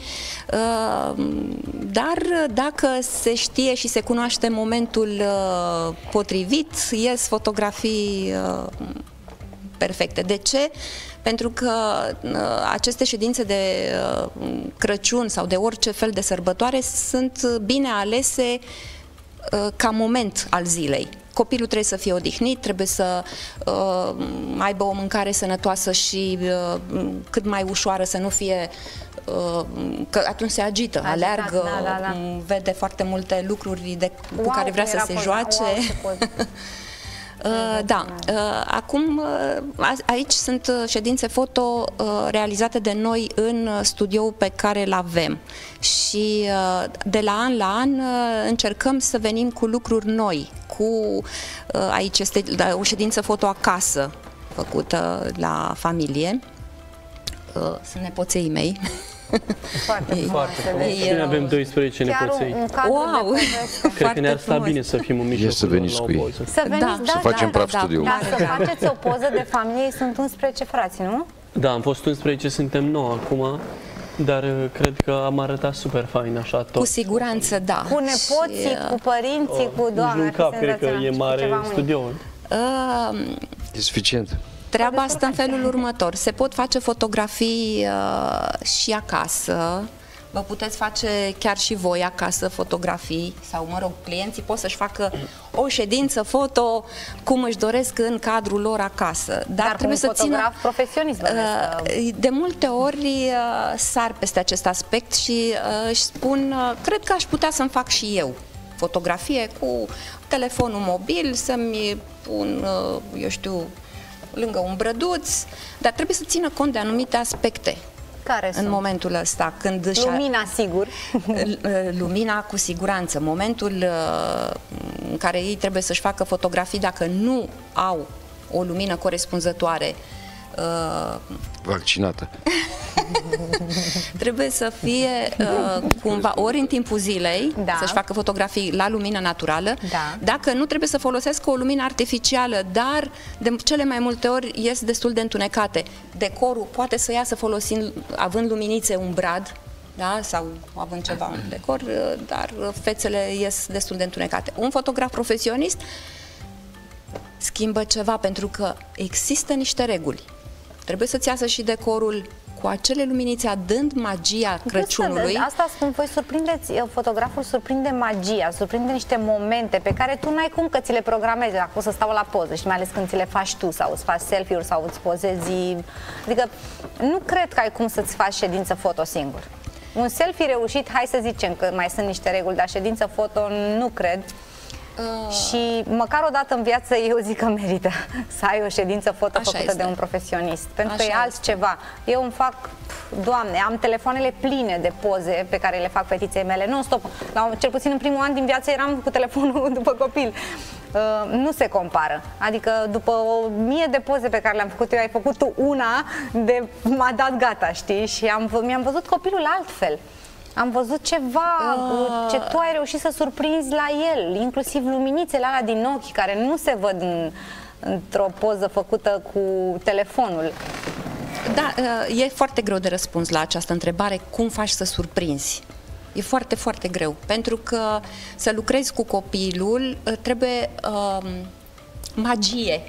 dar dacă se știe și se cunoaște momentul potrivit, ies fotografii perfecte. De ce? Pentru că uh, aceste ședințe de uh, Crăciun sau de orice fel de sărbătoare sunt bine alese uh, ca moment al zilei. Copilul trebuie să fie odihnit, trebuie să uh, aibă o mâncare sănătoasă și uh, cât mai ușoară, să nu fie uh, că atunci se agită, Agitat, aleargă, da, da, da. vede foarte multe lucruri de, wow, cu care vrea să se joace. Wow, Uh, da, uh, acum uh, aici sunt uh, ședințe foto uh, realizate de noi în studioul pe care îl avem și uh, de la an la an uh, încercăm să venim cu lucruri noi, cu uh, aici este o ședință foto acasă făcută la familie, uh, sunt nepoței mei. Foarte foarte frumos. Noi avem doisprezece nepoței. Wow! Cred că ne-ar sta bine să fim în mijlocul să veniți cu ei. Să veniți, da, să facem praf studiu. Ca să faceți o poză de familie, sunt unsprezece frați, nu? Da, am fost unsprezece, suntem nouă acum, dar cred că am arătat super fain așa tot. Cu siguranță, da. Cu nepoții, și, cu părinții, oh, cu doamna. Nici nu cap, cred că e mare studioul. Uh, e suficient. Treaba asta în felul următor. Se pot face fotografii uh, și acasă. Vă puteți face chiar și voi acasă fotografii sau, mă rog, clienții pot să-și facă o ședință foto cum își doresc în cadrul lor acasă. Dar, Dar trebuie să țină profesionist. Uh, de multe ori uh, sar peste acest aspect și uh, își spun, uh, cred că aș putea să-mi fac și eu fotografie cu telefonul mobil, să-mi pun, uh, eu știu, lângă un brăduț, dar trebuie să țină cont de anumite aspecte. Care în sunt? momentul ăsta, când își lumina, sigur. Lumina, cu siguranță. Momentul în care ei trebuie să-și facă fotografii, dacă nu au o lumină corespunzătoare, vaccinată. Trebuie să fie uh, cumva ori în timpul zilei, da, să-și facă fotografii la lumină naturală, da, dacă nu trebuie să folosească o lumină artificială, dar de cele mai multe ori ies destul de întunecate. Decorul poate să iasă folosind, având luminițe, un brad, da, sau având ceva în decor, dar fețele ies destul de întunecate. Un fotograf profesionist schimbă ceva, pentru că există niște reguli. Trebuie să-ți iasă și decorul cu acele luminițe, adând magia Crăciunului. Asta spun, voi surprindeți, fotograful surprinde magia, surprinde niște momente pe care tu n-ai cum că ți le programezi, dacă o să stau la poză și mai ales când ți le faci tu sau îți faci selfie-uri sau îți pozezi. Adică nu cred că ai cum să-ți faci ședință foto singur. Un selfie reușit, hai să zicem că mai sunt niște reguli, dar ședință foto nu cred. Uh... Și măcar o dată în viață eu zic că merită să ai o ședință foto Așa făcută este. de un profesionist, pentru Așa că e altceva. Eu îmi fac, Doamne, am telefoanele pline de poze pe care le fac fetiței mele, non-stop. Cel puțin în primul an din viață eram cu telefonul după copil. Uh, nu se compară. Adică după o mie de poze pe care le-am făcut eu, ai făcut tu una, de m-a dat gata, știi? Și am, mi-am văzut copilul altfel. Am văzut ceva uh. ce tu ai reușit să surprinzi la el, inclusiv luminițele alea din ochi, care nu se văd în, într-o poză făcută cu telefonul. Da, e foarte greu de răspuns la această întrebare, cum faci să surprinzi? E foarte, foarte greu, pentru că să lucrezi cu copilul trebuie uh, magie.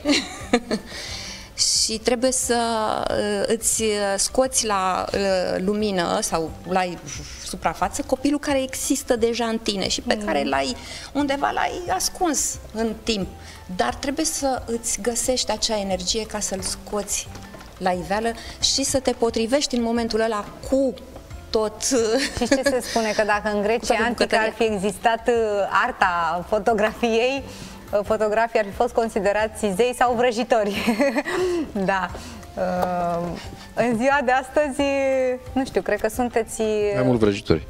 Și trebuie să uh, îți scoți la uh, lumină sau la suprafață copilul care există deja în tine și pe mm. care l-ai undeva l-ai ascuns în timp. Dar trebuie să îți găsești acea energie ca să-l scoți la iveală și să te potrivești în momentul ăla cu tot. Și ce se spune? Că dacă în Grecia antică ar fi existat arta fotografiei, fotografii ar fi fost considerați zei sau vrăjitori. Da. În ziua de astăzi, nu știu, cred că sunteți... Mai mult vrăjitori.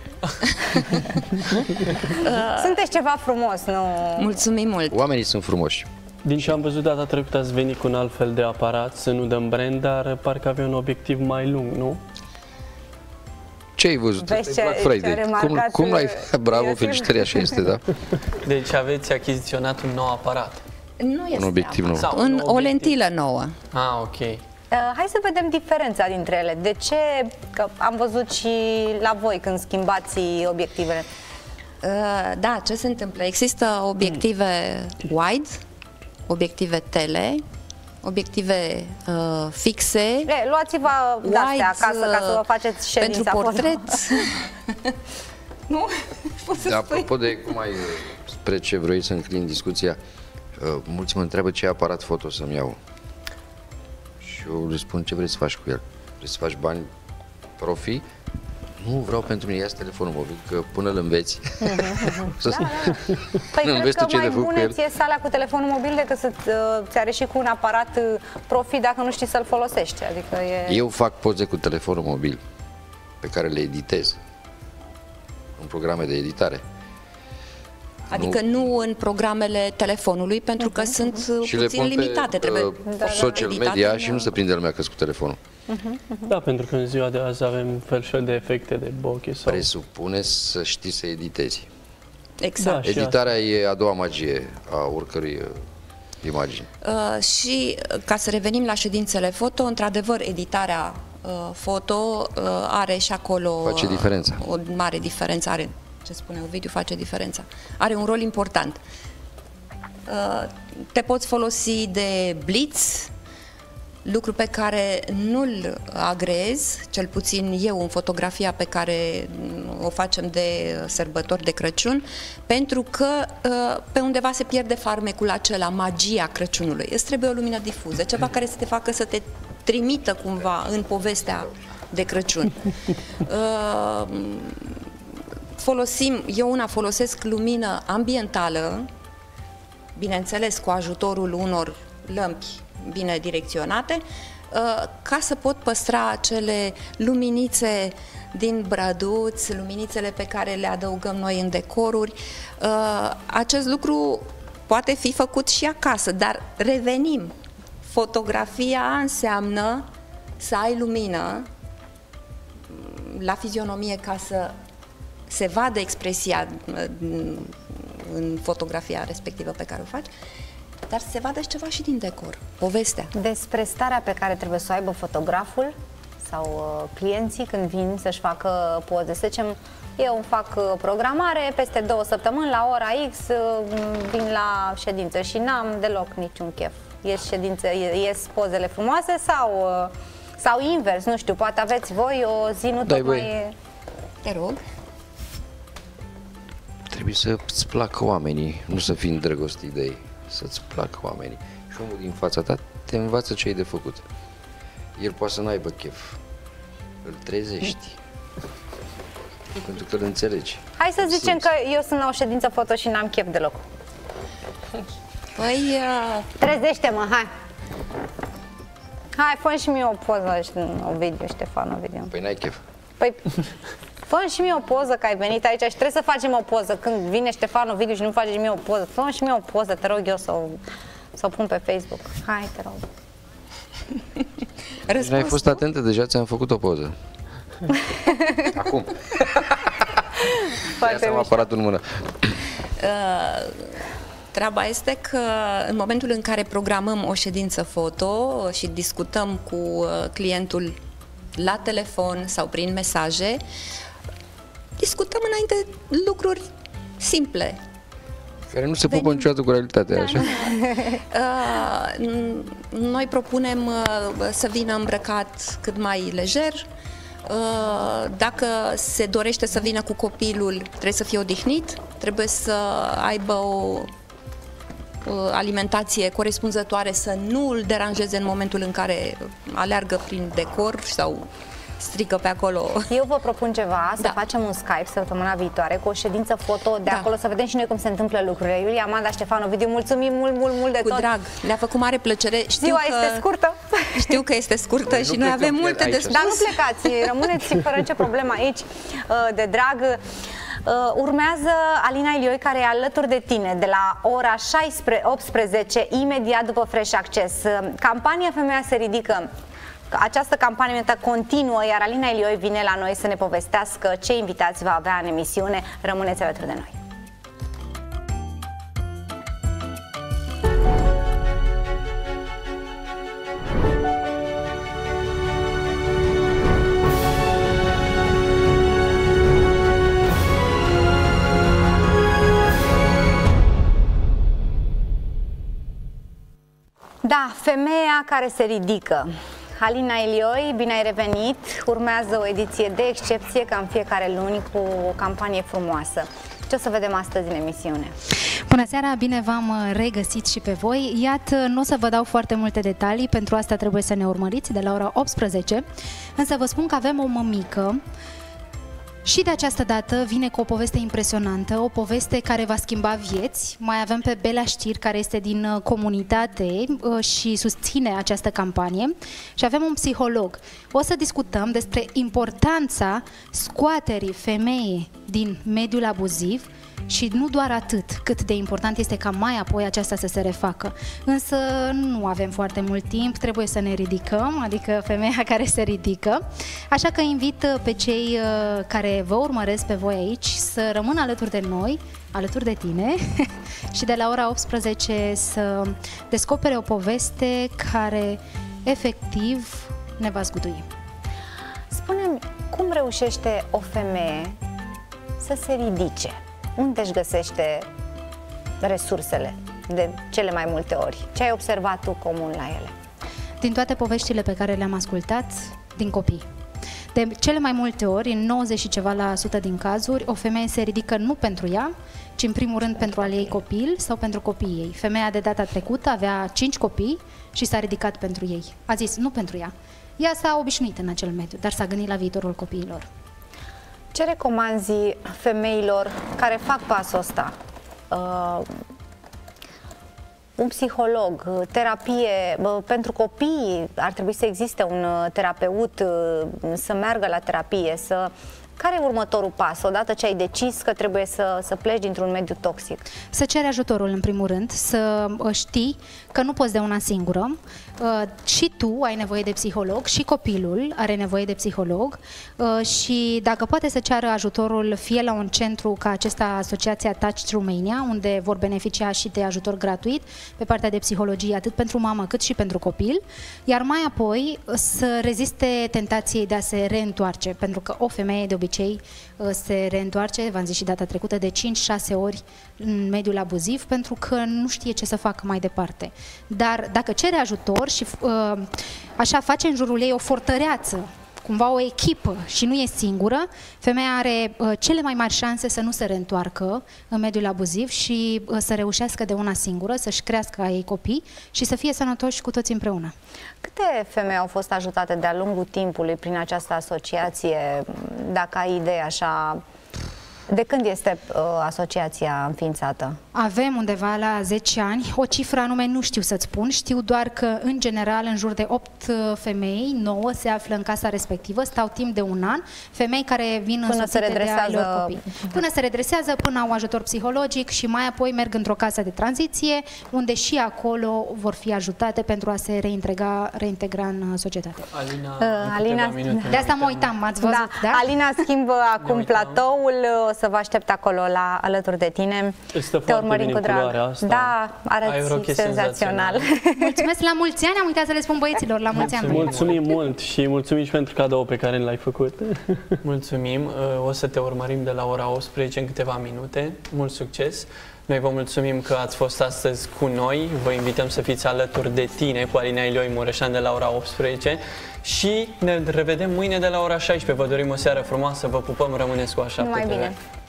Sunteți ceva frumos, nu? Mulțumim mult. Oamenii sunt frumoși. Din ce am văzut data trecută, ați venit cu un alt fel de aparat, să nu dăm brand, dar parcă avea un obiectiv mai lung, nu? Ce ai văzut? Ce, Black Friday. Cum, cum l-ai... Bravo, felicitări, așa este, da? Deci aveți achiziționat un nou aparat. Nu este un obiectiv nou. Sau un, o lentilă nouă. Ah, ok. Uh, hai să vedem diferența dintre ele. De ce? Că am văzut și la voi când schimbați obiectivele. Uh, da, ce se întâmplă? Există obiective wide, obiective tele obiective uh, fixe. E, luați-vă de-astea acasă ca să vă faceți ședința pentru portret. Nu? De apropo de cum ai, spre ce vrei să înclin discuția, uh, mulți mă întreabă ce aparat foto să-mi iau. Și eu le spun ce vrei să faci cu el. Vrei să faci bani profi? Nu vreau pentru mine, ia-ți telefonul mobil, că până îl înveți. Uh-huh, uh-huh. Da, da. Păi cred că mai bune ți ies alea cu telefonul mobil decât să-ți are și cu un aparat profi dacă nu știi să-l folosești. Adică e... Eu fac poze cu telefonul mobil pe care le editez în programe de editare. Adică nu, nu în programele telefonului, pentru că uh-huh, sunt și puțin limitate. Trebuie uh, da, social media și nu se prinde lumea că cu telefonul. Uh-huh, uh-huh. Da, pentru că în ziua de azi avem fel și fel de efecte de bokeh sau... Presupune să știi să editezi. Exact. Da, Editarea e a doua magie a oricărui uh, imagini. Uh, și ca să revenim la ședințele foto, într-adevăr, editarea uh, foto uh, are și acolo... Face diferența. O mare diferență, are, ce spune Ovidiu, face diferența. Are un rol important. Uh, te poți folosi de blitz, lucru pe care nu-l agrez, cel puțin eu în fotografia pe care o facem de sărbători de Crăciun, pentru că pe undeva se pierde farmecul acela, magia Crăciunului. Îți trebuie o lumină difuză, ceva care să te facă să te trimită cumva în povestea de Crăciun. Folosim, eu una folosesc lumină ambientală, bineînțeles cu ajutorul unor lămpi bine direcționate, ca să pot păstra acele luminițe din brăduț, luminițele pe care le adăugăm noi în decoruri. Acest lucru poate fi făcut și acasă, dar revenim. Fotografia înseamnă să ai lumină la fizionomie ca să se vadă expresia în fotografia respectivă pe care o faci, dar se vadă și ceva și din decor, povestea. Despre starea pe care trebuie să o aibă fotograful sau uh, clienții când vin să-și facă poze. Să zicem, eu îmi fac uh, programare, peste două săptămâni, la ora X, uh, vin la ședință și n-am deloc niciun chef. Ies ședință, ies pozele frumoase sau, uh, sau invers, nu știu, poate aveți voi o zi nu tocmai... Te rog. Trebuie să-ți placă oamenii, nu să fii îndrăgostit de ei. Să-ți placă oamenii. Și omul din fața ta te învață ce ai de făcut. El poate să n-aibă chef. Îl trezești. Pentru că îl înțelegi. Hai să zicem că eu sunt la o ședință foto și n-am chef deloc. Păi... Uh... Trezește-mă, hai! Hai, fă-mi și mie o poză, Ovidiu, Ștefan, Ovidiu. Păi n-ai chef. Păi... Fă-mi și mie o poză că ai venit aici și trebuie să facem o poză. Când vine Ștefan Ovidiu și nu faci mie o poză, fă-mi și mie o poză, te rog eu să o, să o pun pe Facebook. Hai, te rog. Deci n-ai fost atentă, deja ți-am făcut o poză. Acum. Ia să-mi aparatul în mână. Uh, treaba este că în momentul în care programăm o ședință foto și discutăm cu clientul la telefon sau prin mesaje, discutăm înainte lucruri simple. Care nu se pupă Venim. niciodată cu realitatea, da, așa? Uh, noi propunem uh, să vină îmbrăcat cât mai lejer. Uh, dacă se dorește să vină cu copilul, trebuie să fie odihnit, trebuie să aibă o uh, alimentație corespunzătoare, să nu îl deranjeze în momentul în care aleargă prin decor sau strică pe acolo. Eu vă propun ceva, să da. facem un Skype săptămâna viitoare cu o ședință foto de da. acolo, să vedem și noi cum se întâmplă lucrurile. Iulia, Amanda, Ștefan, Ovidiu, mulțumim mult, mult, mult de cu tot. Cu drag, ne-a făcut mare plăcere. Știu Ziua că... este scurtă. Știu că este scurtă și noi avem multe de spus. Dar nu plecați, rămâneți fără nicio problemă aici, de drag. Urmează Alina Ilioi, care e alături de tine de la ora optsprezece, imediat după Fresh Access. Campania Femeia se ridică. Această campanie continuă, iar Alina Ilioi vine la noi să ne povestească ce invitați va avea în emisiune. Rămâneți alături de noi. Da, femeia care se ridică. Alina Ilioi, bine ai revenit! Urmează o ediție de excepție, ca în fiecare luni, cu o campanie frumoasă. Ce o să vedem astăzi în emisiune? Bună seara, bine v-am regăsit și pe voi. Iată, nu o să vă dau foarte multe detalii, pentru asta trebuie să ne urmăriți de la ora optsprezece, însă vă spun că avem o mămică și de această dată vine cu o poveste impresionantă, o poveste care va schimba vieți. Mai avem pe Bela Știr, care este din comunitate și susține această campanie, și avem un psiholog. O să discutăm despre importanța scoaterii femeii din mediul abuziv și nu doar atât, cât de important este ca mai apoi aceasta să se refacă. Însă nu avem foarte mult timp, trebuie să ne ridicăm, adică femeia care se ridică. Așa că invit pe cei care vă urmăresc pe voi aici să rămână alături de noi, alături de tine și de la ora optsprezece să descopere o poveste care efectiv ne va zgudui. Spune-mi, cum reușește o femeie să se ridice? Unde își găsește resursele de cele mai multe ori? Ce ai observat tu comun la ele? Din toate poveștile pe care le-am ascultat, din copii. De cele mai multe ori, în nouăzeci și ceva la sută din cazuri, o femeie se ridică nu pentru ea, ci în primul rând pentru al ei copil sau pentru copiii ei. Femeia de data trecută avea cinci copii și s-a ridicat pentru ei. A zis, nu pentru ea. Ea s-a obișnuit în acel mediu, dar s-a gândit la viitorul copiilor. Ce recomanzi femeilor care fac pasul ăsta? Uh, un psiholog, terapie, uh, pentru copii ar trebui să existe un terapeut, uh, să meargă la terapie, să... Care e următorul pas, odată ce ai decis că trebuie să, să pleci dintr-un mediu toxic? Să ceri ajutorul, în primul rând, să știi că nu poți de una singură. Și tu ai nevoie de psiholog, și copilul are nevoie de psiholog, și dacă poate să ceară ajutorul fie la un centru ca acesta, Asociația Touch Romania, unde vor beneficia și de ajutor gratuit pe partea de psihologie, atât pentru mamă cât și pentru copil, iar mai apoi să reziste tentației de a se reîntoarce, pentru că o femeie de obicei se reîntoarce, v-am zis și data trecută, de cinci șase ori în mediul abuziv, pentru că nu știe ce să facă mai departe. Dar dacă cere ajutor și așa face în jurul ei o fortăreață, cumva o echipă, și nu e singură, femeia are cele mai mari șanse să nu se reîntoarcă în mediul abuziv și să reușească de una singură, să-și crească a ei copii și să fie sănătoși cu toți împreună. Câte femei au fost ajutate de-a lungul timpului prin această asociație, dacă ai idee așa? De când este uh, asociația înființată? Avem undeva la zece ani, o cifră anume nu știu să-ți spun, știu doar că în general în jur de opt femei, nouă se află în casa respectivă, stau timp de un an, femei care vin până se redresează... de a lor copii. Până se redresează, până au ajutor psihologic și mai apoi merg într-o casă de tranziție, unde și acolo vor fi ajutate pentru a se reintegra, reintegra în societate. Alina, uh, Alina de asta mă uitam, ați văzut, da? da? Alina schimbă acum platoul, o să vă aștept acolo la, alături de tine. Te urmărim cu drag. Asta. Da, arăți senzațional. Mulțumesc, la mulți ani, am uitat să le spun băieților, la mulți ani. Mulțumim mult și mulțumim și pentru cadou pe care l-ai făcut. Mulțumim, o să te urmărim de la ora optsprezece în câteva minute. Mult succes! Noi vă mulțumim că ați fost astăzi cu noi, vă invităm să fiți alături de tine cu Alina Ilioi Mureșan de la ora optsprezece și ne revedem mâine de la ora șaisprezece. Vă dorim o seară frumoasă, vă pupăm, rămâneți cu Așa pe T V.